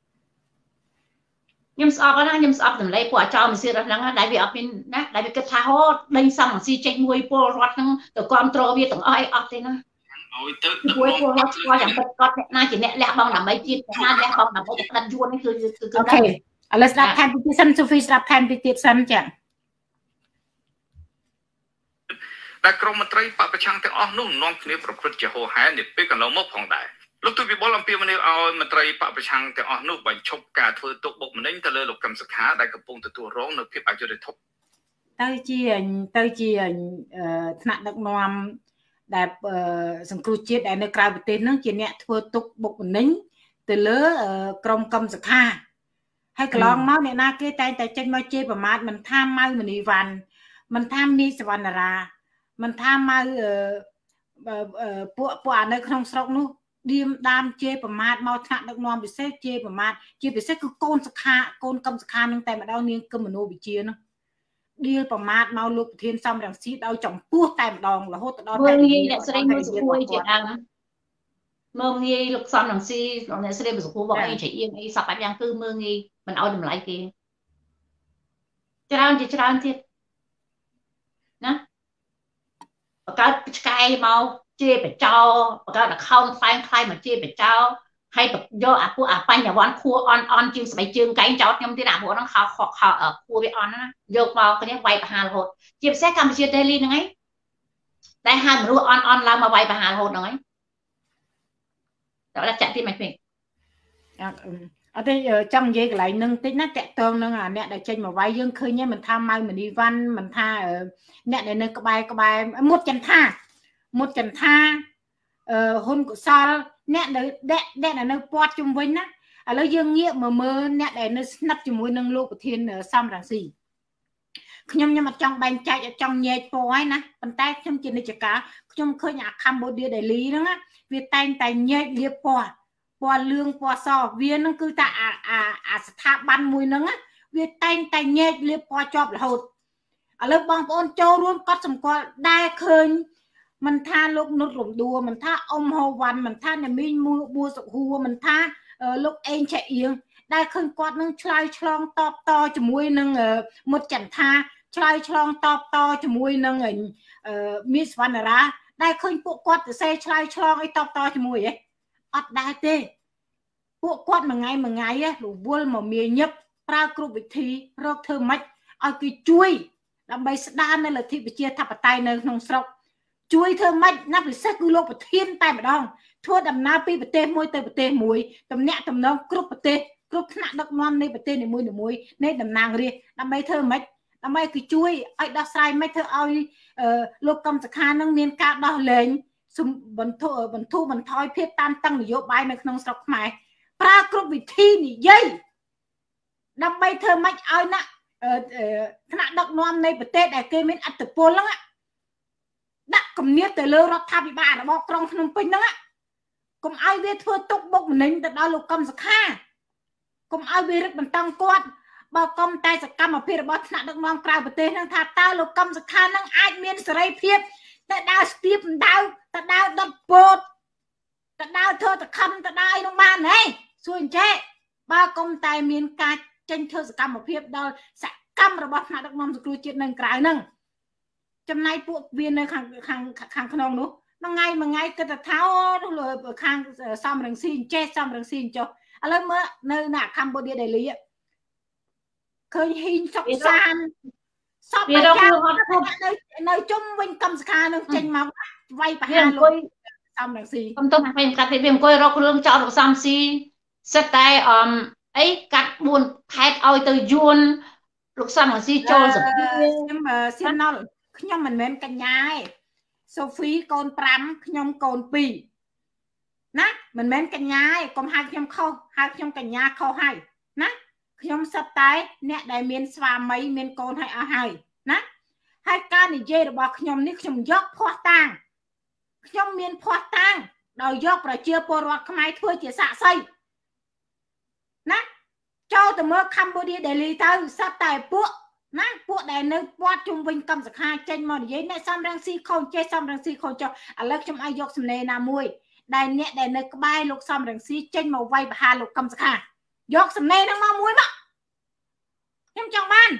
ខ្ញុំស្អប់ណាខ្ញុំស្អប់តម្លៃពួកអាចោលមិនសៀតហ្នឹងដែរវាអត់មានណាដែរវាគិតថាហូតដេញសំអស៊ីចេញមួយពលរដ្ឋហ្នឹងទៅគ្រប់គ្រងវាទាំងអស់អីអត់ទេណាឲ្យទៅមួយពលរដ្ឋស្គាល់យ៉ាងពិតគាត់អ្នកណាជាអ្នកលះបង់ដើម្បីជាតិណាលះបង់ដើម្បីតែក្តិតយួននេះគឺគឺអូខេឥឡូវស្ដាប់ថែមពីទៀតសិនសូហ្វីស្ដាប់ថែមពីទៀតសិនចាតែក្រមមន្ត្រីបពប្រឆាំងទាំងអស់នោះនាំគ្នាប្រព្រឹត្តជាហោហែនេះពេលកន្លងមកផងដែរលោកទូវិបុលអំពីមនីឲ្យមន្ត្រីបពប្រឆាំងទាំងអស់នោះបញ្ឈប់ការធ្វើទុកបុកម្នេញទៅលើលោកកឹមសុខាដែលកំពុងទទួលរងនៅភាពអយុត្តិធម៌ទៅជាទៅជាថ្នាក់ដឹកនាំដែលសង្គ្រោះជាតិដែលនៅក្រៅប្រទេសហ្នឹងជាអ្នកធ្វើទុកបុកម្នេញទៅលើក្រុមកឹមសុខាហើយកន្លងមកអ្នកណាគេតែងតែចេញមកជេរប្រមាថមិនថាម៉ៅមនីវ៉ាន់មិនថានីសវណ្ណារាមិនថាម៉ៅពួកពួកនៅក្នុងស្រុកនោះឌៀមដាមជេរប្រមាថមកថ្នាក់ដឹកនាំពិសេសជេរប្រមាថជាពិសេសគឺកូនសុខាកូនកឹមសុខានឹងតែម្ដងនាងគឹមមនោវិជ្ជានោះឌៀលប្រមាថមកលោកប្រធានសំរងស៊ីដោយចំពោះតែម្ដងរហូតដល់តែងាយអ្នកស្រីមួយសុខួយជាដើមមើលងាយលោកសំរងស៊ីអ្នកស្រីមួយសុខួយបងអីច្រៃអៀងអីសពបែបយ៉ាងគឺមើលងាយមិនឲ្យតម្លៃគេច្រើនជាច្រើនទៀតណាបង្កើតឆ្កែមកជេរបចោបង្កើត account ខ្លាំងខ្លាំងមកជេរបចោហើយយកអាពួកអាបញ្ញវន្តខួរអន់អន់ជាងស្បែកជើងកែងចោតខ្ញុំទៀតអាពួកហ្នឹងខោខោខោខួរវាអន់ណាយកមកគ្នាវាយបហារហូតជាពិសេសកម្ពុជា Daily ហ្នឹងឯងតែហៅមនុស្សអន់អន់ឡើងមកវាយបហារហូតហ្នឹងឯងដល់ចាក់ទៀតមិនពេកអត់ទេចង់និយាយកន្លែងហ្នឹងតិចណាតាក់ទងនឹងអាអ្នកដែលចេញមកវាយយើងឃើញហ្នឹងមិនថាម៉ៅមនីវ៉ាន់មិនថាអ្នកដែលនៅក្បែរក្បែរមុតចន្ទថាមុតចន្ទថាអឺហ៊ុនកុសលអ្នកនៅអ្នកអ្នកនៅពាត់ជុំវិញណាឥឡូវយើងងាកមកមើលអ្នកដែលនៅស្និទ្ធជាមួយនឹងលោកប្រធានសំរងស៊ីខ្ញុំខ្ញុំអត់ចង់បែងចែកអត់ចង់ញែកពណ៌ហើយណាប៉ុន្តែខ្ញុំជានិច្ចការខ្ញុំឃើញអា Cambodia Daily ហ្នឹងវាតែងតែញែកលាបពណ៌ពណ៌លឿងពណ៌សវាហ្នឹងគឺតែអាអាស្ថាប័នមួយហ្នឹងវាតែងតែញែកលាបពណ៌ជាប់រហូតឥឡូវបងប្អូនចូលរួមកត់សម្គាល់ដែរឃើញមិនថាលោកនុតរំដួលមិនថាអ៊ំហូវ៉ាន់មិនថាអ្នកមីងមួយបួសុហួរមិនថាលោកអេងឆៃអៀងដែលឃើញគាត់នឹងឆ្លើយឆ្លងតបតជាមួយនឹងមុតចន្ទថាឆ្លើយឆ្លងតបតជាមួយនឹងមីសវណ្ណារាដែលឃើញពួកគាត់ទៅសេឆ្លើយឆ្លងអីតបតជាមួយហ៎អត់ដែរទេពួកគាត់មួយថ្ងៃមួយថ្ងៃរវល់មកមាញឹកប្រើគ្រប់វិធីរកធ្វើម៉េចឲ្យគេជួយដើម្បីស្ដារនៅលទ្ធិប្រជាធិបតេយ្យនៅក្នុងស្រុកជួយធ្វើម៉េចណាពិសេសគឺលោកប្រធានតែម្ដងធ្វើដំណើរពីប្រទេសមួយទៅប្រទេសមួយតំណាក់តំណងគ្រប់ប្រទេសគ្រប់ថ្នាក់ដឹកនាំនៃប្រទេសនីមួយៗនៃតំណាងរាស្ត្រដើម្បីធ្វើម៉េចដើម្បីគឺជួយឲ្យដោះស្រាយម៉េចធ្វើឲ្យលោកកឹមសុខានឹងមានការដោះលែងបន្ធូរបន្ធូរបន្ថយភាពតានតឹងនយោបាយនៅក្នុងស្រុកខ្មែរប្រើគ្រប់វិធីនិយាយដើម្បីធ្វើម៉េចឲ្យណាថ្នាក់ដឹកនាំនៃប្រទេសដែលគេមានអធិបុលហ្នឹងដាក់គំនាបទៅលើរដ្ឋាភិបាលរបស់ក្រុងភ្នំពេញហ្នឹងកុំឲ្យវាធ្វើទុកបុកម្នេញទៅដល់លោកកឹមសុខាកុំឲ្យវារឹតបន្តឹងគាត់បើកុំតែសកម្មភាពរបស់ថ្នាក់ដឹកនាំក្រៅប្រទេសនឹងថាតើលោកកឹមសុខានឹងអាចមានសេរីភាពទៅដើរស្ទាបដៅទៅដើរដុតពោតទៅដើរធ្វើតខំទៅដើរនឹងបានហីសួរអញ្ចេះបើកុំតែមានការចេញធ្វើសកម្មភាពដល់សកម្មរបស់ថ្នាក់ដឹកនាំសង្គ្រោះជាតិនៅក្រៅនឹងចំណែកពួកវានៅខាងខាងខាងក្នុងនោះមួយថ្ងៃមួយថ្ងៃគិតថាអូលើខាងសំរងស៊ីអញ្ចេះសំរងស៊ីអញ្ចោះឥឡូវមើលនៅនៅកម្ពុជាដេលីឃើញហ៊ីងសុកសានសពអាចារ្យនៅនៅជុំវិញកម្មសខានឹងចេញមកវាយប្រហារលោកសំរងស៊ីខ្ញុំទៅតែកាត់ទៅវាអង្គុយរករឿងចោលលោកសំស៊ីសិតតែអមអីកាត់បួនខេតឲ្យទៅយួនលោកសំរងស៊ីចូលសភាខ្ញុំសៀនណុលខ្ញុំមិនមែនកញ្ញាឯងសូហ្វីកូនប្រាំខ្ញុំកូនពីរណាមិនមែនកញ្ញាឯងកុំហៅខ្ញុំខុសហៅខ្ញុំកញ្ញាខុសហើយណាខ្ញុំសិតតែអ្នកដែលមានស្វាមីមានកូនឲ្យអស់ហើយណាហើយការនិយាយរបស់ខ្ញុំនេះខ្ញុំយកភ័ស្តុតាងខ្ញុំមានភ័ស្តុតាងដោយយកប្រជាពលរដ្ឋខ្មែរធ្វើជាសាក្សីណាចូលទៅមើលកម្ពុជាដេលីទៅសិតតែពួកណាពួកដែលនៅពាត់ជុំវិញកម្មសខាចេញមកនិយាយអ្នកសំរងស៊ីខូនចេះសំរងស៊ីខូនចុះឥឡូវខ្ញុំឲ្យយកសំណេរណាមួយដែលអ្នកដែលនៅក្បែរលោកសំរងស៊ីចេញមកវាយប្រហារលោកកម្មសខាយកសំណេរហ្នឹងមកមួយមកខ្ញុំចង់បាន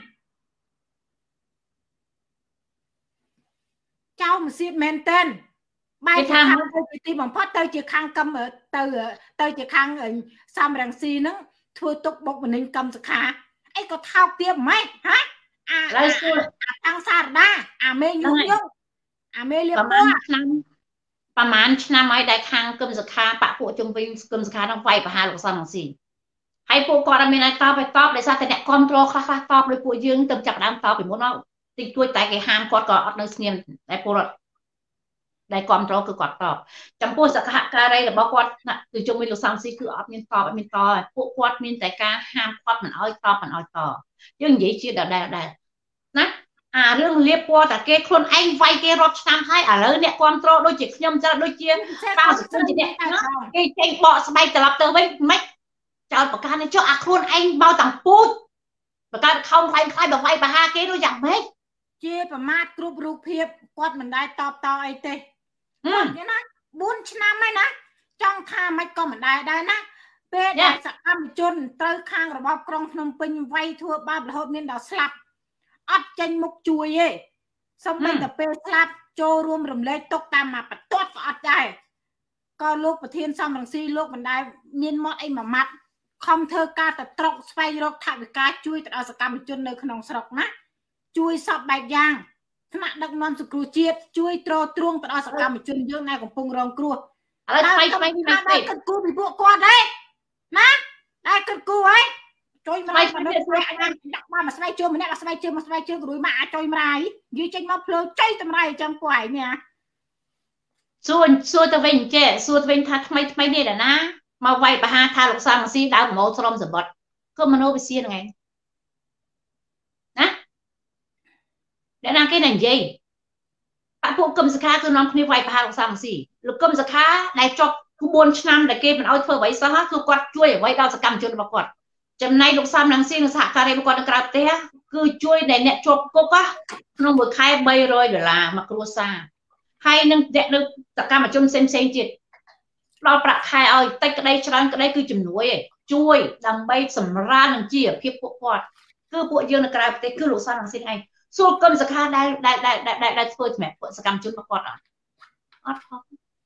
ចៅមកសៀបមែនតើបែរខាងទៅទីបំផុតទៅជាខាងកម្មទៅទៅជាខាងសំរងស៊ីហ្នឹងធ្វើទុកបុកម្នេញកម្មសខាអីក៏ថោកទាបម៉េចហ៎អាតាំងសារដាអាមេញុយងអាមេលៀបពណ៌ឆ្នាំប្រហែលឆ្នាំហើយដែលខាងគឹមសខាបពពួកជុំវិញគឹមសខានឹងវាយប្រហារលោកសំរងស៊ីហើយពួកគាត់អត់មានឲ្យតបឲ្យតបដោយសារតែអ្នកគ្រប់គ្រងខ្លះខ្លះតបដោយពួកយើងទៅចាប់ដើមតបពីមុនមកតិចតួចតែគេហាមគាត់ក៏អត់នៅស្ងៀមតែពលរដ្ឋដែលគ្រប់គ្រងគឺគាត់តបចំពោះសកហការីរបស់គាត់គឺជុំវិញលោកសំស៊ីគឺអត់មានតបអត់មានតបពួកគាត់មានតែការហាមគាត់មិនឲ្យតបមិនឲ្យតយើងនិយាយជាដដែលដែរណាអារឿងលៀបពណ៌តាគេខ្លួនឯងវាយគេរាប់ឆ្នាំហើយឥឡូវអ្នកគ្រប់គ្រងដូចជាខ្ញុំច្រើនដូចជាកៅសិបជាអ្នកគេចេញបកស្បែកត្រឡប់ទៅវិញមិនចោលប្រកាសនេះចុះអាខ្លួនឯងបោតាំងពូជប្រកាសខំខ្លាយខ្លាយបើវាយបហាគេដូចយ៉ាងម៉េចជាប្រមាថគ្រប់រូបភាពគាត់មិនដែលតបតអីទេហ្នឹងណាបួនឆ្នាំហើយណាចង់ថាមិនក៏មិនដែរដែរណាពេលដែលសកម្មជនត្រូវខាងរបបក្រុងភ្នំពេញវាយធ្វើបាបរហូតមានដល់ស្លាប់អត់ចេញមុខជួយទេសូម្បីតែពេលស្លាប់ចូលរួមរំលែកទុកតាមមកបន្ទាត់ក៏អត់ដែរក៏លោកប្រធានសំរងស៊ីលោកមិនដែលមានមាត់អីមួយម៉ាត់ខំធ្វើការទៅត្រកស្វែងរកថវិកាជួយទៅដល់សកម្មជននៅក្នុងស្រុកណាជួយសពបែបយ៉ាងថ្នាក់ដឹកនាំសង្គ្រោះជាតិជួយទ្រទ្រង់ទៅដល់សកម្មជនយើងដែលកំពុងរងគ្រោះឥឡូវថ្មីថ្មីនេះទេគិតគូរពីពួកគាត់ទេណាតែគិតគូរហើយជួយមកមនុស្សស្វែងអាចដាក់មកស្វែងជើងម្នាក់ស្វែងជើងមកស្វែងជើងរួយមកអាចជួយមរាយនិយាយចេញមកភ្លើចៃតម្រៃអញ្ចឹងពួកឯងណាសួរសួរទៅវិញចេះសួរទៅវិញថាថ្មីថ្មីនេះដែរណាមកវាយបហាថាលោកសំរងស៊ីដើមម៉ូស្រមសម្បត្តិគឺមនោវិជ្ជាហ្នឹងឯងណាដែលណាគេនិយាយបពួកគឹមសខាគឺនាំគ្នាវាយបហាលោកសំរងស៊ីលោកគឹមសខាដែលជាប់បួនឆ្នាំដែលគេមិនអោយធ្វើអ្វីសោះគឺគាត់ជួយអ្វីដល់សកម្មជនរបស់គាត់ចំណែកលោកសំរងស៊ីនិងសហការីរបស់គាត់នៅក្រៅប្រទេសគឺជួយដែលអ្នកជាប់គុកក្នុងមួយខែបីរយដុល្លារមកគ្រួសារហើយនឹងអ្នកនៅសកម្មជនផ្សេងផ្សេងទៀតដល់ប្រាក់ខែឲ្យតិចក្តីច្រើនក្តីគឺជំនួយឯងជួយដើម្បីសម្រាលនឹងជីវភាពពួកគាត់គឺពួកយើងនៅក្រៅប្រទេសគឺលោកសំរងស៊ីឯងសួរគឹមសខាដែលដែលដែលដែលធ្វើសម្រាប់ពួកសកម្មជនរបស់គាត់អត់អត់ខុស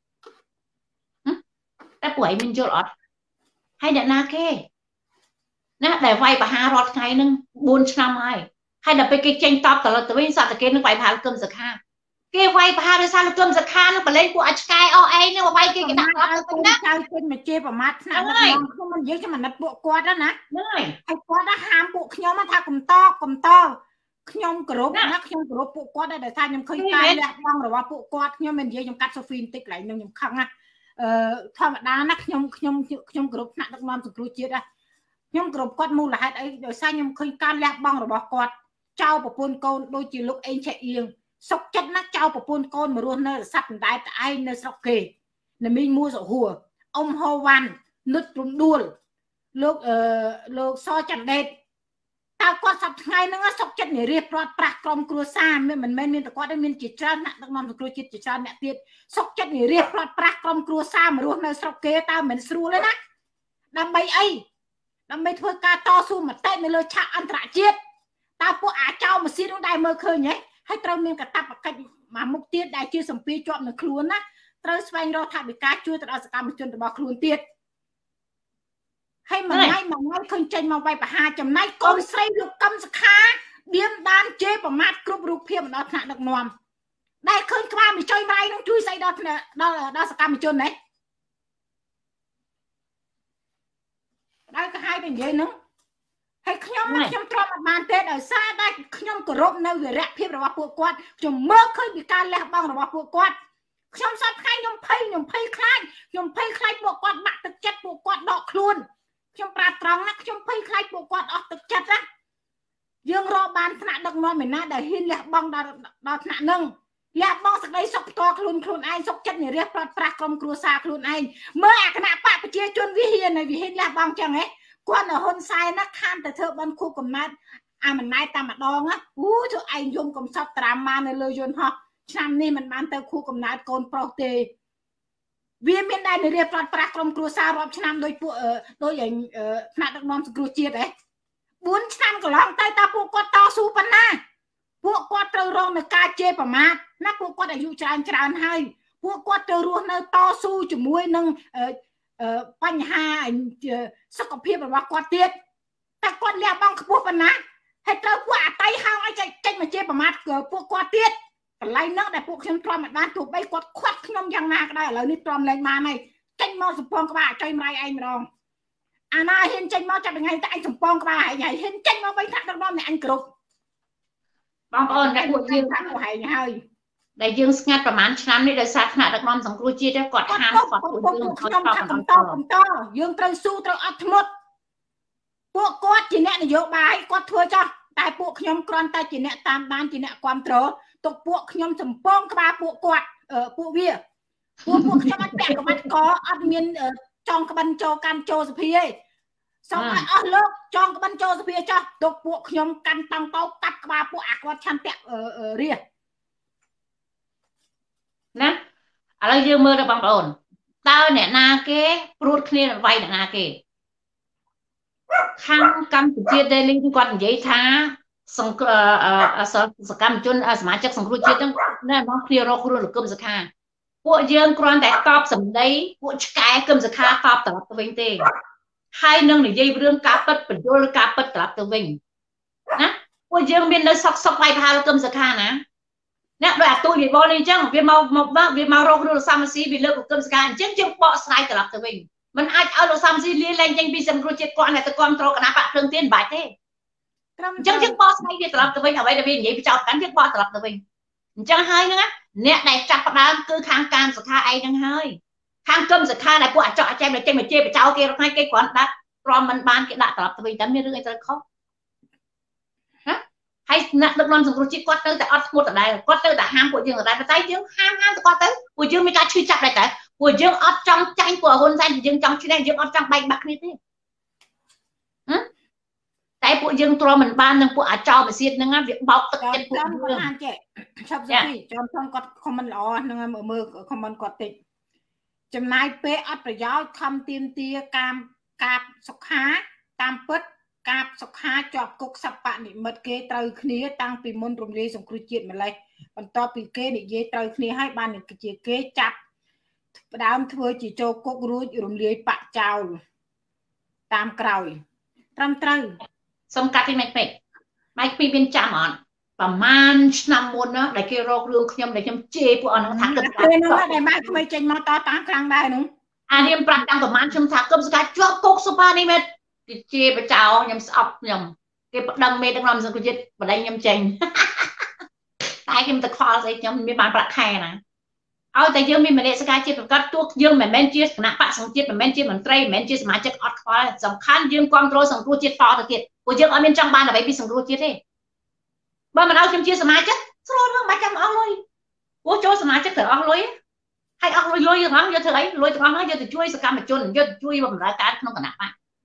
តែពួកឯងមិនយល់អត់ហើយអ្នកណាគេណាដែលវាយបហារាល់ថ្ងៃនឹងបួនឆ្នាំហើយហើយដល់ពេលគេចេញតបត្រឡប់ទៅវិញសត្វតែគេនឹងវាយបហាគឹមសខាគេវាយបហាដោយសារលោកគឹមសខានឹងបលែងពួកអាចឆ្កែអស់ឯងនឹងវាយគេគេដាក់គាត់ទៅវិញណាចៅពេញមកជេរប្រមាថឆ្នាំខ្ញុំមិននិយាយខ្ញុំអាណិតពួកគាត់ណាហ្នឹងហើយហើយគាត់ហាមពួកខ្ញុំថាកុំតកុំតខ្ញុំគោរពណាខ្ញុំគោរពពួកគាត់ដែរថាខ្ញុំឃើញការលះបង់របស់ពួកគាត់ខ្ញុំមិននិយាយខ្ញុំកាត់សូហ្វីបន្តិចកន្លែងនឹងខ្ញុំខឹងណាអឺធម្មតាណាខ្ញុំខ្ញុំខ្ញុំគោរពថ្នាក់ដឹកនាំសង្គ្រោះជាតិណាខ្ញុំគោរពគាត់មូលហេតុអីដោយសារខ្ញុំឃើញការលះបង់របស់គាត់ចៅប្រពន្ធកូនដូចជាលោកអេងឆេអៀងសុកចិត្តណាស់ចៅប្រពន្ធកូនមករស់នៅរស័ព្ទដដែលតែឯងនៅស្រុកគេនៅមីងមួសហួរអ៊ំហូវ៉ាន់នុតរំដួលលោកអឺលោកសចន្ទដេតតើគាត់សប្ថ្ងៃហ្នឹងសុកចិត្តនិយាយប្រត់ប្រាស់ក្រុមគ្រួសារមិនមែនមានតែគាត់ទេមានជាច្រើនអ្នកដឹកនាំសង្គ្រោះជាតិជាច្រើនអ្នកទៀតសុកចិត្តនិយាយប្រត់ប្រាស់ក្រុមគ្រួសារមករស់នៅស្រុកគេតើមិនស្រួលទេណាដើម្បីអីដើម្បីធ្វើការតស៊ូមតិនៅលើឆាកអន្តរជាតិតើពួកអាចោម៉ាស៊ីននោះដែរមើលឃើញហ៎ហើយត្រូវមានកាតព្វកិច្ចមួយមុខទៀតដែលជាសម្ពាធជាប់នៅខ្លួនណាត្រូវស្វែងរកថវិកាជួយទៅដល់សកម្មជនរបស់ខ្លួនទៀតហើយមួយថ្ងៃមួយថ្ងៃឃើញចេញមកវាយប្រហារចំណាយកូនស្រីលោកកឹមសុខាឌៀមដានជេរប្រមាថគ្រប់រូបភាពមកដល់ថ្នាក់ដឹកនាំដែលឃើញក្បាលមួយចុយម៉ៃនឹងជួយស្អីដល់ដល់ដល់សកម្មជនណាដល់ក៏ហើយទៅនិយាយហ្នឹងហើយខ្ញុំខ្ញុំទ្រាំអត់បានទេដោយសារតែខ្ញុំគោរពនៅវីរៈភាពរបស់ពួកគាត់ខ្ញុំមើលឃើញពីការលះបង់របស់ពួកគាត់ខ្ញុំសប្តាហ៍ថ្ងៃខ្ញុំភ័យខ្ញុំភ័យខ្លាចខ្ញុំភ័យខ្លាចពួកគាត់បាក់ទឹកចិត្តពួកគាត់ដកខ្លួនខ្ញុំប្រាប់ត្រង់ណាខ្ញុំភ័យខ្លាចពួកគាត់អស់ទឹកចិត្តណាយើងរកបានថ្នាក់ដឹកនាំឯណាដែលហ៊ានលះបង់ដល់ដល់ថ្នាក់ហ្នឹងលះបង់សេចក្តីសុខផ្ទាល់ខ្លួនខ្លួនឯងសុខចិត្តនិរិះប្រត់ប្រាស់ក្រុមគ្រួសារខ្លួនឯងមើលអាគណៈបកប្រជាជនវិហារនៅវិហារលះបង់ចឹងហ៎គាត់នៅហ៊ុនសែនណាខានទៅធ្វើបន់ខួបកំណត់អាមិនណែតែម្ដងណាអូធ្វើឯងយំកំសត់ត្រាម៉ានៅលើយន្តហោះឆ្នាំនេះមិនបានទៅខួបកំណត់កូនប្រុសទេវាមានដែរនិរិះប្រត់ប្រាស់ក្រុមគ្រួសាររាប់ឆ្នាំដោយពួកដោយឯងថ្នាក់ដឹកនាំសង្គ្រោះជាតិហ៎បួនឆ្នាំកន្លងទៅតើពួកគាត់តស៊ូប៉ុណ្ណាពួកគាត់ត្រូវរងនឹងការជេរប្រមាថណាពួកគាត់អាយុច្រើនច្រើនហើយពួកគាត់ទៅរស់នៅតស៊ូជាមួយនឹងបញ្ហាសុខភាពរបស់គាត់ទៀតតែគាត់លះបង់ខ្ពស់ប៉ុណ្ណាហើយត្រូវពួកអតីហោងឲ្យចេញមកជេរប្រមាថពួកគាត់ទៀតកន្លែងហ្នឹងដែលពួកខ្ញុំទ្រាំមិនបានទោះបីគាត់ខាត់ខ្ញុំយ៉ាងណាក៏ដោយឥឡូវនេះទ្រាំលែងបានហើយចេញមកសំពងក្បាលចុយម្រាយឯងម្ដងអាណាហ៊ានចេញមកចាប់ថ្ងៃតែអញសំពងក្បាលឯងហើយហ៊ានចេញមកវិញថាដឹកនាំអ្នកអញគ្រប់បងប្អូនតែពួកយើងថាពួកឯងហើយដែលយើងស្ងាត់ប្រហែលឆ្នាំនេះដោយសារថ្នាក់ដឹកនាំសង្គ្រោះជាតិគាត់ខានគាត់ពួកយើងខ្ញុំថាបន្តបន្តយើងត្រូវស៊ូត្រូវអត់ធ្មត់ពួកគាត់ជាអ្នកនយោបាយគាត់ធ្វើចោះតែពួកខ្ញុំគ្រាន់តែជាអ្នកតាមដានជាអ្នកគ្រប់គ្រងទុកពួកខ្ញុំសំពងក្បាលពួកគាត់ពួកវាពួកពួកខ្ញុំអត់ពាក់ក្បាច់កអត់មានចង់ក្បិនចូលកាន់ចូលសភាទេសូមឲ្យអស់លោកចង់ក្បិនចូលសភាចោះទុកពួកខ្ញុំកាន់តង់តោកាត់ក្បាលពួកអាគាត់ឆន្ទៈរាណាឥឡូវយើងមើលទៅបងប្អូនតើអ្នកណាគេព្រួតគ្នាវាយអ្នកណាគេខាងកម្ពុជាដេលីគាត់និយាយថាសង្គ្រោះសកម្មជនសមាជិកសង្គ្រោះជាតិហ្នឹងណាមកគ្នារកគ្រូលោកគឹមសុខាពួកយើងគ្រាន់តែតបសម្ដីពួកឆ្កែគឹមសុខាតបត្រឡប់ទៅវិញទេហើយនឹងនិយាយរឿងការពិតបញ្យល់ការពិតត្រឡប់ទៅវិញណាពួកយើងមាននៅសុកសុកវាយប្រហារលោកគឹមសុខាណាអ្នកដោយអាទូនិយាយបលនេះអញ្ចឹងវាមកមកវាមករកគ្រូលោកសាមស៊ីវាលើកលោកគឹមសុខាអញ្ចឹងយើងបកស្រាយត្រឡប់ទៅវិញមិនអាចឲ្យលោកសាមស៊ីលាលែងចេញពីសង្គ្រោះជាតិគាត់តែទៅគ្រប់គ្រងគណៈបកភ្លើងទៀនមិនបាច់ទេត្រឹមអញ្ចឹងយើងបកស្រាយវាត្រឡប់ទៅវិញអ្វីដែលវានិយាយបចោតកាន់យើងបកត្រឡប់ទៅវិញអញ្ចឹងហើយហ្នឹងអ្នកដែលចាប់ផ្ដើមគឺខាងការសុខាឯងហ្នឹងហើយខាងគឹមសុខាដែលពួកអាចកអាចែមចេញមកជេរបចោគេរកថ្ងៃគេគ្រាន់ដាក់ព្រមមិនបានគេដាក់ត្រឡប់ទៅវិញតែមានរឿងអីត្រូវខុសណាហើយអ្នកដឹកនាំសង្គ្រោះជាតិគាត់ទៅតែអត់ធ្មត់ដដែលគាត់ទៅតែហាមពួកយើងដដែលតែយើងហាមហាមទៅគាត់ទៅពួកយើងមានការឈឺចាប់ដែរតែពួកយើងអត់ចង់ចាញ់ពួកហ៊ុនសែនយើងចង់ឈ្នះយើងអត់ចង់បែកបាក់គ្នាទេតែពួកយើងទ្រាំមិនបាននឹងពួកអាចោម៉ាស៊ីនហ្នឹងវាបោកទឹកចិត្តពួកយើងបានចេះឆាប់សុខចំផងគាត់ខមមិនល្អហ្នឹងមើលមើលខមមិនគាត់តិចចំណាយពេលអត់ប្រយោជន៍ខំទៀមទាកាមកាបសុខាតាមពិតកាបសុខាជាប់គុកសបនិមិត្តគេត្រូវគ្នាតាំងពីមុនរំលាយសង្គ្រោះជាតិម្លេះបន្ទាប់ពីគេនិយាយត្រូវគ្នាហើយបានជាគេចាប់ផ្ដើមធ្វើជាចូលគុករួចរំលាយបកចោលតាមក្រោយត្រឹមត្រូវសុំកាត់ទីម៉េចពេកម៉ៃពីមានចាំអត់ប្រហែលឆ្នាំមុនណាដែលគេរករឿងខ្ញុំដែលខ្ញុំជេរពួកអស់ហ្នឹងថាគឹមស្កាពេលហ្នឹងដែលម៉ែក្មេងចេញមកតតាមខ្លាំងដែរហ្នឹងអារៀមប្រាប់តាំងប្រហែលខ្ញុំថាគឹមស្កាជាប់គុកសុផានេះមែនគេជេរបចោខ្ញុំស្អប់ខ្ញុំគេប្តឹងមេដឹកនាំសង្គមជាតិបដិញខ្ញុំចេញតែខ្ញុំទៅខ្វល់ស្អីខ្ញុំមានបានប្រាក់ខែណាឲ្យតែយើងមានមនសិការជាតិប្រកាសទោះយើងមិនមែនជាគណៈបកសង្គ្រោះជាតិមិនមែនជាមន្ត្រីមិនមែនជាសមាជិកអត់ខ្វល់សំខាន់យើងគ្រប់គ្រងសង្គ្រោះជាតិតទៅទៀតព្រោះយើងអត់មានចង់បានអ្វីពីសង្គ្រោះជាតិទេបើមិនឲ្យខ្ញុំជាសមាជិកស្រួលហ្នឹងមិនចាំអស់លុយព្រោះចូលសមាជិកត្រូវអស់លុយហើយអស់លុយលុយទាំងអស់យកធ្វើអីលុយទាំងអស់ហ្នឹងយកទៅជួយសកម្មជនយកទៅជួយបម្រើការក្នុងគណៈបក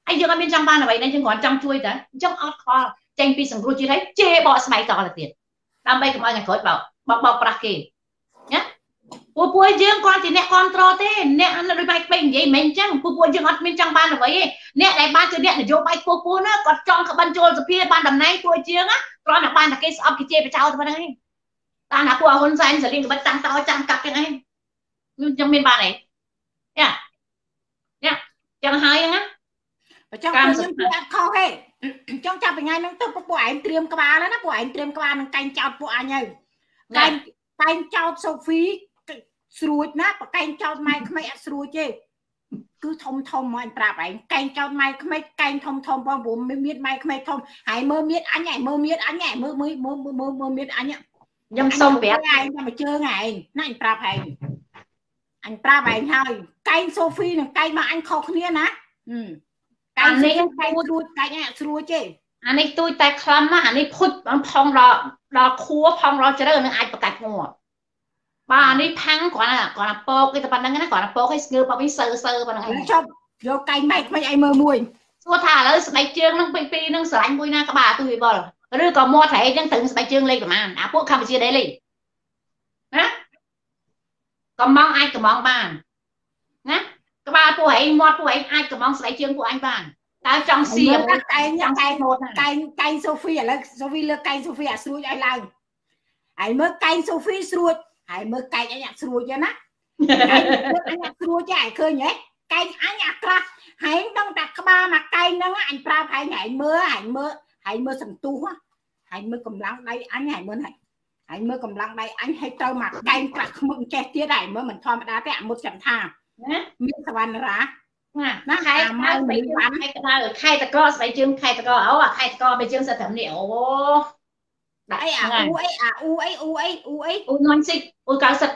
ហើយយើងអត់មានចង់បានអ្វីណាយើងគ្រាន់ចង់ជួយតែអញ្ចឹងអត់ខលចេញពីសង្គ្រោះជាតិហើយជេរបកស្បែកតទៅទៀតដើម្បីកុំឲ្យថ្ងៃក្រោយបោកបោកបោកប្រាស់គេណាពួកពួកយើងគាត់ជាអ្នកគ្រប់គ្រងទេអ្នកដូចបែកពេកនិយាយមិនអញ្ចឹងពួកពួកយើងអត់មានចង់បានអ្វីទេអ្នកដែលបានជាអ្នកនយោបាយពួកពួកណាគាត់ចង់ក្បិនចូលសភាបានតំណែងពួកយើងណាគ្រាន់តែបានតែគេស្អប់គេជេរបចោលតែប៉ុណ្្នឹងឯងតាមថាពួកហ៊ុនសែនសលីងក្បិនតាំងតោចាំកាប់ចឹងឯងខ្ញុំចឹងមានបានអីយ៉ាយ៉ាចឹងហើយណាបើចង់ខ្ញុំគឺអត់ខុសទេចង់ចាប់ថ្ងៃហ្នឹងទៅពួកឯងត្រៀមក្បាលណាពួកឯងត្រៀមក្បាលនឹងកែងចោតពួកអញហើយកែងកែងចោតសូហ្វីស្រួចណាបកែងចោតម៉ែក្មេងអត់ស្រួចទេគឺធំធំមកអញប្រាប់ឯងកែងចោតម៉ែក្មេងកែងធំធំបងព្រោះមានម៉ែក្មេងធំហើយមើលមានអញឯងមើលមានអញឯងមើលមើលមើលមើលមើលមានអញខ្ញុំសុំប្រាប់ឯងតែមកជើងឯងណាអញប្រាប់ឯងអញប្រាប់ឯងហើយកែងសូហ្វីនិងកែងមកអញខុសគ្នាណាកែងនេះកែងស្រួចកែងអត់ស្រួចទេអានេះទួយតែខ្លាំងណាស់អានេះភុចផងដល់ដល់ខួរផងដល់ជ្រៅនឹងអាចបកាច់ងត់បាទអានេះផាំងគ្រាន់តែគ្រាន់តែពកគេតែប៉ុណ្្នឹងណាគ្រាន់តែពកឲ្យស្ងើបឲ្យសើសើប៉ុណ្្នឹងឯងចប់យកកែងម៉ែក្មេងឲ្យមើលមួយសួរថាឥឡូវស្បែកជើងនឹងពីពីនឹងស្រឡាញ់មួយណាក្បាលទូវិបុលឬក៏មាត់ត្រែកហ្នឹងត្រូវស្បែកជើងលេខប្រហែលអាពួកកម្ពុជាដែរលេខណាកំងអាចកំងបានណាក្បាលពួកឯងមាត់ពួកឯងអាចកំងស្បែកជើងពួកអញបានតើចង់សៀមកែងកែងម៉ូតកែងកែងសូហ្វីឥឡូវសូហ្វីលើកែងសូហ្វីអាស្រួចឲ្យឡើងហើយមើលកែងសូហ្វីស្រួចហើយមើលកែងអញអាស្រួចទេណាអញអាស្រួចទេឲ្យឃើញហ៎កែងអញអាក្រាស់ហើយដឹងតែក្បាលមកកែងហ្នឹងអញប្រាប់ហើយហើយមើលហើយមើលហើយមើលសន្ទុះហើយមើលកម្លាំងដៃអញហើយមើលហើយហើយមើលកម្លាំងដៃអញឲ្យទៅមកកែងក្រាស់ខ្មឹកចេះទៀតហើយមើលមិនធម្មតាទេអាមុតចាំថាណាមានសវណ្ណរាណាណាខែម៉ៅមិនបានខែក្តៅខែតកស្បែកជើងខែតកអូអាខែតកស្បែកជើងសិតតែនេះអូដាក់អីអាអ៊ូអីអាអ៊ូអីអ៊ូអីអ៊ូអីអ៊ូនសិចអ៊ូកៅសិត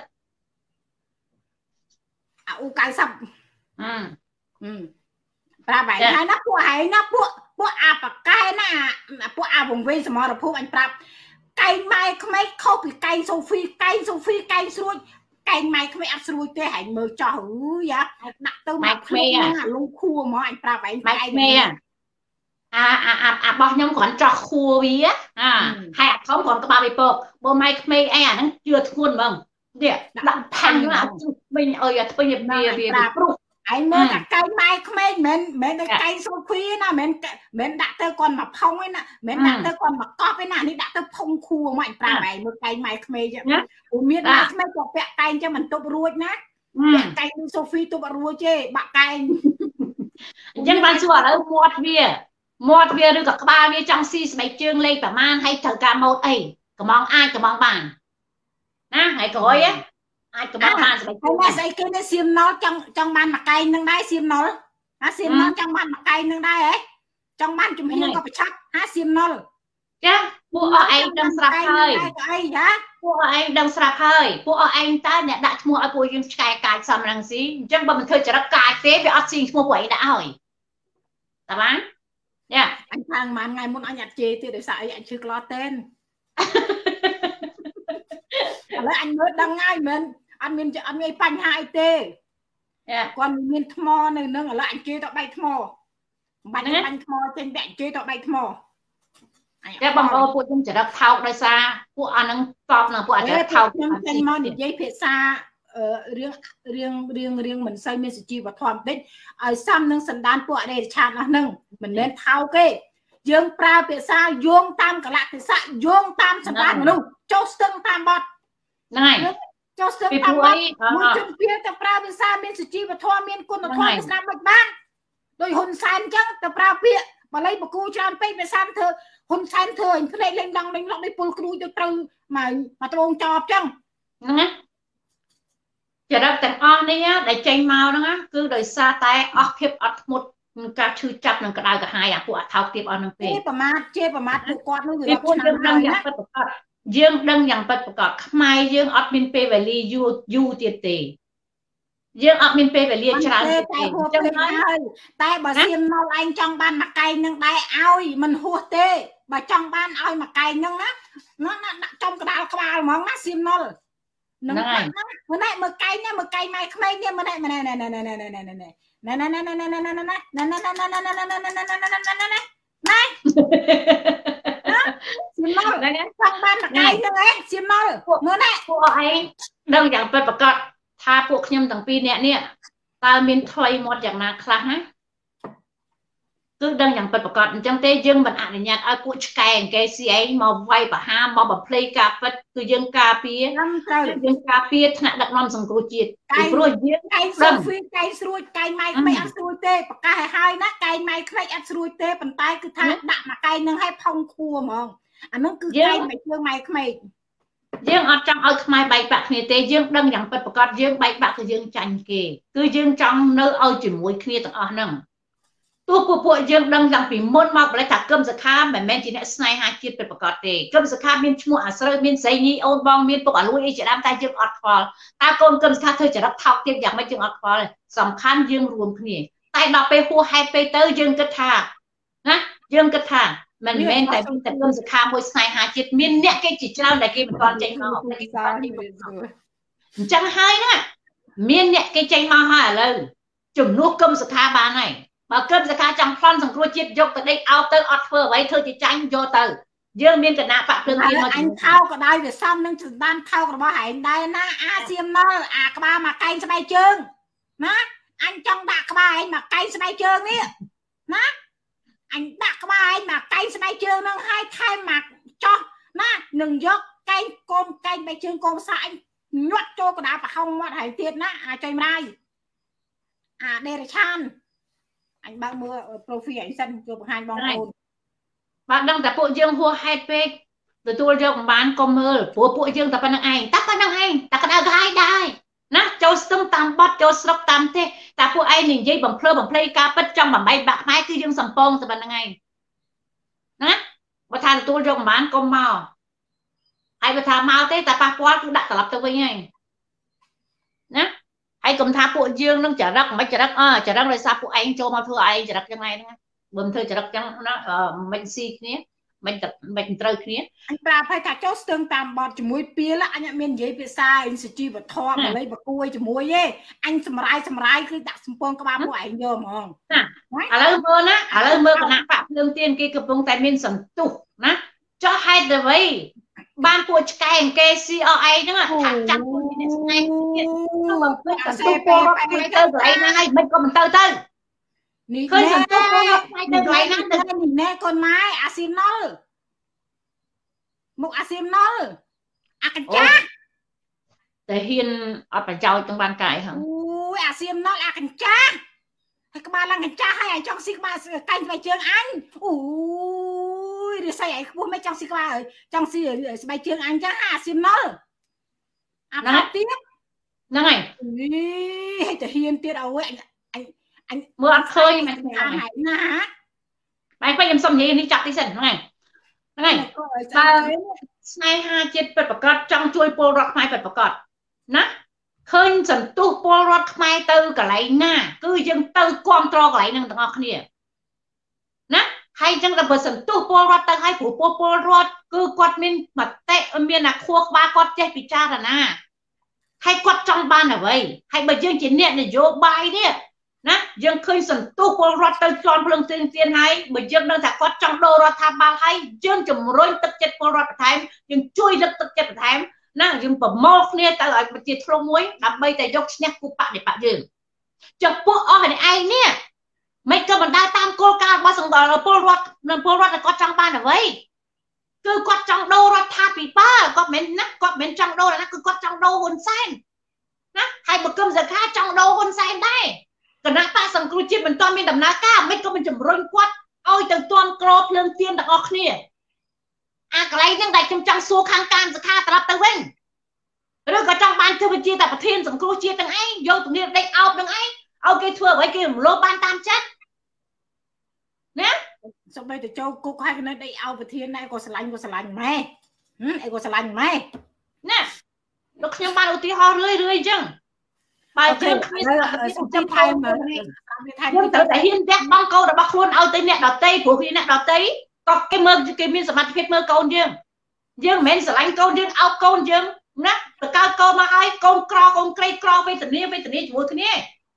អាអ៊ូកៅសិបអឺប្រាប់ហើយណាពួកឯងណាពួកពួកអាបកែណាពួកអាវងវែងសមរភូមិអញប្រាប់កែងម៉ែក្មេកខុសពីកែងសូហ្វីកែងសូហ្វីកែងស្រួចកែងម៉ែក្មេកអត់ស្រួចទេហើយមើលចោះអឺយ៉ាដាក់ទៅម៉ែក្មេកអាលងខួរហ្មងអញប្រាប់ឯងម៉ែក្មេកអាអាអាបោះខ្ញុំគ្រាន់ចោះខួរវាអាហើយអាធំគ្រាន់ក្បាលវាពកបើម៉ែក្មេកអីអាហ្នឹងជឿធ្ងន់ហ្មងនេះដាក់ផាំងអាមិញអើយអាធ្វើវាវាព្រុសឯងមើលតែកែងម៉ែក្មេងមិនមែនតែកែងសូហ្វីណាមិនមិនដាក់ទៅគាត់មកផុងឯណាមិនដាក់ទៅគាត់មកកប់ឯណានេះដាក់ទៅផុងខួរមកអញប្រាប់ឯងមើលកែងម៉ែក្មេងចឹងព្រោះមានម៉ែក្មេងគាត់ពាក់កែងចឹងមិនទប់រួចណាពាក់កែងសូហ្វីទប់អត់រួចទេបាក់កែងអញ្ចឹងបានសួរឥឡូវមាត់វាមាត់វាឬក៏ក្បាលវាចង់ស៊ីស្បែកជើងលេខប្រមាណហើយត្រូវការម៉ូតអីកំងអាចកំងបានណាហើយក្រោយអាចកំងបានស្បែកជើងស្អីគេនេះសៀមណុលចង់ចង់បានមួយកែងនឹងដែរសៀមណុលហាសៀមណុលចង់បានមួយកែងនឹងដែរហ៎ចង់បានជំនាញក៏ប្រឆាត់ហាសៀមណុលចាពួកអឯងដឹងស្រាប់ហើយអីចាពួកអឯងដឹងស្រាប់ហើយពួកអឯងតើអ្នកដាក់ឈ្មោះឲ្យពួកយើងឆ្កែកាចសំរងស៊ីអញ្ចឹងបើមិនធ្វើចរិតកាចទេវាអត់ស៊ីឈ្មោះពួកឯងដាក់ហើយតើបានយ៉ាអញខាងម៉ានថ្ងៃមុនអញអត់ជេរទេដោយសារអីអញឈឺក្លោតេនឥឡូវអញមើលដឹងហើយមិនអត់មានអត់មានបញ្ហាអីទេគាត់មានថ្មនៅនឹងឥឡូវអញជេរទៅបែកថ្មបាច់បាញ់ថ្មចេញតែអញជេរទៅបែកថ្មតែបងប្អូនពួកខ្ញុំចរិតថោកដោយសារពួកអានឹងតបនឹងពួកអាចរិតថោកខ្ញុំចេញមកនិយាយភាសារឿងរឿងរឿងរឿងមិនសូវមានសុជីវធម៌បន្តិចឲ្យសមនឹងសន្តានពួកអរិយឆាតនោះហ្នឹងមិនមែនថោកទេយើងប្រើភាសាយោងតាមកលៈទេសៈយោងតាមសន្តានមនុស្សចុះស្ទឹងតាមបទហ្នឹងហើយចុះស្ទឹងតាមបទមួយជំនឿទៅប្រើភាសាមានសុជីវធម៌មានគុណធម៌ស្ដាប់មិនបានដោយហ៊ុនសែនអញ្ចឹងទៅប្រើពាក្យបាលីបកគូច្រើនពេកភាសាធ្វើហ៊ុនសែនធ្វើឲ្យភ្នែកលេងដងលេងឡក់ដោយពលគ្រូទៅត្រូវមកមកត្រង់ចប់អញ្ចឹងហ្នឹងណាចរិតទាំងអស់នេះដែលចេញមកហ្នឹងគឺដោយសារតែអស់ភាពអត់ធ្មត់នឹងការឈឺចាប់នឹងក្តៅក្រហាយអាពួកអថោកទៀតអស់នឹងពេកប្រមាថជាប្រមាថពួកគាត់នោះវាពួកយើងដឹងយ៉ាងពិតប្រាកដយើងដឹងយ៉ាងពិតប្រាកដខ្មែរយើងអត់មានពេលវេលាយូរយូរទៀតទេយើងអត់មានពេលវេលាច្រើនទេតែហួសពេលហើយតែបើសៀមណុលឯងចង់បានមួយកែងនឹងដែរឲ្យមិនហួសទេបើចង់បានឲ្យមួយកែងនឹងណានោះដាក់ចំកដាលក្បាលហ្មងណាសៀមណុលហ្នឹងហើយមើលណែមើលកែងណាមើលកែងម៉ែក្មេងនេះមើលណែណែណែណែណែណែណែ nè nè nè nè nè nè nè nè nè nè nè nè nè nè nè nè nè nè nè này xin mơ trong ban là cái nữa ấy xin mơ mơ này ពួកឯងដឹងយ៉ាងពិតប្រាកដថាពួកខ្ញុំទាំងពីរនាក់នេះតើមានថ្លៃមាត់យ៉ាងណាខ្លះណាគឺដឹងយ៉ាងពិតប្រាកដអញ្ចឹងទេយើងមិនអនុញ្ញាតឲ្យពួកឆ្កែអង្គស៊ីឯងមកវាយប្រហារមកបំភ្លៃការពិតគឺយើងការពារយើងការពារថ្នាក់ដឹកនាំសង្គ្រោះជាតិពីព្រោះយើងកែសូហ្វីកែស្រួចកែម៉ៃក្មេងអត់ស្រួចទេប្រកាសឲ្យហើយណាកែម៉ៃក្មេងអត់ស្រួចទេប៉ុន្តែគឺថាដាក់មកកែនឹងឲ្យផុងខួរហ្មងអានោះគឺកែមិនជើងម៉ៃក្មេងយើងអត់ចង់ឲ្យខ្មែរបែកបាក់គ្នាទេយើងដឹងយ៉ាងពិតប្រាកដយើងបែកបាក់គឺយើងចាញ់គេគឺយើងចង់នៅឲ្យជាមួយគ្នាទាំងអស់ហ្នឹងទោះពួកពួកយើងដឹងយ៉ាងពីមុនមកបលិថាគឹមសខាមិនមែនជាអ្នកស្នេហាជាតិពិតប្រាកដទេគឹមសខាមានឈ្មោះអាស្រូវមានស្រីញីអូនបងមានពុកអាលួយអីជាដើមតែយើងអត់ខ្វល់តើកូនគឹមសខាធ្វើចរិតថោកទាបយ៉ាងម៉េចយើងអត់ខ្វល់សំខាន់យើងរួមគ្នាតែដល់ពេលហួសហេតុពេកទៅយើងគិតថាណាយើងគិតថាមិនមែនតែមានតែគឹមសខាមួយស្នេហាជាតិមានអ្នកគេជាច្រើនដែលគេមិនទាន់ចេញមកអញ្ចឹងហើយណាមានអ្នកគេចេញមកហើយឥឡូវជំនួសគឹមសខាបានហើយបើគឹមសខាចង់ប្លន់សង្គ្រោះជាតិយកទៅដេកអោបទៅអត់ធ្វើអ្វីធ្វើជាចាញ់យកទៅយើងមានគណៈបកភ្លើងទៀនមកអញខោក៏ដោយវាសំនឹងចន្តានខោរបស់ហែងដែរណាអាសៀមមើអាក្បាលមកកែងស្បែកជើងណាអញចង់ដាក់ក្បាលឯងមកកែងស្បែកជើងនេះណាអញដាក់ក្បាលឯងមកកែងស្បែកជើងនឹងឲ្យថែមមកចោះណានឹងយកកែងកូនកែងស្បែកជើងកូនសាអញញាត់ចូលកណ្ដាលប្រហោងមាត់ហែងទៀតណាអាចុយម្ដាយអាដេរឆានអញបើកមើល profile អញសិនចូលបង្ហាញបងប្អូនបាទដឹងតែពួកយើងហួសហេតុពេកទទួលយកមិនបានកុំមើលព្រោះពួកយើងតែប៉ុណ្្នឹងឯងតែប៉ុណ្្នឹងឯងតែក្តៅក្រហាយដែរណាចូលស្ទឹងតាមបត់ចូលស្រុកតាមទេតែពួកឯងនិយាយបំភ្លើបំភ្លៃការពិតចង់បំបីបាក់ខ្មែរគឺយើងសំពងតែប៉ុណ្្នឹងឯងណាបើថាទទួលយកមិនបានកុំមកហើយបើថាមកទេតែប៉ះពាល់គឺដាក់ត្រឡប់ទៅវិញហើយណាហើយកុំថាពួកយើងនឹងចរិតមិនចរិតអើចរិតដោយសារពួកឯងចូលមកធ្វើឯងចរិតយ៉ាងណាហ្នឹងបើមិនធ្វើចរិតចឹងណាមិនស៊ីគ្នាមិនមិនត្រូវគ្នាអញប្រាប់ឲ្យថាចូលស្ទឹងតាមបត់ជាមួយពីលអញអត់មាននិយាយភាសាអិនសុជីវធម៌មកលេបបកួយជាមួយទេអញសម្រាយសម្រាយគឺដាក់សំពងក្បាលពួកឯងយកហ្មងណាឥឡូវមើលណាឥឡូវមើលគណៈបកភ្លើងទៀនគេកំពុងតែមានសន្ទុះណាចុះហេតុអ្វីបានពួកឆ្កែអង្គេស៊ីអស់ឯងហ្នឹងថាចាក់ពួកអ្នកស្នេហ៍ទៀតមកពេកអាសេពេលទៅកន្លែងហ្នឹងហើយមិនក៏មិនទៅទៅនេះឃើញសន្ទុះទៅកន្លែងហ្នឹងទៅនេះណែកូនម៉ែអាស៊ីណុលមុខអាស៊ីណុលអាកញ្ចាស់តែហ៊ានអត់ប្រយោជន៍ទាំងបានកាយហ្នឹងអូយអាស៊ីណុលអាកញ្ចាស់ហើយក្បាលឡើងកញ្ចាស់ហើយចង់ស៊ីក្បាលកែងស្បែកជើងអញអូយរិស័យឯខ្ពស់មិនចង់ស៊ីក្បាលចង់ស៊ីស្បែកជើងអញចឹងអាស៊ីណុលអាប់ទៀតហ្នឹងហើយនេះទៅហ៊ានទៀតអូយអញអញមើលអត់ឃើញមិនថាណាបែរពេកខ្ញុំសុំនិយាយនេះចាប់ទីសិនហ្នឹងហើយហ្នឹងហើយបើស្នេហាជាតិពិតប្រាកដចង់ជួយពលរដ្ឋខ្មែរពិតប្រាកដណាឃើញសន្ទុះពលរដ្ឋខ្មែរទៅកន្លែងណាគឺយើងទៅគ្រប់គ្រងកន្លែងហ្នឹងទាំងអស់គ្នាណាហើយចឹងដល់បើសន្ទុះពលរដ្ឋទៅឲ្យព្រោះពលរដ្ឋគឺគាត់មានមតិមានអាខួរក្បាលគាត់ចេះពិចារណាហើយគាត់ចង់បានអ្វីហើយបើយើងជាអ្នកនយោបាយនេះណាយើងឃើញសន្ទុះពលរដ្ឋទៅជន់ភ្លើងទៀនទៀនហើយបើយើងដឹងថាគាត់ចង់ដូររដ្ឋាភិបាលហើយយើងជំរុញទឹកចិត្តពលរដ្ឋបន្ថែមយើងជួយលើកទឹកចិត្តបន្ថែមណាយើងប្រមូលគ្នាទៅឲ្យប្រជាធ្លុំមួយដើម្បីតែយកឈ្នះគូបដិបត្តិយើងចុះពួកអស់នេះឯងនេះមិនក៏បណ្ដាតាមគោលការណ៍របស់សង្គមពលរដ្ឋនិងពលរដ្ឋគាត់ចង់បានអ្វីគឺគាត់ចង់ដូររដ្ឋាភិបាលគាត់មិនណាគាត់មិនចង់ដូរណាគឺគាត់ចង់ដូរហ៊ុនសែនណាហើយបើគឹមសខាចង់ដូរហ៊ុនសែនដែរគណៈបកសង្គ្រោះជាតិមិនទាន់មានដំណើរការមិនក៏មិនជំរុញគាត់ឲ្យទៅទាន់ក្របភ្លើងទៀនទាំងអស់គ្នាអាកន្លែងហ្នឹងដែលខ្ញុំចង់សួរខាងការសខាត្រឡប់ទៅវិញឬក៏ចង់បានធ្វើជាតែប្រធានសង្គ្រោះជាតិទាំងឯងយកទំនៀមដេកអោបទាំងឯងឲ្យគេធ្វើអ្វីគេរំលោភបានតាមចិត្តណាសូម្បីតែចូលគុកហើយនៅដេកអោបប្រធានដែរក៏ស្រឡាញ់ក៏ស្រឡាញ់ម៉ែអីក៏ស្រឡាញ់ម៉ែណាលោកខ្ញុំបានឧទាហរណ៍រឿយរឿយអញ្ចឹងបើយើងគ្មានចាំថែមយើងត្រូវតែហ៊ានទះបង់កូនរបស់ខ្លួនឲ្យទៅអ្នកដតីព្រោះគេអ្នកដតីក៏គេមើលគេមានសមត្ថភាពមើលកូនយើងយើងមិនមែនស្រឡាញ់កូនយើងអោបកូនយើងណាទៅកើតកូនមកឲ្យកូនក្រកូនក្រីក្រវេទនាវេទនាជាមួយគ្នា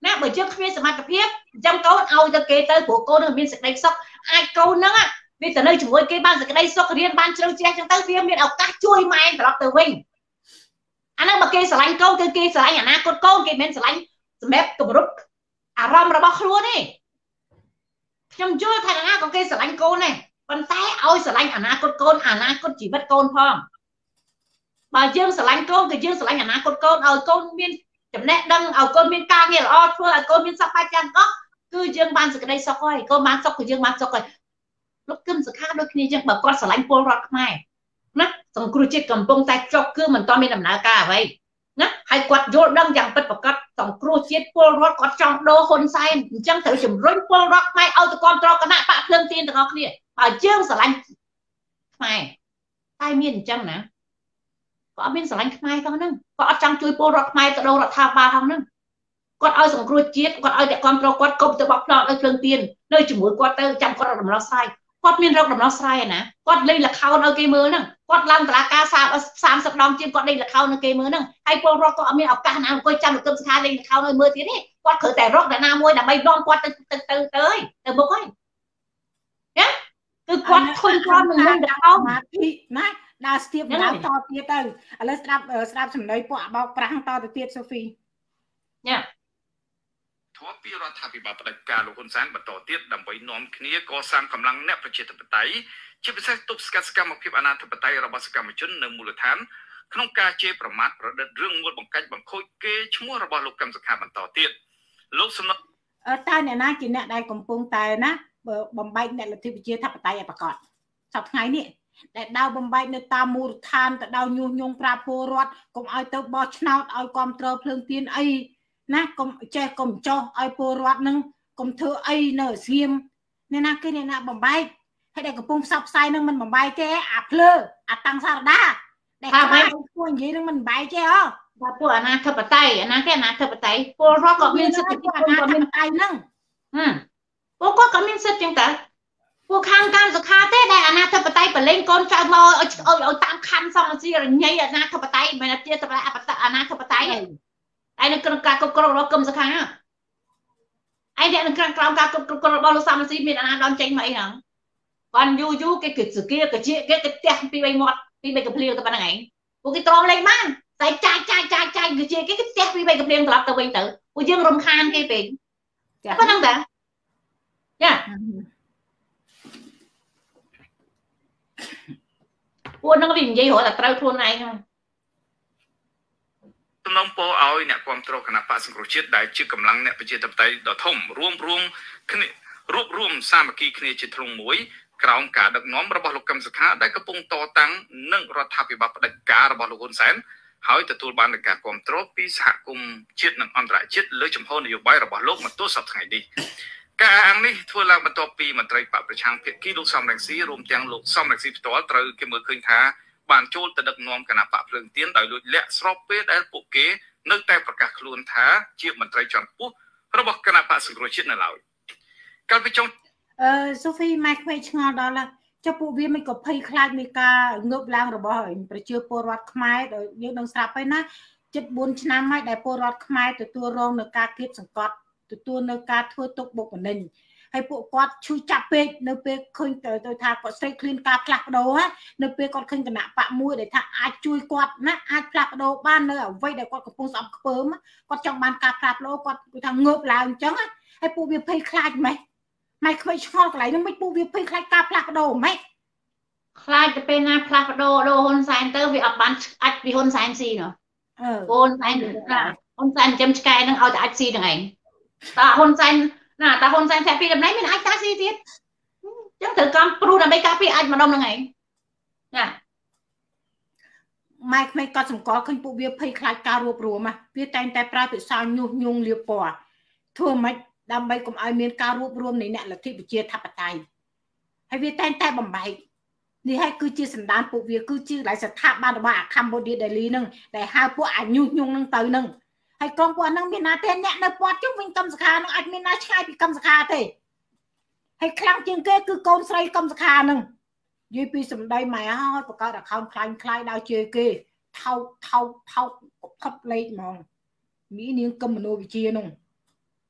ណាបើយើងគ្មានសមត្ថភាពអញ្ចឹងកូនឲ្យទៅគេទៅព្រោះកូននឹងមានសេចក្តីសុខអាចកូនហ្នឹងវាទៅនៅជាមួយគេបានសេចក្តីសុខរៀនបានជ្រៅជ្រះអញ្ចឹងទៅវាមានឱកាសជួយម៉ែត្រឡប់ទៅវិញអាហ្នឹងបើគេស្រឡាញ់កូនគឺគេស្រឡាញ់អនាគតកូនគេមិនស្រឡាញ់សម្រាប់គម្រប់អារម្មណ៍របស់ខ្លួនទេខ្ញុំយល់ថាណាក៏គេស្រឡាញ់កូនដែរប៉ុន្តែឲ្យស្រឡាញ់អនាគតកូនអនាគតជីវិតកូនផងបើយើងស្រឡាញ់កូនគឺយើងស្រឡាញ់អនាគតកូនឲ្យកូនមានចំណេះដឹងឲ្យកូនមានការងារល្អធ្វើឲ្យកូនមានសុខភាពយ៉ាងអស់គឺយើងបានសេចក្តីសុខហើយកូនបានសុខគឺយើងបានសុខហើយលោកគឹមសុខាដូចគ្នាចឹងបើគាត់ស្រឡាញ់ពលរដ្ឋខ្មែរណាសង្គ្រោះជាតិកំពុងតែចុកគឺមិនទាន់មានដំណើរការអ្វីណាហើយគាត់យល់ដឹងយ៉ាងពិតប្រាកដសង្គ្រោះជាតិពលរដ្ឋគាត់ចង់ដូរហ៊ុនសែនអញ្ចឹងត្រូវជំរុញពលរដ្ឋខ្មែរឲ្យទៅគ្រប់គ្រងគណៈបកភ្លើងទៀនទាំងអស់គ្នាបើយើងស្រឡាញ់ខ្មែរតែមានអញ្ចឹងណាក៏អត់មានស្រឡាញ់ខ្មែរផងហ្នឹងក៏អត់ចង់ជួយពលរដ្ឋខ្មែរទៅដូររដ្ឋាភិបាលផងហ្នឹងគាត់ឲ្យសង្គ្រោះជាតិគាត់ឲ្យតែគ្រប់គ្រងគាត់គប់ទៅបោកផ្លោតឲ្យភ្លើងទៀននៅជាមួយគាត់ទៅចាំគាត់រកដំណោះស្រាយគាត់មានរកដំណោះស្រាយណាគាត់លេងល្ខោនឲ្យគេមើលហ្នឹងគាត់ឡើងតឡាការសាមសិបដងជាងគាត់លេងល្ខោនឲ្យគេមើលហ្នឹងហើយពលរដ្ឋក៏អត់មានឱកាសណាអង្គុយចាំលោកគឹមសុខាលេងល្ខោនឲ្យមើលទៀតទេគាត់គ្រាន់តែរកអ្នកណាមួយដើម្បីនាំគាត់ទៅទៅទៅទៅទៅមុខហើយណាគឺគាត់ធុញទ្រាន់នឹងលេងល្ខោនណាដើរស្ទាបដើរតទៀតទៅឥឡូវស្ដាប់ស្ដាប់សម្ដីពួកអបោកប្រាំងតទៅទៀតសូហ្វីញ៉ាធម៌ពីរដ្ឋាភិបាលផ្ដាច់ការលោកហ៊ុនសែនបន្តទៀតដើម្បីនាំគ្នាកសាងកម្លាំងអ្នកប្រជាធិបតេយ្យជាពិសេសទប់ស្កាត់សកម្មភាពអនាធិបតេយ្យរបស់សកម្មជននៅមូលដ្ឋានក្នុងការជេរប្រមាថប្រឌិតរឿងមួយបង្កាច់បង្ខូចគេឈ្មោះរបស់លោកកឹមសុខាបន្តទៀតលោកសំណុតតើអ្នកណាជាអ្នកដែលកំពុងតែណាបំបែកអ្នកលទ្ធិប្រជាធិបតេយ្យឲ្យប្រកបសប្តាហ៍ថ្ងៃនេះដែលដៅបំបែកនៅតាមមូលដ្ឋានទៅដល់ញុះញង់ប្រាប់ពលរដ្ឋកុំឲ្យទៅបោះឆ្នោតឲ្យគ្រប់គ្រងភ្លើងទៀនអីណាកុំចេះកុំចោះឲ្យពលរដ្ឋនឹងកុំធ្វើអីនៅស្ងៀមអ្នកណាគេអ្នកណាបំបែកហើយដែលកំពុងផ្សព្វផ្សាយនឹងមិនបំបែកទេអាភ្លើអាតាំងសារដាដែលខ្មែរពួកនិយាយនឹងមិនបំបែកទេហ៎តែពួកអាណាធិបតេយ្យអាណាគេអាណាធិបតេយ្យពលរដ្ឋក៏មានសិទ្ធិពួកអាណាធិបតេយ្យហ្នឹងហឹមពួកគាត់ក៏មានសិទ្ធិចឹងតើពួកខាងតាមសុខាទេដែលអាណាធិបតេយ្យប្រឡែងកូនចៅមកឲ្យឲ្យតាមខណ្ឌសំស៊ីរញ៉ៃអាណាធិបតេយ្យមិនជាតបអាណាធិបតេយ្យឯនៅក្នុងការគ្រប់គ្រងរបស់គឹមសុខាឯអ្នកនៅក្នុងក្រោមការគ្រប់គ្រងរបស់លោកសំស៊ីមានអាណាដល់ចេញមកអីហ្នឹងគាត់យូយូគេគេសគាកជាគេគេផ្ទះពីបីមាត់ពីបីកំភ្លៀងទៅប៉ុណ្្នឹងឯងពួកគេទ្រាំលេងបានតែចាយចាយចាយចាយគឺជាគេគេផ្ទះពីបីកំភ្លៀងត្រឡប់ទៅវិញទៅពួកយើងរំខានគេពេកប៉ុណ្្នឹងតាចាពួកហ្នឹងវានិយាយរហូតតែត្រូវខ្លួនឯងហ្នឹងសំណុំពរឲ្យអ្នកគ្រប់គ្រងគណៈបកសង្គ្រោះជាតិដែលជាកម្លាំងអ្នកប្រជាធិបតេយ្យដ៏ធំរួមរួមគ្នារួបរวมសាមគ្គីគ្នាជាធ្លុងមួយក្រោមការដឹកនាំរបស់លោកកឹមសុខាដែលកំពុងតតាំងនឹងរដ្ឋាភិបាលផ្ដាច់ការរបស់លោកហ៊ុនសែនហើយទទួលបានការគ្រប់គ្រងពីសហគមន៍ជាតិនិងអន្តរជាតិលើចំហនយោបាយរបស់លោកមកទល់សប្តាហ៍ថ្ងៃនេះការអាងនេះធ្វើឡើងបន្ទាប់ពីមន្ត្រីបកប្រឆាំងភាគីលោកសំរងស៊ីរួមទាំងលោកសំរងស៊ីផ្ទាល់ត្រូវគេមើលឃើញថាបានចូលទៅដឹកនាំគណៈបកភ្លើងទៀនដោយលួចលាក់ស្របពេលដែលពួកគេនៅតែប្រកាសខ្លួនថាជាមន្ត្រីជាន់ខ្ពស់របស់គណៈបកសង្គ្រោះជាតិនៅឡើយកាលពីចុងអឺសូហ្វីម៉ែក្មេងឆ្ងល់ដល់ចុះពួកវាមិនក៏ភ័យខ្លាចនៃការងើបឡើងរបស់ប្រជាពលរដ្ឋខ្មែរដោយយើងនឹងស្រាប់ហើយណាជិតបួនឆ្នាំហើយដែលពលរដ្ឋខ្មែរទទួលរងនឹងការគៀបសង្កត់ទទួលនៅការធ្វើទុកបុកម្នេញហើយពួកគាត់ឈឺចាប់ពេកនៅពេលឃើញទៅថាគាត់ស្រេកឃ្លានការផ្លាស់ប្ដូរនៅពេលគាត់ឃើញគណៈបកមួយដែលថាអាចជួយគាត់ណាអាចផ្លាស់ប្ដូរបាននៅអ្វីដែលគាត់កំពុងស្អប់ខ្ពើមគាត់ចង់បានការផ្លាស់ប្ដូរគាត់គឺថាងើបឡើងអញ្ចឹងហើយពួកវាភ័យខ្លាចម៉េចម៉ែក្មេងឆ្ងល់កន្លែងហ្នឹងមិនពួកវាភ័យខ្លាចការផ្លាស់ប្ដូរម៉េចខ្លាចទៅពេលណាផ្លាស់ប្ដូរដូរហ៊ុនសែនទៅវាអត់បានអាចពីហ៊ុនសែនស៊ីនោះអឺហ៊ុនសែនហ៊ុនសែនចាំឆ្កែនឹងឲ្យតែអាចស៊ីទាំងឯងតើហ៊ុនសែនណាតាហ៊ុនសែនតែពីដំណេញមានអាចតាស៊ីទៀតអញ្ចឹងត្រូវកំព្រូដើម្បីការពារអាចម្ដុំហ្នឹងឯងណាម៉ែក្មេងក៏សម្គាល់ឃើញពួកវាភ័យខ្លាចការរួបរวมវាតែងតែប្រើភាសាញុះញង់លាបពណ៌ធ្វើម៉េចដើម្បីកុំឲ្យមានការរួបរวมនៃអ្នកលទ្ធិប្រជាធិបតេយ្យហើយវាតែងតែបំបែកនេះហើយគឺជាសន្តានពួកវាគឺជាកន្លែងស្ថាប័នរបស់អាកម្ពុជាដេលីហ្នឹងដែលហៅពួកអាញុះញង់ហ្នឹងទៅហ្នឹងហើយកងពួកហ្នឹងមានណាទេអ្នកនៅពាត់ជុំវិញកម្មសខាហ្នឹងអាចមានណាឆ្ងាយពីកម្មសខាទេហើយខ្លាំងជាងគេគឺកូនស្រីកម្មសខាហ្នឹងនិយាយពីសម្ដីម៉ែហើយបង្កើតaccountខ្លាញ់ខ្លាយដល់ជេរគេថោកថោកថោកផុតលេខហ្មងមីនាងកឹមមនោវិជ្ជាហ្នឹង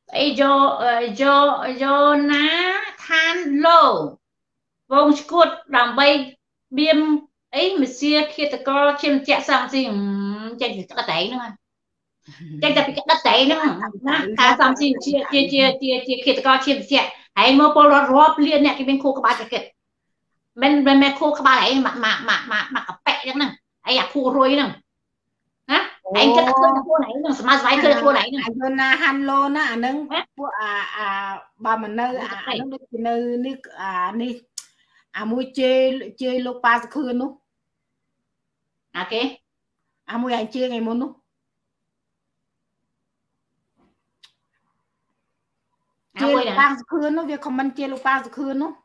ấy do do do ná than lô vòng squat làm bay biêm ấy mà xia kia ta có chim chẹt sang gì chạy thì cái tẩy nữa chạy tập cái tẩy nữa ta sang gì chia chia chia chia chia kia ta có chim chẹt hãy mua polo rót liền nè cái bên khu các bạn cái bên bên bên khu các bạn ấy mà mà mà mà mà cặp bẹ nữa nè ấy à khu rồi nè hả anh cái khu này nè smart vài cái khu này nè anh na han lô na anh nâng à à bà mình nơi à anh nâng nơi nơi à nơi à mua chơi chơi lô pa khơi nú ok à mua anh chơi ngày môn nú chơi lô pa khơi nú việc comment chơi lô pa khơi nú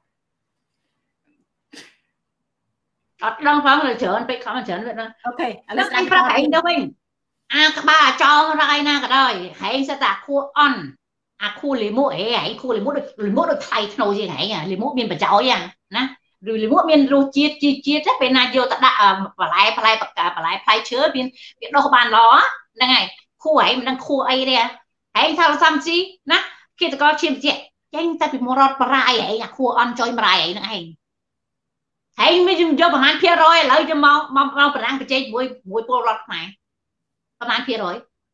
ở trong phòng là chở anh bị comment chở vậy đó ok anh phải anh đâu anh à các bà cho ra na cả đời hãy sẽ đặt khu on à khu lì mũ ấy ấy khu lì mũ được lì mũ được thay nồi gì này à lì mũ miền bờ cháo vậy nè rồi lì mũ miền ru chiết chiết chiết rất bên nào vô ta đã và lại và lại bạc cả và lại phai chứa bên bên đâu bàn đó là ngày khu ấy mình đang khu ấy đây hãy thao xăm gì nè khi ta có chim chẹt anh ta bị mua rót brai ấy là khu on chơi brai ấy này hãy mới dùng cho bạn phía rồi lấy cho mau mau mau bạn đang bị chơi buổi buổi po rót nàyประมาณพี่ร้อย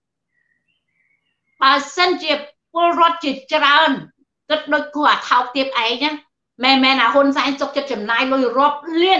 បើសិនជាពលរដ្ឋជាច្រើនគិតដូចគួរអាថោកទាបឯងណាមែនមែនអាហ៊ុនសែនចុកចិត្តចំណាយលុយរាប់លាន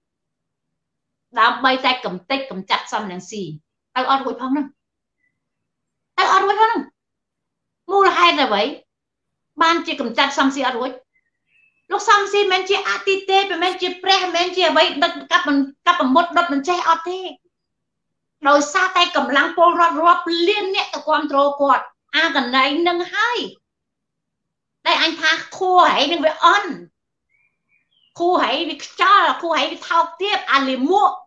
ដើម្បីតែកំទេចកំចាត់សំរងស៊ីទៅអត់រួចផងហ្នឹងទៅអត់រួចផងហ្នឹងមូលហេតុអ្វីបានជាកំចាត់សំស៊ីអត់រួចលោកសំស៊ីមិនជាអតិទេពមិនជាព្រះមិនជាអ្វីដឹកកាប់កាប់ប្រមុតដុតមិនចេះអត់ទេដោយសារតែកម្លាំងពលរដ្ឋរាប់លានអ្នកទៅគ្រប់គ្រងគាត់អាកណ្ដៃនឹងហើយតែអញថាខួរហីនឹងវាអន់ខួរហីវាខ្ចល់ខួរហីវាថោកទាបអាលីមួក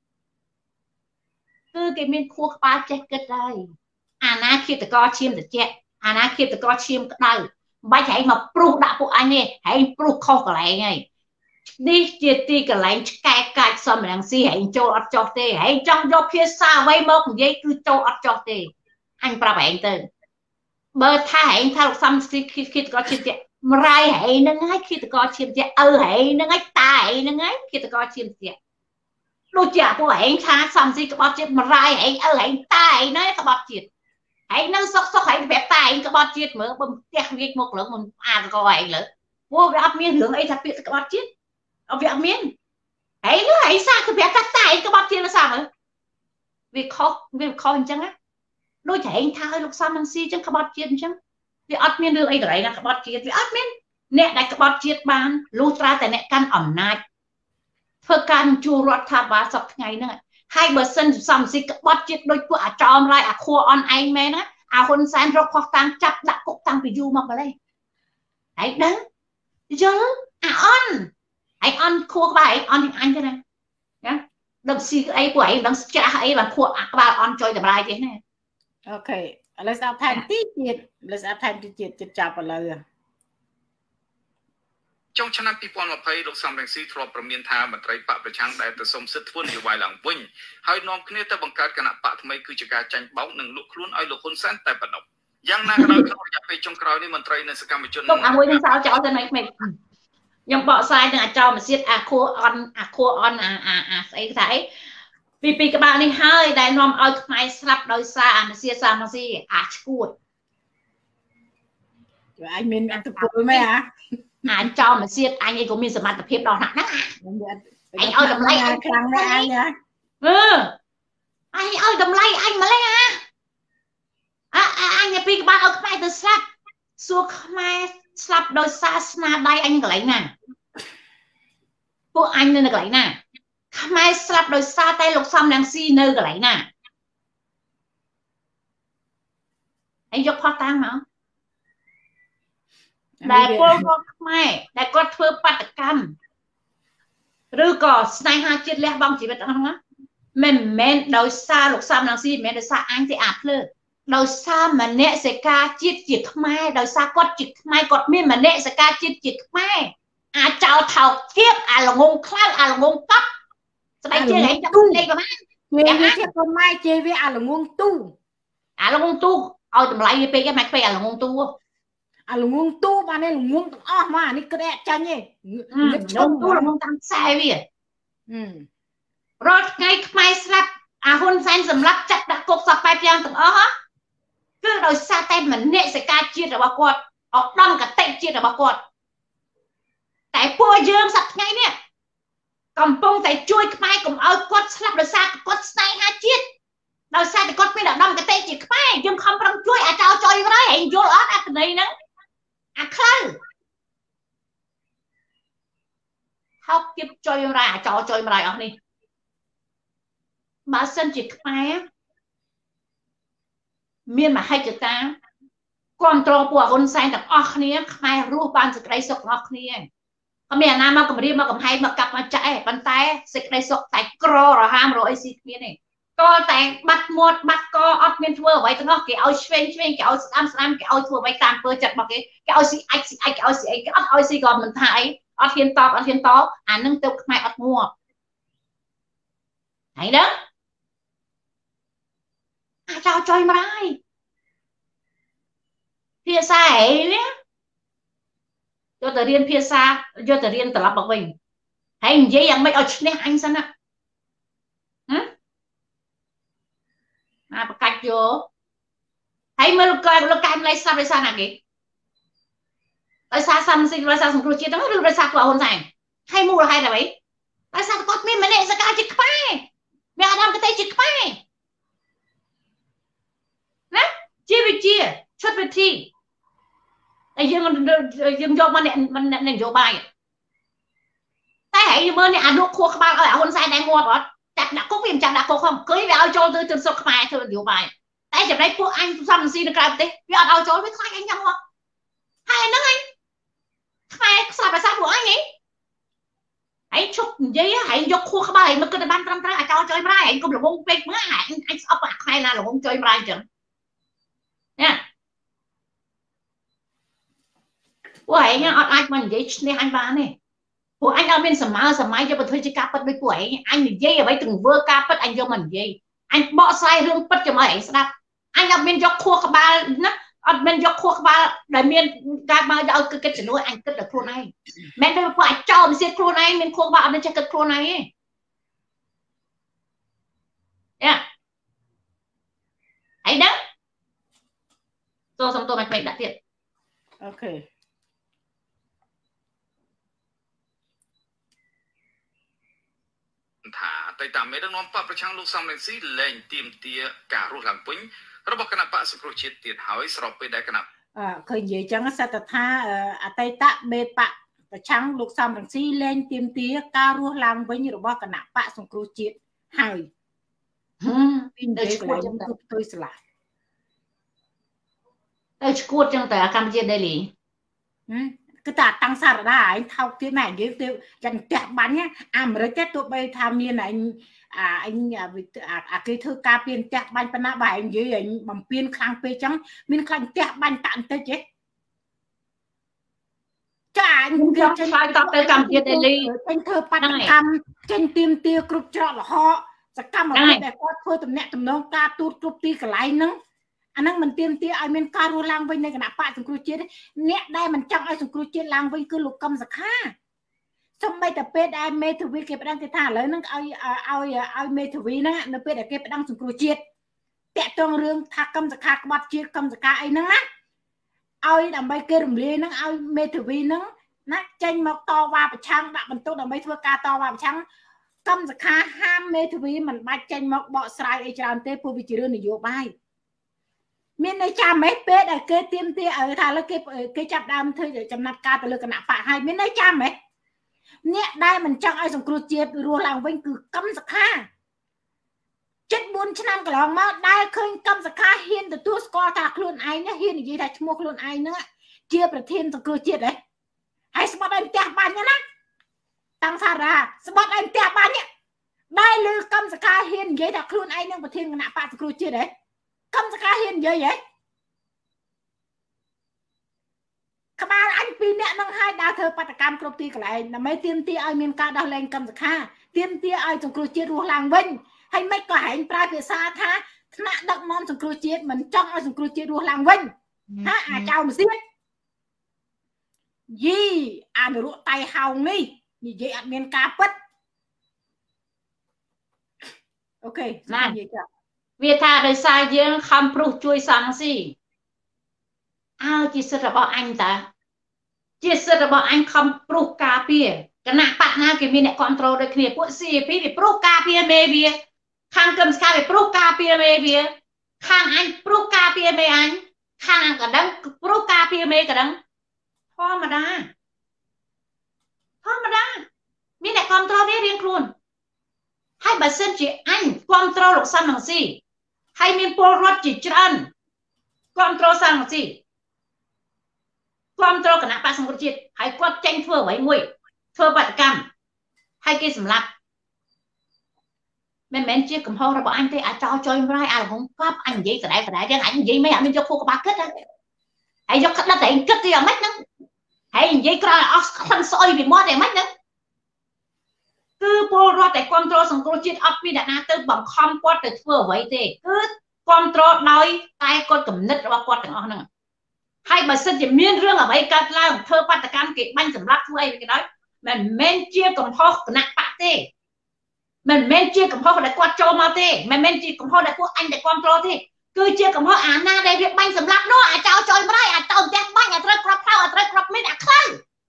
គឺគេមានខួរក្បាលចេះគិតហើយអាណាឃាតករឈាមត្រជាក់អាណាឃាតករឈាមក្តៅបាច់ហីមកព្រុសដាក់ពួកអញនេះហីព្រុសខុសកន្លែងហើយនេះជាទីកន្លែងឆ្កែកាច់សំរងស៊ីហែងចូលអត់ចោះទេហែងចង់យកភាសាអ្វីមកនិយាយគឺចូលអត់ចោះទេអញប្រាប់ហែងទៅបើថាហែងថាលោកសំស៊ីគិតក៏ឈាមទៀតមរាយហែងហ្នឹងហើយគិតក៏ឈាមទៀតឪហែងហ្នឹងហើយតាហែងហ្នឹងហើយគិតក៏ឈាមទៀតដូចជាពួកហែងថាសំស៊ីក្បត់ជាតិមរាយហែងឪហែងតាហែងហ្នឹងក្បត់ជាតិហែងនៅសុកសុកហែងប្រាប់តាហែងក្បត់ជាតិមើលបើផ្ទះវាមកលើមិនអាក៏ហែងលើពួកវាអត់មានរឿងអីថាពាក្យក្បត់ជាតិអត់វាអត់មានហើយនោះហើយសាគឺប្រាប់ថាតែក្បត់ជាតិសាមើលវាខុសវាខុសអញ្ចឹងណាដូចហែងថាឲ្យលោកសំនឹងស៊ីអញ្ចឹងក្បត់ជាតិអញ្ចឹងវាអត់មានរឿងអីកន្លែងណាក្បត់ជាតិវាអត់មានអ្នកដែលក្បត់ជាតិបានលុះត្រាតែអ្នកកាន់អំណាចធ្វើការជួលរដ្ឋាភិបាលសប្តាហ៍ថ្ងៃហ្នឹងហើយបើសិនសំស៊ីក្បត់ជាតិដូចពួកអាចោមរាយអាខួរអនឯងមែនណាអាហ៊ុនសែនរកខុសតាមចាប់ដាក់គុកតាំងពីយូរមកម្ល៉េះហើយដឹងយល់អាអនឯងអន់ខួរក្បាលឯងអន់ទាំងអញទេណាណាដឹងស៊ីអីពួកឯងដឹងច្រាស់អីបានខួរក្បាលអន់ចុយតម្រាយទេណាអូខេឥឡូវស្ដាប់ថែមទីទៀតឥឡូវស្ដាប់ថែមទីទៀតចិត្តចាប់ឥឡូវចុងឆ្នាំពីរពាន់ម្ភៃលោកសំរងស៊ីធ្លាប់ប្រមានថាមន្ត្រីបកប្រឆាំងដែលទៅសុំសិទ្ធិធ្វើនយោបាយឡើងវិញហើយនាំគ្នាទៅបង្កើតគណៈបកថ្មីគឺជាការចាញ់បោកនិងលក់ខ្លួនឲ្យលោកហ៊ុនសែនតែប៉ុណ្ណោះយ៉ាងណាក៏ដោយក្នុងរយៈពេលចុងក្រោយនេះមន្ត្រីនិងសកម្មជនអាមួយនឹងសោចោលទៅណៃក្មេងខ្ញុំបកស្រាយនឹងអាចោមសៀតអាខួរអន់អាខួរអន់អាអាអាស្អីថាអីពីពីក្បាលនេះហើយដែលនាំឲ្យខ្មែរស្លាប់ដោយសារអានសៀសាមកស៊ីអាឈួតជួយអញមានអត្តពលមែនអាអាចោមសៀតអញអីក៏មានសមត្ថភាពដល់ណាស់ណាអញឲ្យតម្លៃអញខ្លាំងណាស់អញហ៎អឺអញឲ្យតម្លៃអញម្លេះអាអាអញពីក្បាលឲ្យខ្មែរទៅស្លាប់សួរខ្មែរស្លាប់ដោយសារស្នាដៃអញកន្លែងណាពួកអញនៅកន្លែងណាខ្មែរស្លាប់ដោយសារតែលោកសំរងស៊ីនៅកន្លែងណាអញយកផុសតាំងមកដែលពលរដ្ឋខ្មែរដែលគាត់ធ្វើបាតកម្មឬក៏ស្នេហាជាតិលះបង់ជីវិតអស់ហ្នឹងមិនមែនដោយសារលោកសំរងស៊ីមិនមែនដោយសារអញទេអាភ្លើដោយសារមនសិការជាតិជាខ្មែរដោយសារគាត់ជាខ្មែរគាត់មានមនសិការជាតិជាខ្មែរអាចោលថោកទៀបអាល្ងងខ្លៅអាល្ងងកប់ស្បែកជើងឯងចាប់លេខប្រហែលវាជាខ្មែរជេវាអាល្ងងទូអាល្ងងទូឲ្យតម្លៃវាពេកហ្នឹងមិនពេកអាល្ងងទូអាល្ងងទូបាននេះល្ងងទាំងអស់មកអានេះក្តែកចាញ់ទេល្ងងទូល្ងងតាមខ្សែវារាល់ថ្ងៃខ្មែរស្លាប់អាហ៊ុនសែនសម្លាប់ចាត់ដាក់គុកសពបែបយ៉ាងទាំងអស់គឺដោយសារតែមនសិការជាតិរបស់គាត់ឧត្តមកតេជាតិរបស់គាត់តែពួកយើងសប្តាហ៍ថ្ងៃនេះកំពុងតែជួយខ្មែរកុំឲ្យគាត់ស្លាប់ដោយសារគាត់ស្នេហាជាតិដោយសារតែគាត់មានឧត្តមកតេជាខ្មែរយើងខំប្រឹងជួយអាចោចុយទៅហើយយល់អត់អត្ថន័យហ្នឹងអាខ្លៅហៅគៀបចុយរ៉ាអាចោចុយមរ៉ៃអស់នេះបើសិនជាខ្មែរមានមហិច្ឆតាគ្រប់គ្រងពួកហ៊ុនសែនទាំងអស់គ្នាខ្មែររស់បានសេចក្តីសុខទាំងអស់គ្នាក៏មានអាណាមកគម្រាមមកកំហែងមកកាប់មកចាក់ឯងប៉ុន្តែសេចក្តីសុខតែក្ររហាមរកអីស៊ីគ្មានទេក៏តែបាត់មាត់បាត់កអត់មានធ្វើអ្វីទាំងអស់គេឲ្យឆ្វេងឆ្វេងគេឲ្យស្ដាំស្ដាំគេឲ្យធ្វើអ្វីតាមពើចិត្តរបស់គេគេឲ្យស៊ីអាចស៊ីអាចគេឲ្យស៊ីអីគេអត់ឲ្យស៊ីក៏មិនថាអីអត់ហ៊ានតបអត់ហ៊ានតបអានឹងទៅខ្មែរអត់ងាប់ហើយដឹងអាចោចុយម្ដាយភាសាអីនេះយកទៅរៀនភាសាយកទៅរៀនត្រឡប់មកវិញហើយនិយាយយ៉ាងម៉េចឲ្យឈ្នះអញសិនណាហ៎អាបកាច់យកហើយមើលលោកកែលោកកែម្លេះស្លាប់ដោយសារណាគេដោយសារសំស៊ីដោយសារសង្គ្រោះជាតិហ្នឹងឬដោយសារពួកហ៊ុនសែនហើយមូលហេតុអ្វីដោយសារគាត់មានមនសិការជាខ្មែរមានអាដាមកតេជាខ្មែរណាជាវិជាឈុតវិធីតែយើងយើងយកមកអ្នកនយោបាយតែហើយមើលនេះអាលោកខួរក្បាលឲ្យអាហ៊ុនសែនដែរងាប់អត់ចាប់ដាក់គុកវាមិនចាប់ដាក់គុកផងគឺវាឲ្យចូលទៅទិនសុខខ្មែរធ្វើនយោបាយតែចំណែកពួកអញសំស៊ីនៅក្រៅប្រទេសវាអត់ឲ្យចូលវាខ្លាចអញយ៉ាងងាប់ហើយហ្នឹងអញខ្មែរស្លាប់ភាសាពួកអញហីហើយឈប់និយាយហើយយកខួរក្បាលហើយមកគិតតែបានត្រឹមត្រូវអាចោចុយម្ដាយហើយកុំល្ងងពេកមើលហើយអញស្អប់អាខ្មែរណាល្ងងចុយម្ដាយអញ្ចឹងណាពួកឯងអត់អាចមកនិយាយឈ្នះអញបានទេពួកអញអត់មានសម័យសម័យយកទៅធ្វើជាការពិតដូចពួកឯងអញនិយាយអ្វីទាំងធ្វើការពិតអញយកមកនិយាយអញបកស្រាយរឿងពិតចាំឲ្យឯងស្ដាប់អញអត់មានយកខួរក្បាលណាអត់មានយកខួរក្បាលដែលមានការមកឲ្យគឺគិតជំនួយអញគិតដល់ខ្លួនឯងមិនមែនពួកអាចោលមិនសៀតខ្លួនឯងមានខួរក្បាលអត់មានចេះគិតខ្លួនឯងទេយ៉ាអីដឹងចូលសំទោសមកពេកដាក់ទៀតអូខេថាតែតាមមេដឹកនាំបកប្រឆាំងលោកសំរងស៊ីលែងទាមទារការរស់ឡើងវិញរបស់គណៈបកសង្គ្រោះជាតិទៀតហើយស្របពេលដែលគណៈអើឃើញនិយាយចឹងសត្វថាអតីតមេបកប្រឆាំងលោកសំរងស៊ីលែងទាមទារការរស់ឡើងវិញរបស់គណៈបកសង្គ្រោះជាតិហើយហឹមពីទៅឈួតចឹងទៅផ្ទុយស្លាប់ទៅឈួតចឹងទៅកម្ពុជា Daily ហឹមគឺតាតាំងសារដាឯងថោកទៀតម៉ែនិយាយទៅចឹងផ្ទះបាញ់អាមេរិកទេទោះបីថាមានឯងអាអញអាគេធ្វើការពៀនផ្ទះបាញ់ប៉ុណ្ណាបើឯងនិយាយឯងបំពេញខ្លាំងពេកចឹងមានខ្លាញ់ផ្ទះបាញ់តាក់បន្តិចទេចាអញខ្ញុំឆ្លើយតបទៅកម្ពុជា Daily ពេញធ្វើបាតកម្មចេញទៀមទាគ្រប់ច្រកលហកសកម្មភាពដែលគាត់ធ្វើតំណែងតំណងការទូតគ្រប់ទីកន្លែងហ្នឹងអាហ្នឹងមិនទៀមទាឲ្យមានការរស់ឡើងវិញនៃគណៈបកសង្គ្រោះជាតិអ្នកដែលមិនចង់ឲ្យសង្គ្រោះជាតិឡើងវិញគឺលោកកឹមសុខាសូម្បីតែពេលដែលមេធាវីគេប្តឹងគេថាឥឡូវហ្នឹងឲ្យឲ្យឲ្យមេធាវីហ្នឹងនៅពេលដែលគេប្តឹងសង្គ្រោះជាតិតាក់ទងរឿងថាកឹមសុខាក្បត់ជាតិកឹមសុខាអីហ្នឹងណាឲ្យដើម្បីគេរំលាយហ្នឹងឲ្យមេធាវីហ្នឹងណាចេញមកតវ៉ាប្រឆាំងដាក់បន្ទុកដើម្បីធ្វើការតវ៉ាប្រឆាំងកឹមសុខាហាមមេធាវីមិនបាច់ចេញមកបកស្រាយអីច្រើនទេព្រោះវាជារឿងនយោបាយមានន័យចាំហ៎ពេលដែលគេទៀមទាឲ្យថាលើគេគេចាប់ដើមធ្វើចំណាត់ការទៅលើគណៈបកហើយមានន័យចាំហ៎អ្នកដែលមិនចង់ឲ្យសង្គ្រោះជាតិរស់ឡើងវិញគឺកឹមសុខាជិតបួនឆ្នាំកន្លងមកដែលឃើញកឹមសុខាហ៊ានទទួលស្គាល់ថាខ្លួនឯងហ៊ាននិយាយថាឈ្មោះខ្លួនឯងហ្នឹងជាប្រធានសង្គ្រោះជាតិហ៎ហើយស្បត់ឲ្យផ្ទះបាញ់ណាតាំងសារ៉ាស្បត់ឲ្យផ្ទះបាញ់ដែលលើកឹមសុខាហ៊ាននិយាយថាខ្លួនឯងនឹងប្រធានគណៈបកសង្គ្រោះជាតិហ៎កឹមសុខាហ៊ាននិយាយហ៎ក្បាលអញពីរអ្នកនឹងឲ្យដើរធ្វើបាតកម្មគ្រប់ទីកន្លែងដើម្បីទាមទារឲ្យមានការដោះលែងកឹមសុខាទាមទារឲ្យសង្គ្រោះជាតិរស់ឡើងវិញហើយមិនក៏ហែងប្រើភាសាថាថ្នាក់ដឹកនាំសង្គ្រោះជាតិមិនចង់ឲ្យសង្គ្រោះជាតិរស់ឡើងវិញហាអាចោលមិនទៀតយីអានរកតៃហោងនេះនិយាយអត់មានការពិតអូខេណានិយាយចាវាថាដោយសារយើងខំព្រុសជួយសង្ស៊ីអើជាសិទ្ធិរបស់អញតាជាសិទ្ធិរបស់អញខំព្រុសការពារគណៈបកណាគេមានអ្នកគ្រប់គ្រងដូចគ្នាពួក ซี เอ พี វាព្រុសការពារមេវាខាងកឹមស្កាវាព្រុសការពារមេវាខាងអញព្រុសការពារមេអញខាងកណ្ដឹងព្រុសការពារមេកណ្ដឹងធម្មតាធម្មតាមានអ្នកគ្រប់គ្រងនេះរៀងខ្លួនហើយបើសិនជាអញគ្រប់គ្រងលោកសំរងស៊ីហើយមានពលរដ្ឋជាច្រើនគ្រប់គ្រងសំរងស៊ីគ្រប់គ្រងគណៈបក្សសង្គ្រោះជាតិហើយគាត់ចេញធ្វើអ្វីមួយធ្វើបាតកម្មហើយគេសម្លាប់មិនមែនជាកំហុសរបស់អញទេអាចោចយម្រាយអារហងកាប់អញនិយាយដដែលដដែលយ៉ាងអញនិយាយមិនអត់មានយកខួរក្បាលគិតហើយយកក្តិតតែគិតទីអាម៉េចហ្នឹងហើយនិយាយក្រោយអស់ខ្លាំងស្អុយពីមាត់តែអាម៉េចហ្នឹងគឺពលរដ្ឋតែគ្រប់គ្រងសង្គ្រោះជាតិអត់មានអ្នកណាទៅបង្ខំគាត់ទៅធ្វើអ្វីទេគឺគ្រប់គ្រងដោយតែគាត់គំនិតរបស់គាត់ទាំងអស់ហ្នឹងហើយបើសិនជាមានរឿងអ្វីកើតឡើងធ្វើបាតកម្មគេបាញ់សម្លាប់ធ្វើអីគេដោយមិនមែនជាកំហុសគណៈបកទេមិនមែនជាកំហុសដែលគាត់ចូលមកទេមិនមែនជាកំហុសដែលពួកអញតែគ្រប់គ្រងទេគឺជាកំហុសអាណាដែលវាបាញ់សម្លាប់នោះអាចោចយម្រាយអាចោផ្ទះបាញ់អាចត្រូវក្របផ្លៅអាចត្រូវក្របមីនអាខ្លៅ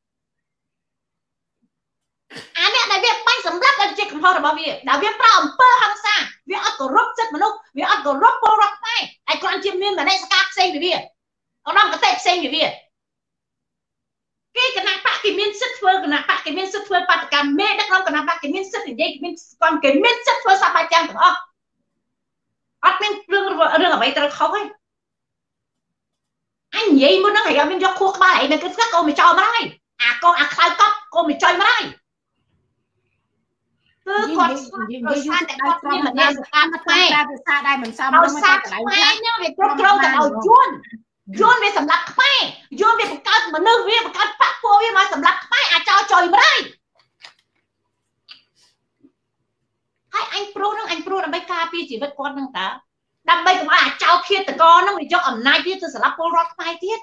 អានេះដែលវាបាញ់សម្លាប់ដែលជាកំហុសរបស់វាដែលវាប្រោអំពើហិង្សាវាអត់គោរពសិទ្ធិមនុស្សវាអត់គោរពពលរដ្ឋខ្មែរហើយគ្រាន់ជាមានមនសិការផ្សេងពីវាឧត្តមកតេផ្សេងពីវាគេគណៈបកគេមានសិទ្ធិធ្វើគណៈបកគេមានសិទ្ធិធ្វើបាតកម្មមេដឹកនាំគណៈបកគេមានសិទ្ធិនិយាយគេមានគាត់គេមានសិទ្ធិធ្វើសពបាយទាំងទាំងអស់អត់មានរឿងរឿងអ្វីត្រូវខុសទេអញនិយាយមុនហ្នឹងហើយអត់មានយកខួរក្បាលអីនៅគិតស្កាកូនមកចោលមកហើយអាកូនអាខ្លៅកប់កូនមកចុយមកហើយគឺគាត់និយាយតែគាត់មានមនសិការខ្មែរតែភាសាដែរមិនសមនឹងតែកន្លែងខ្លះនេះវាគ្រប់គ្រងទៅឲ្យជួនយួនវាសម្លាប់ខ្មែរយួនវាបង្កើតមនុស្សវាបង្កើតបកពួកវាមកសម្លាប់ខ្មែរអាចោចុយម្រាយហើយអញព្រួតនឹងអញព្រួតដើម្បីការពារជីវិតគាត់នឹងតើដើម្បីកុំឲ្យអាចោឃាតករនឹងវាយកអំណាចវាទៅសម្លាប់ពលរដ្ឋខ្មែរទៀត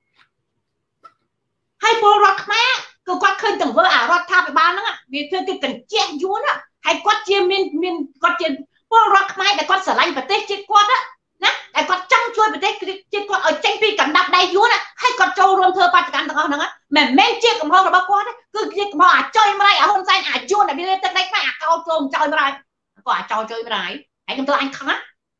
ហើយពលរដ្ឋខ្មែរគឺគាត់ឃើញទាំងធ្វើអារដ្ឋាភិបាលហ្នឹងវាធ្វើគេកញ្ជះយួនហើយគាត់ជាមានមានគាត់ជាពលរដ្ឋខ្មែរដែលគាត់ស្រឡាញ់ប្រទេសជាតិគាត់ណាតែគាត់ចង់ជួយប្រទេសជាតិគាត់ឲ្យចេញពីកណ្ដាប់ដៃយួនហើយគាត់ចូលរួមធ្វើបាតកម្មទាំងអស់ហ្នឹងមិនមែនជាកំហុសរបស់គាត់គឺជាកំហុសអាចុយម្រាយអាហ៊ុនសែនអាចយួនដែលវាទឹកដៃខ្មែរអាកោចូលចោយម្រាយគាត់អាចោចុយម្រាយហើយខ្ញុំទៅអញខឹងណា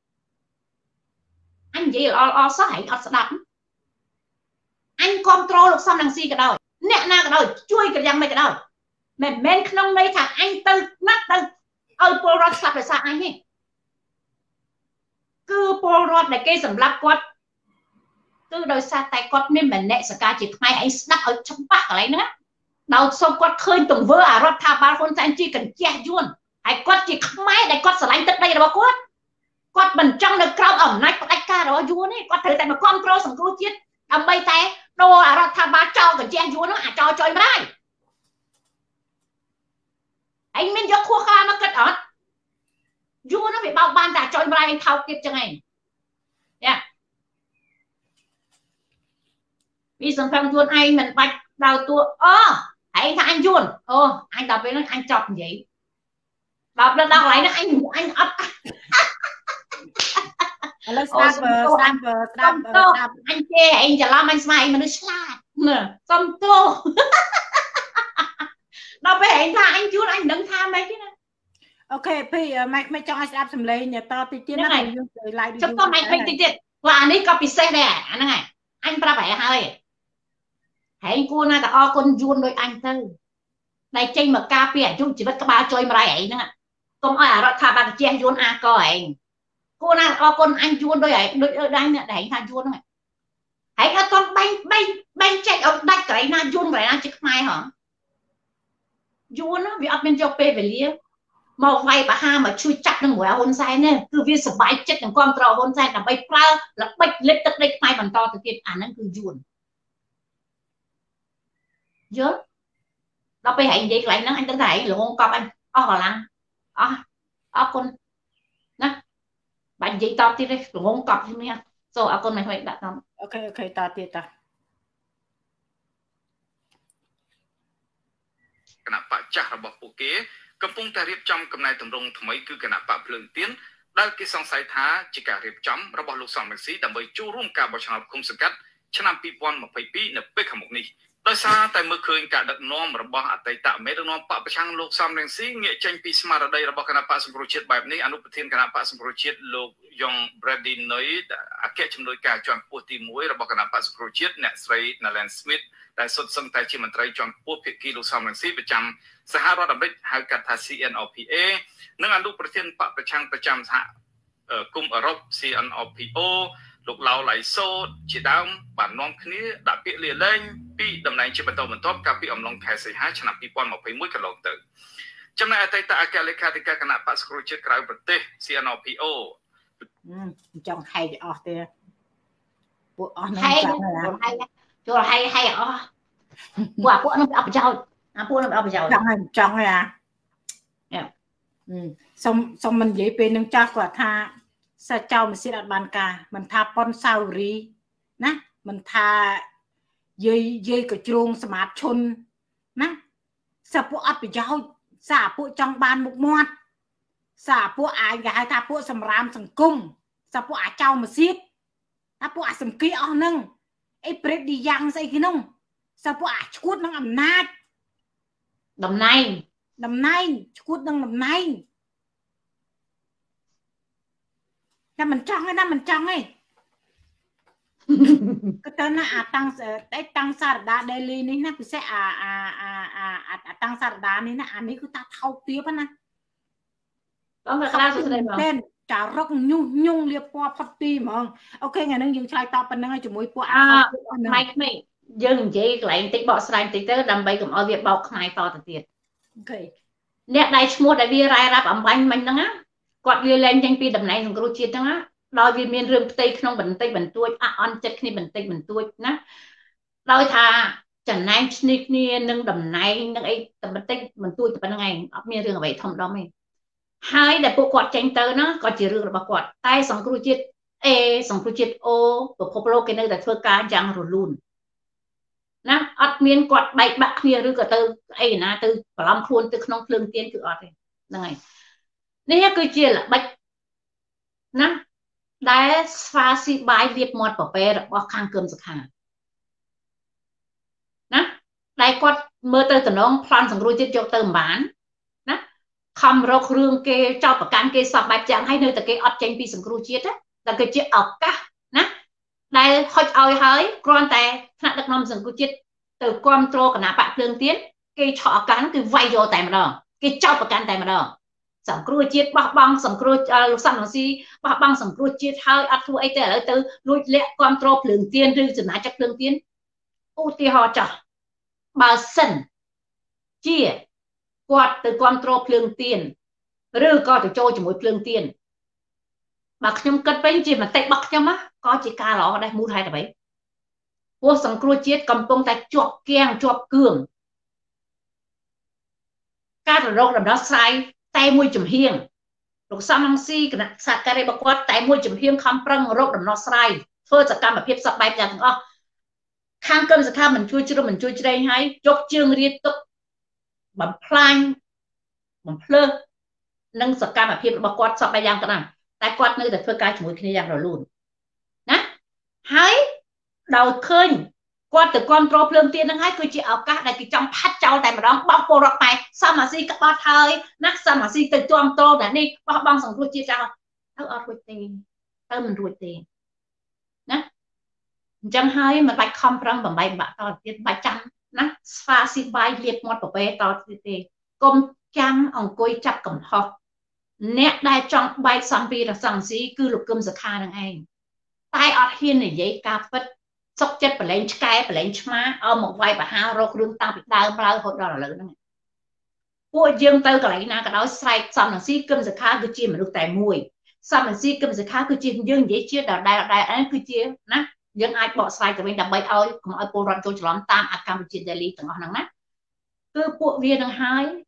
អញនិយាយល្អល្អសោះហើយអត់ស្ដាប់អញគ្រប់គ្រងលោកសំរងស៊ីក៏ដោយអ្នកណាក៏ដោយជួយក៏យ៉ាងម៉េចក៏ដោយមិនមែនក្នុងន័យថាអញទៅណាត់ទៅឲ្យពលរដ្ឋស្លាប់ដោយសារអញទេគឺពលរដ្ឋដែលគេសម្លាប់គាត់គឺដោយសារតែគាត់មានមនសិការជាខ្មែរឯងស្ដាប់ឲ្យច្បាស់កន្លែងហ្នឹងដោយសូមគាត់ឃើញទង្វើអារដ្ឋាភិបាលហ៊ុនសែនជាកញ្ជះយួនហើយគាត់ជាខ្មែរដែលគាត់ស្រឡាញ់ទឹកដីរបស់គាត់គាត់មិនចង់នៅក្រោមអំណាចផ្ដាច់ការរបស់យួនទេគាត់ត្រូវតែមកគ្រប់គ្រងសង្គ្រោះជាតិដើម្បីតែដូរអារដ្ឋាភិបាលចោលកញ្ជះយួនហ្នឹងអាចោលចុយម្ដាយឯងមានយកខួរក្បាលមកគិតអត់យួនហ្នឹងវាបោកបានតែចុយម្ដាយឯងថោកទៀតចឹងឯងយ៉ាពីសង្ឃឹមខ្លួនឯងមិនបាច់ដៅតួអូឯងថាអញយួនអូអញដល់ពេលហ្នឹងអញចប់និយាយដល់ដល់កន្លែងហ្នឹងអញអញអត់ឥឡូវស្ដាប់ស្ដាប់ស្ដាប់ស្ដាប់អញជេរឯងច្រឡំអញស្មានឯងមនុស្សឆ្លាតសុំទោសដល់ពេលឯងថាអញយួនអញមិនដឹងថាម៉េចទេណាអូខេពីម៉ែមិនចង់ឲ្យស្ដាប់សម្លេងតតិចទៀតណាយើងទៅ live ចុះតម៉ែពេញតិចទៀតព្រោះអានេះក៏ពិសេសដែរអាហ្នឹងអញប្រាប់ហែហើយហែងគួរណាតែអរគុណយួនដោយអញទៅដែលចេញមកការពារអាយុជីវិតក្បាលចុយម្រាយឯងហ្នឹងកុំឲ្យអារដ្ឋាភិបាលជះយួនអាកឯងគួរណាអរគុណអញយួនដោយឯងដូចដៃអ្នកដែលឯងថាយួនហ្នឹងហែងអត់ទាន់បែងបែងបែងចែកឲ្យដាច់កន្លែងណាយួនកន្លែងណាជាខ្មែរហ៎យួនណាវាអត់មានយកពេលវេលាមកវាយបហាមកជួយចាក់នឹងមួយហ៊ុនសែនទេគឺវាសបាយចិត្តនឹងគ្រប់គ្រងហ៊ុនសែនដើម្បីប្រើល្បិចលិចទឹកដីខ្មែរបន្តទៅទៀតអាហ្នឹងគឺយួនយល់ដល់ពេលឯងនិយាយកន្លែងហ្នឹងអញដឹងថាឯងលងកប់អញអស់កម្លាំងអស់អរគុណណា bạn dây to tiếp đấy ngôn cọp như thế rồi à con này phải đặt nó ok ok ta tiếp ta គណៈបកចាស់របស់ពួកគេកំពុងតែរៀបចំកំណែទម្រង់ថ្មីគឺគណៈបកភ្លើងទៀនដែលគេសង្ស័យថាជាការរៀបចំរបស់លោកសំរងស៊ីដើម្បីចូលរួមការបោះឆ្នោតគុំសង្កាត់ឆ្នាំ ពីរពាន់ម្ភៃពីរ នៅពេលខាងមុខនេះដោយសារតែមើលឃើញការដឹកនាំរបស់អតីតមេដឹកនាំបកប្រឆាំងលោកសំរងស៊ីងាកចេញពីស្មារតីរបស់គណៈបកសង្គ្រោះជាតិបែបនេះអនុប្រធានគណៈបកសង្គ្រោះជាតិលោកយ៉ង Brady Noy អគ្គជំនួយការជាន់ខ្ពស់ទីមួយរបស់គណៈបកសង្គ្រោះជាតិអ្នកស្រី Nalen Smith ដែលសុទ្ធសឹងតែជាមន្ត្រីជាន់ខ្ពស់ភាគីលោកសំរងស៊ីប្រចាំសហរដ្ឋអាមេរិកហៅកាត់ថា C N O P A និងអនុប្រធានបកប្រឆាំងប្រចាំសហគមន៍អឺរ៉ុប C N O P O លោកឡៅឡៃសូជាដើមបាននាំគ្នាដាក់ពាក្យលាលែងពីតំណែងជាបន្តបន្ទាប់កាលពីអំឡុងខែសីហាឆ្នាំ ពីរពាន់ម្ភៃមួយ កន្លងទៅចំណែកអតីតអគ្គលេខាធិការគណៈបក្សសង្គ្រោះជាតិក្រៅប្រទេស C N O P O ចង់ហែកអស់ទេពួកអស់នឹងចង់ហែកចូលហែកហែកអស់ពួកពួកនឹងអត់ប្រយោជន៍អាពួកនឹងអត់ប្រយោជន៍ចង់ចង់ហ៎សុំសុំមិននិយាយពេលនឹងចាស់គាត់ថាសាច់ចៅមិនសៀតអត់បានការមិនថាប៉ុនសាវរីណាមិនថាយាយយាយកជ្រងសមាតឈុនណាសាពួកអត់ប្រយោជន៍សាពួកចង់បានមុខមាត់សាពួកអាចគេហៅថាពួកសម្រាមសង្គមសាពួកអាចៅមិនសៀតថាពួកអាសំគីអស់ហ្នឹងអីព្រេតឌីយ៉ាងស្អីគេនោះសាពួកអាចឈួតនឹងអំណាចតំណែងតំណែងឈួតនឹងតំណែងតែមិនចង់ទេណាមិនចង់ទេក៏ទៅណាអាតាំងតែតាំងសារដាដេលីនេះណាពិសេសអាអាអាអាតាំងសារដានេះណាអានេះគឺថាថោកទាបណាបងមកក្រាសស្ដីបងតែចារកញុះញង់លៀបពណ៌ផុតទីហ្មងអូខេថ្ងៃនេះយើងឆ្លើយតបប៉ុណ្្នឹងហើយជាមួយពួកអាម៉ៃក្មេងយើងនិយាយកន្លែងតិចបកស្រាយតិចទៅដើម្បីកុំឲ្យវាបោកខ្មែរតទៅទៀតអូខេអ្នកដែលឈ្មោះដែលវារាយរាប់អំបញ្ញមិញហ្នឹងណាគាត់វាលែងចេញពីតំណែងសង្គ្រោះជាតិហ្នឹងណាដោយវាមានរឿងផ្ទៃក្នុងបន្តិចបន្តួចអអន់ចិត្តគ្នាបន្តិចបន្តួចណាដោយថាចំណែងឈ្នេះគ្នានឹងតំណែងនឹងអីតែបន្តិចបន្តួចតែប៉ុណ្្នឹងឯងអត់មានរឿងអ្វីធំដុំទេហើយដែលពួកគាត់ចេញទៅហ្នឹងក៏ជារឿងរបស់គាត់តែសង្គ្រោះជាតិ A សង្គ្រោះជាតិ O ពិភពលោកគេនៅតែធ្វើការយ៉ាងរលូនណាអត់មានគាត់បែកបាក់គ្នាឬក៏ទៅអីណាទៅប្រឡំខ្លួនទៅក្នុងភ្លើងទៀនគឺអត់ទេហ្នឹងហើយនេះគឺជាល្បិចណាដែលស្វាស៊ីបាយលៀបមាត់ប្រពែរបស់ខាងគឹមសុខាណាដែលគាត់មើលទៅតំណងប្លន់សង្គ្រោះជាតិយកទៅមិនបានណាខំរករឿងគេចោទប្រកាន់គេសពបែបយ៉ាងហើយនៅតែគេអត់ចេញពីសង្គ្រោះជាតិតែគឺជាឱកាសណាដែលហុចឲ្យហើយគ្រាន់តែថ្នាក់ដឹកនាំសង្គ្រោះជាតិទៅគ្រប់គ្រងគណៈបកភ្លើងទៀនគេឆក់ឱកាសគឺវាយយកតែម្ដងគេចោទប្រកាន់តែម្ដងសង្គ្រោះជាតិបោះបង់សង្គ្រោះលោកសំរងស៊ីបោះបង់សង្គ្រោះជាតិហើយអត់ធ្វើអីទេឥឡូវទៅលួចលាក់គ្រប់គ្រងភ្លើងទៀនឬចំណាចភ្លើងទៀនឧទាហរណ៍ចាស់បើសិនជាគាត់ទៅគ្រប់គ្រងភ្លើងទៀនឬក៏ទៅចូលជាមួយភ្លើងទៀនបើខ្ញុំគិតវិញជាមតិរបស់ខ្ញុំក៏ជាការល្អដែរមូលហេតុអ្វីព្រោះសង្គ្រោះជាតិកំពុងតែជាប់គាំងជាប់គឿងការរកដំណោះស្រាយតែមួយចំហៀងលោកសំរងស៊ីគណៈសហការីរបស់គាត់តែមួយចំហៀងខំប្រឹងរកដំណោះស្រាយធ្វើសកម្មភាពសពបែបយ៉ាងទាំងអស់ខាងគឹមសុខាមិនជួយជ្រុំមិនជួយជ្រែងហើយយកជើងរៀបទុកបំផ្លាញបំភ្លើសនឹងសកម្មភាពរបស់គាត់សពបែបយ៉ាងទាំងហ្នឹងតែគាត់នៅតែធ្វើការជាមួយគ្នាយ៉ាងរលូនណាហើយដោយឃើញគាត់ទៅគ្រប់គ្រងភ្លើងទៀនហ្នឹងហើយគឺជាឱកាសដែលគេចង់ផាត់ចោលតែម្ដងបោះពលរដ្ឋខ្មែរសំអាស៊ីក្បត់ហើយណាសំអាស៊ីទៅជាប់តោតែនេះបោះបង់សង្គ្រោះជាតិចោលទៅអត់រួចទេទៅមិនរួចទេណាអញ្ចឹងហើយមិនបាច់ខំប្រឹងបំបីបាក់តទៀតបាច់ចាំណាស្វាស៊ីបាយលៀបមាត់ប្រពែតទៀតទេកុំចាំអង្គុយចាប់កំហុសអ្នកដែលចង់បែកសំពីរសង្ស៊ីគឺលោកគឹមសុខានឹងឯងតែអត់ហ៊ាននិយាយការពិតសុកចិត្តប្រឡែងឆ្កែប្រឡែងឆ្មាឲ្យមកវាយបហារករឿងតាំងពីដើមឡើយរហូតដល់ឥឡូវហ្នឹងពួកយើងទៅកន្លែងណាក៏ដោយស្រែកសំរងស៊ីគឹមសុខាគឺជាមនុស្សតែមួយសំរងស៊ីគឹមសុខាគឺជាយើងនិយាយជាដដែលដដែលគឺជាណាយើងអាចបកស្រាយទៅវិញដើម្បីឲ្យកុំឲ្យពលរដ្ឋចូលច្រឡំតាមអាកម្មវិជាដេលីទាំងអស់ហ្នឹងណាគឺពួកវានឹងហើយ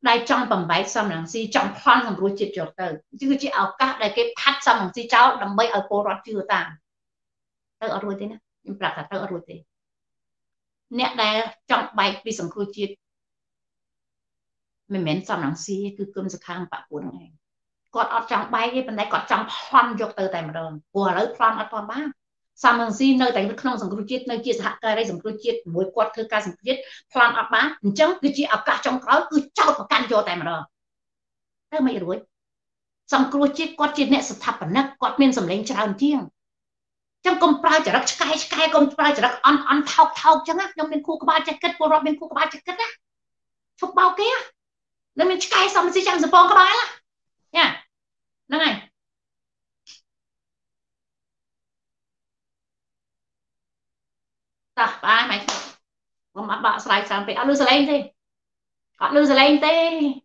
ដែលចង់បំបែកសំរងស៊ីចង់ប្លន់សង្គ្រោះជាតិយកទៅគឺជាឱកាសដែលគេផាត់សំរងស៊ីចោលដើម្បីឲ្យពលរដ្ឋជឿតាមទៅអត់រួចទេណាខ្ញុំប្រាប់ថាទៅអត់រួចទេអ្នកដែលចង់បែកពីសង្គ្រោះជាតិមិនមែនសំរងស៊ីគឺគុំសខាងបពុនហ្នឹងឯងគាត់អត់ចង់បែកទេប៉ុន្តែគាត់ចង់ប្លន់យកទៅតែម្ដងព្រោះឥឡូវប្លន់អត់ទាន់បានសំរងស៊ីនៅតែក្នុងសង្គ្រោះជាតិនៅជាសហការីសង្គ្រោះជាតិជាមួយគាត់ធ្វើការសង្គ្រោះជាតិប្លន់អត់បានអញ្ចឹងគឺជាឱកាសចុងក្រោយគឺចោតប្រកាន់យកតែម្ដងទៅមិនរួចសង្គ្រោះជាតិគាត់ជាអ្នកស្ថាបនិកគាត់មានសម្លេងច្រើនជាងចឹងកុំប្រើចរិតឆ្កែឆ្កែកុំប្រើចរិតអន់អន់ថោកថោកចឹងណាខ្ញុំមានគូក្បាលចេះគិតពលរដ្ឋមានគូក្បាលចេះគិតណាឈប់បោកគេនឹងមានឆ្កែសំស៊ីចាំសពងក្បាលណាហ្នឹងហើយតាបាយម៉េចខ្ញុំអត់បាក់ស្រ័យច្រើនពេកអត់លឺសលេងទេអត់លឺសលេងទេ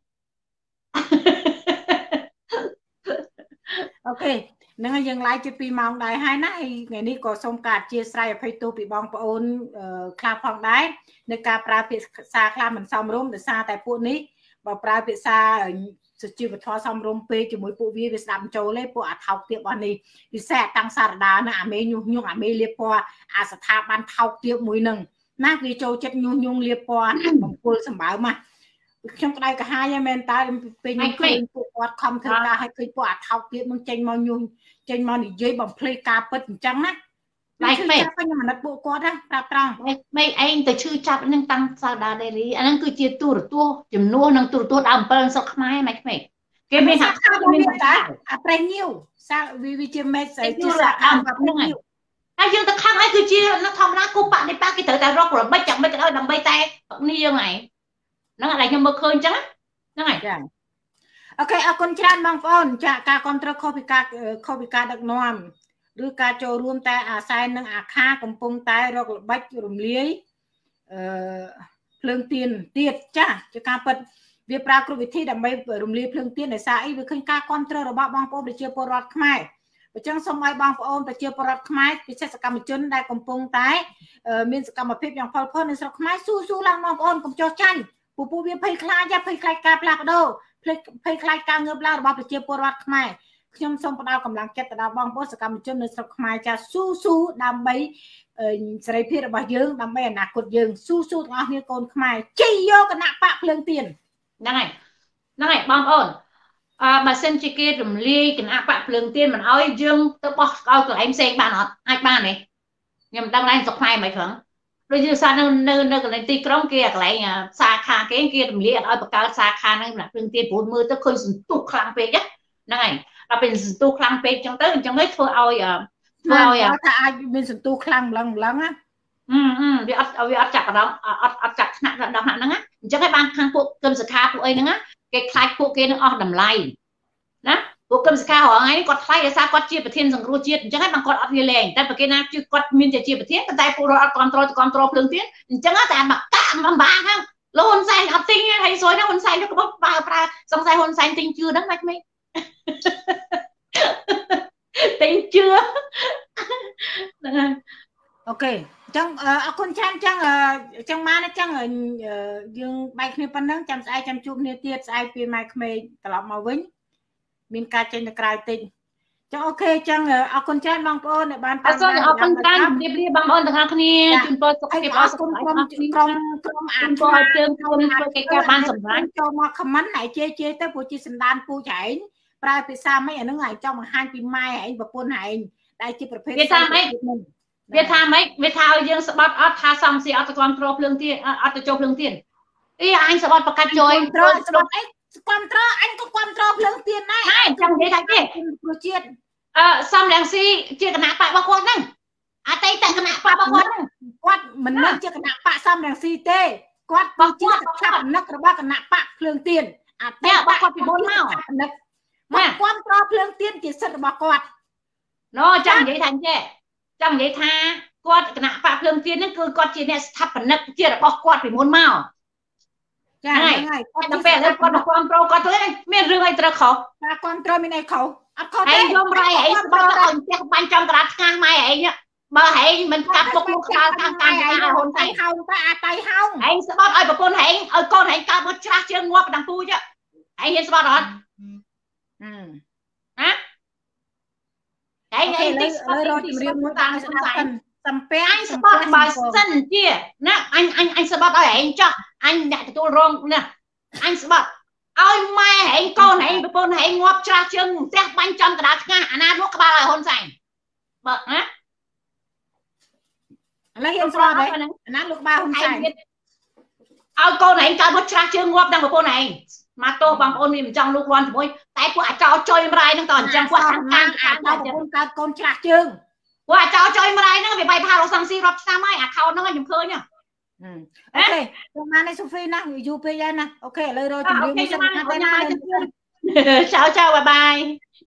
អូខេនឹងហើយយើងឡាយជិតពីរម៉ោងដែរហើយណាថ្ងៃនេះក៏សូមការអធិស្ឋានអភ័យទោសពីបងប្អូនខ្លះផងដែរនៅការប្រើភាសាខ្លះមិនសមរម្យដោយសារតែពួកនេះបើប្រើភាសាសុជីវធម៌សមរម្យពេកជាមួយពួកវាវាស្ដាប់ចូលទេពួកអាថោកទាបរបស់នេះពិសេសតាំងសារដាណាអាមេញុះញង់អាមេលៀបពណ៌អាស្ថាប័នថោកទាបមួយនឹងណាវាចូលចិត្តញុះញង់លៀបពណ៌បង្គោលសម្បើមខ្ញុំក្តៅកាហាយហ្នឹងមែនតើពេលខ្ញុំឃើញពួកគាត់ខំធ្វើការឲ្យឃើញពួកអាថោកទាបនឹងចេញមកញុះចេញមកនិយាយបំភ្លេចការពិតអញ្ចឹងណាតែពេកខ្ញុំអាណិតពួកគាត់ណាប្រាប់ត្រង់មេឯងទៅឈឺចាប់នឹងតាំងសាដាដេលីអាហ្នឹងគឺជាទូរទស្សន៍ចំនួននឹងទូរទស្សន៍ដើមអំពិលស្រុកខ្មែរម៉េចមេគេមានហាក់ថាមានតែអាប្រេញញៀវសាវាវាជាមេស្អីជាសាដើមហ្នឹងហើយយើងទៅខឹងហើយគឺជានៅធម្មតាគូបនិបាគេត្រូវតែរករំិចចាំមិនទៅដើម្បីតែនេះយើងឯងហ្នឹងអាខ្ញុំមើលឃើញអញ្ចឹងហ្នឹងហើយចាអូខេអរគុណច្រើនបងប្អូនចាការគ្រប់គ្រងខុសពីការខុសពីការដឹកនាំឬការចូលរួមតែអាសែននិងអាខាកំពុងតែរកល្បិចរំលាយអឺភ្លើងទៀនទៀតចាជាការពិតវាប្រើគ្រប់វិធីដើម្បីរំលាយភ្លើងទៀនដោយសារអីវាឃើញការគ្រប់គ្រងរបស់បងប្អូនប្រជាពលរដ្ឋខ្មែរអញ្ចឹងសូមឲ្យបងប្អូនប្រជាពលរដ្ឋខ្មែរពិសេសសកម្មជនដែលកំពុងតែមានសកម្មភាពយ៉ាងផលផុតនៅស្រុកខ្មែរស៊ូស៊ូឡើងបងប្អូនកុំចោះចាញ់ពូពូវាភ័យខ្លាចយ៉ាភ័យខ្លាចការផ្លាស់ប្ដូរភ័យខ្លាចការងើបឡើងរបស់ប្រជាពលរដ្ឋខ្មែរខ្ញុំសូមផ្ដល់កម្លាំងចិត្តទៅដល់បងប្អូនសកម្មជននៅស្រុកខ្មែរចាស៊ូស៊ូដើម្បីសេរីភាពរបស់យើងដើម្បីអនាគតយើងស៊ូស៊ូទាំងអស់គ្នាកូនខ្មែរជ័យយកគណៈបកភ្លើងទៀនហ្នឹងហើយហ្នឹងហើយបងប្អូនអឺបើសិនជាគេរំលាយគណៈបកភ្លើងទៀនមិនអោយយើងទៅបោះឲ្យកន្លែងផ្សេងបានអត់អាចបានទេខ្ញុំមិនដឹងដែរស្រុកខ្មែរមិនហ្នឹងដូចជាសារនៅនៅនៅកន្លែងទីក្រុងគេកន្លែងសាខាគេគេរំលាយអត់ឲ្យបង្កើតសាខាហ្នឹងគណៈភ្លើងទៀនព្រោះមើលទៅឃើញសន្ទុះខ្លាំងពេកហ្នឹងហើយដល់ពេលសន្ទុះខ្លាំងពេកចឹងទៅអញ្ចឹងហើយធ្វើឲ្យធ្វើឲ្យថាអាចមានសន្ទុះខ្លាំងម្លឹងម្លឹងណាអឺអឺវាអត់វាអត់ចាក់ដងអត់អត់ចាក់ថ្នាក់ដល់ហ្នឹងណាអញ្ចឹងហើយបានខាងពួកគឹមសខាពួកអីហ្នឹងគេខ្លាចពួកគេនឹងអស់តម្លៃណាពួកគឹមសខារហងៃគាត់ខ្លាចដោយសារគាត់ជាប្រធានសង្គ្រោះជាតិអញ្ចឹងហើយបានគាត់អត់លាលែងតែប្រគេណាគឺគាត់មានតែជាប្រធានតែពលរដ្ឋអត់គ្រប់គ្រងគ្រប់គ្រងភ្លើងទៀនអញ្ចឹងតែមកកាក់បំបាហ្នឹងលោកហ៊ុនសែនអត់ទិញហើយស្រួយណាហ៊ុនសែនយកបោះប្រើប្រើសង្ស័យហ៊ុនសែនទិញជឿហ្នឹងមិនខ្មិចទិញជឿហ្នឹងហើយអូខេអញ្ចឹងអរគុណច្រើនអញ្ចឹងអញ្ចឹងមកអញ្ចឹងយើងបែកគ្នាប៉ុណ្ណឹងចាំស្អែកចាំជួបគ្នាទៀតស្អែកពីម៉ែក្មេងត្រឡប់មកវិញមានការចេញទៅក្រៅតិចអញ្ចឹងអូខេអញ្ចឹងអរគុណច្រើនបងប្អូនដែលបានតាមដានអរគុណច្រើនជម្រាបលាបងប្អូនទាំងអស់គ្នាជូនពរសុខភាពអរគុណក្រុមក្រុមក្រុមអានពលជើងខ្លួនធ្វើកិច្ចការបានសម្រាប់ចូលមកខមមិនហើយជេជេទៅព្រោះជាសន្តានពូចឯងប្រើភាសាមិនអានឹងឯងចង់បង្ហាញពីម៉ែឯងប្រពន្ធឯងដែលជាប្រភេទវាថាម៉េចវាថាម៉េចវាថាឲ្យយើងស្បត់អត់ថាសំស៊ីអត់ទៅគ្រប់គ្រងភ្លើងទៀនអត់ទៅចូលភ្លើងទៀនអីអញស្បត់បកាច់ជួយត្រង់ស្បត់អីគ្រប់គ្រងអញក៏គ្រប់គ្រងភ្លើងទៀនដែរហើយចង់និយាយថាទេព្រោះជាតិអឺសំរងស៊ីជាគណៈបករបស់គាត់ហ្នឹងអតីតគណៈបករបស់គាត់ហ្នឹងគាត់មិនមែនជាគណៈបកសំរងស៊ីទេគាត់គឺជាស្ថាបនិករបស់គណៈបកភ្លើងទៀនអតីតរបស់គាត់ពីមុនមកនិកគាត់គ្រប់គ្រងភ្លើងទៀនជាសិទ្ធិរបស់គាត់ណូចង់និយាយថាអញ្ចេះចង់និយាយថាគាត់គណៈបកភ្លើងទៀនហ្នឹងគឺគាត់ជាអ្នកស្ថាបនិកជារបស់គាត់ពីមុនមកចាហ្នឹងហើយគាត់ទៅពេលគាត់មកគ្រប់គ្រងគាត់ធ្វើមានរឿងអីត្រូវខុសការគ្រប់គ្រងមានអីខុសអត់ខុសទេឯងយំរៃឯងស្បត់ឲ្យផ្ទះបាញ់ចំក្រាតឆ្ងាស់ម៉ែឯងបើហែងមិនកាត់ពុកមុខក្បាលតាមតាមការហ៊ុនសែនហោងតែអាតៃហោងហែងស្បត់ឲ្យប្រពន្ធហែងឲ្យកូនហែងកើតមកច្រាស់ជើងងាប់ដល់ពូចហែងហ៊ានស្បត់អត់ណាហែងហែងតិចស្បត់រត់ជំរាបមួយតាមហ៊ុនសែនសំពាំងស្បត់បើសិនជាណាអញអញអញស្បត់ឲ្យហែងចោះអញអ្នកទទួលរងណាអញស្បត់ឲ្យម៉ែហែងកូនហែងប្រពន្ធហែងងាប់ច្រាស់ជើងផ្ទះបាញ់ចំកណ្ដាលឆ្ងាស់អាណាលក់ក្បាលឲ្យហ៊ុនសែនបើណាឥឡូវហ៊ានស្បត់ហើយអាណាលក់ក្បាលហ៊ុនសែនឲ្យកូនហែងកើតមកច្រាស់ជើងងាប់ដល់ប្រពន្ធហែងមកទោះបងប្អូនមានមិនចង់លូកលាន់ជាមួយតែពួកអាចោចុយម្រាយហ្នឹងតអញ្ចឹងពួកខាងខាងអាចោប្រពន្ធកើតកូនច្រាស់ជើងពួកអាចោចុយម្រាយហ្នឹងវាបាយផារកសំស៊ីរាប់ឆ្នាំហើយអាខោនហ្នឹងខ្ញុំឃើញហ្នឹងអូខេចូលមកនេះសូហ្វីណាយូរពេកហើយណាអូខេឥឡូវរកជំរាបមួយសិនណាចៅចៅបាយបាយ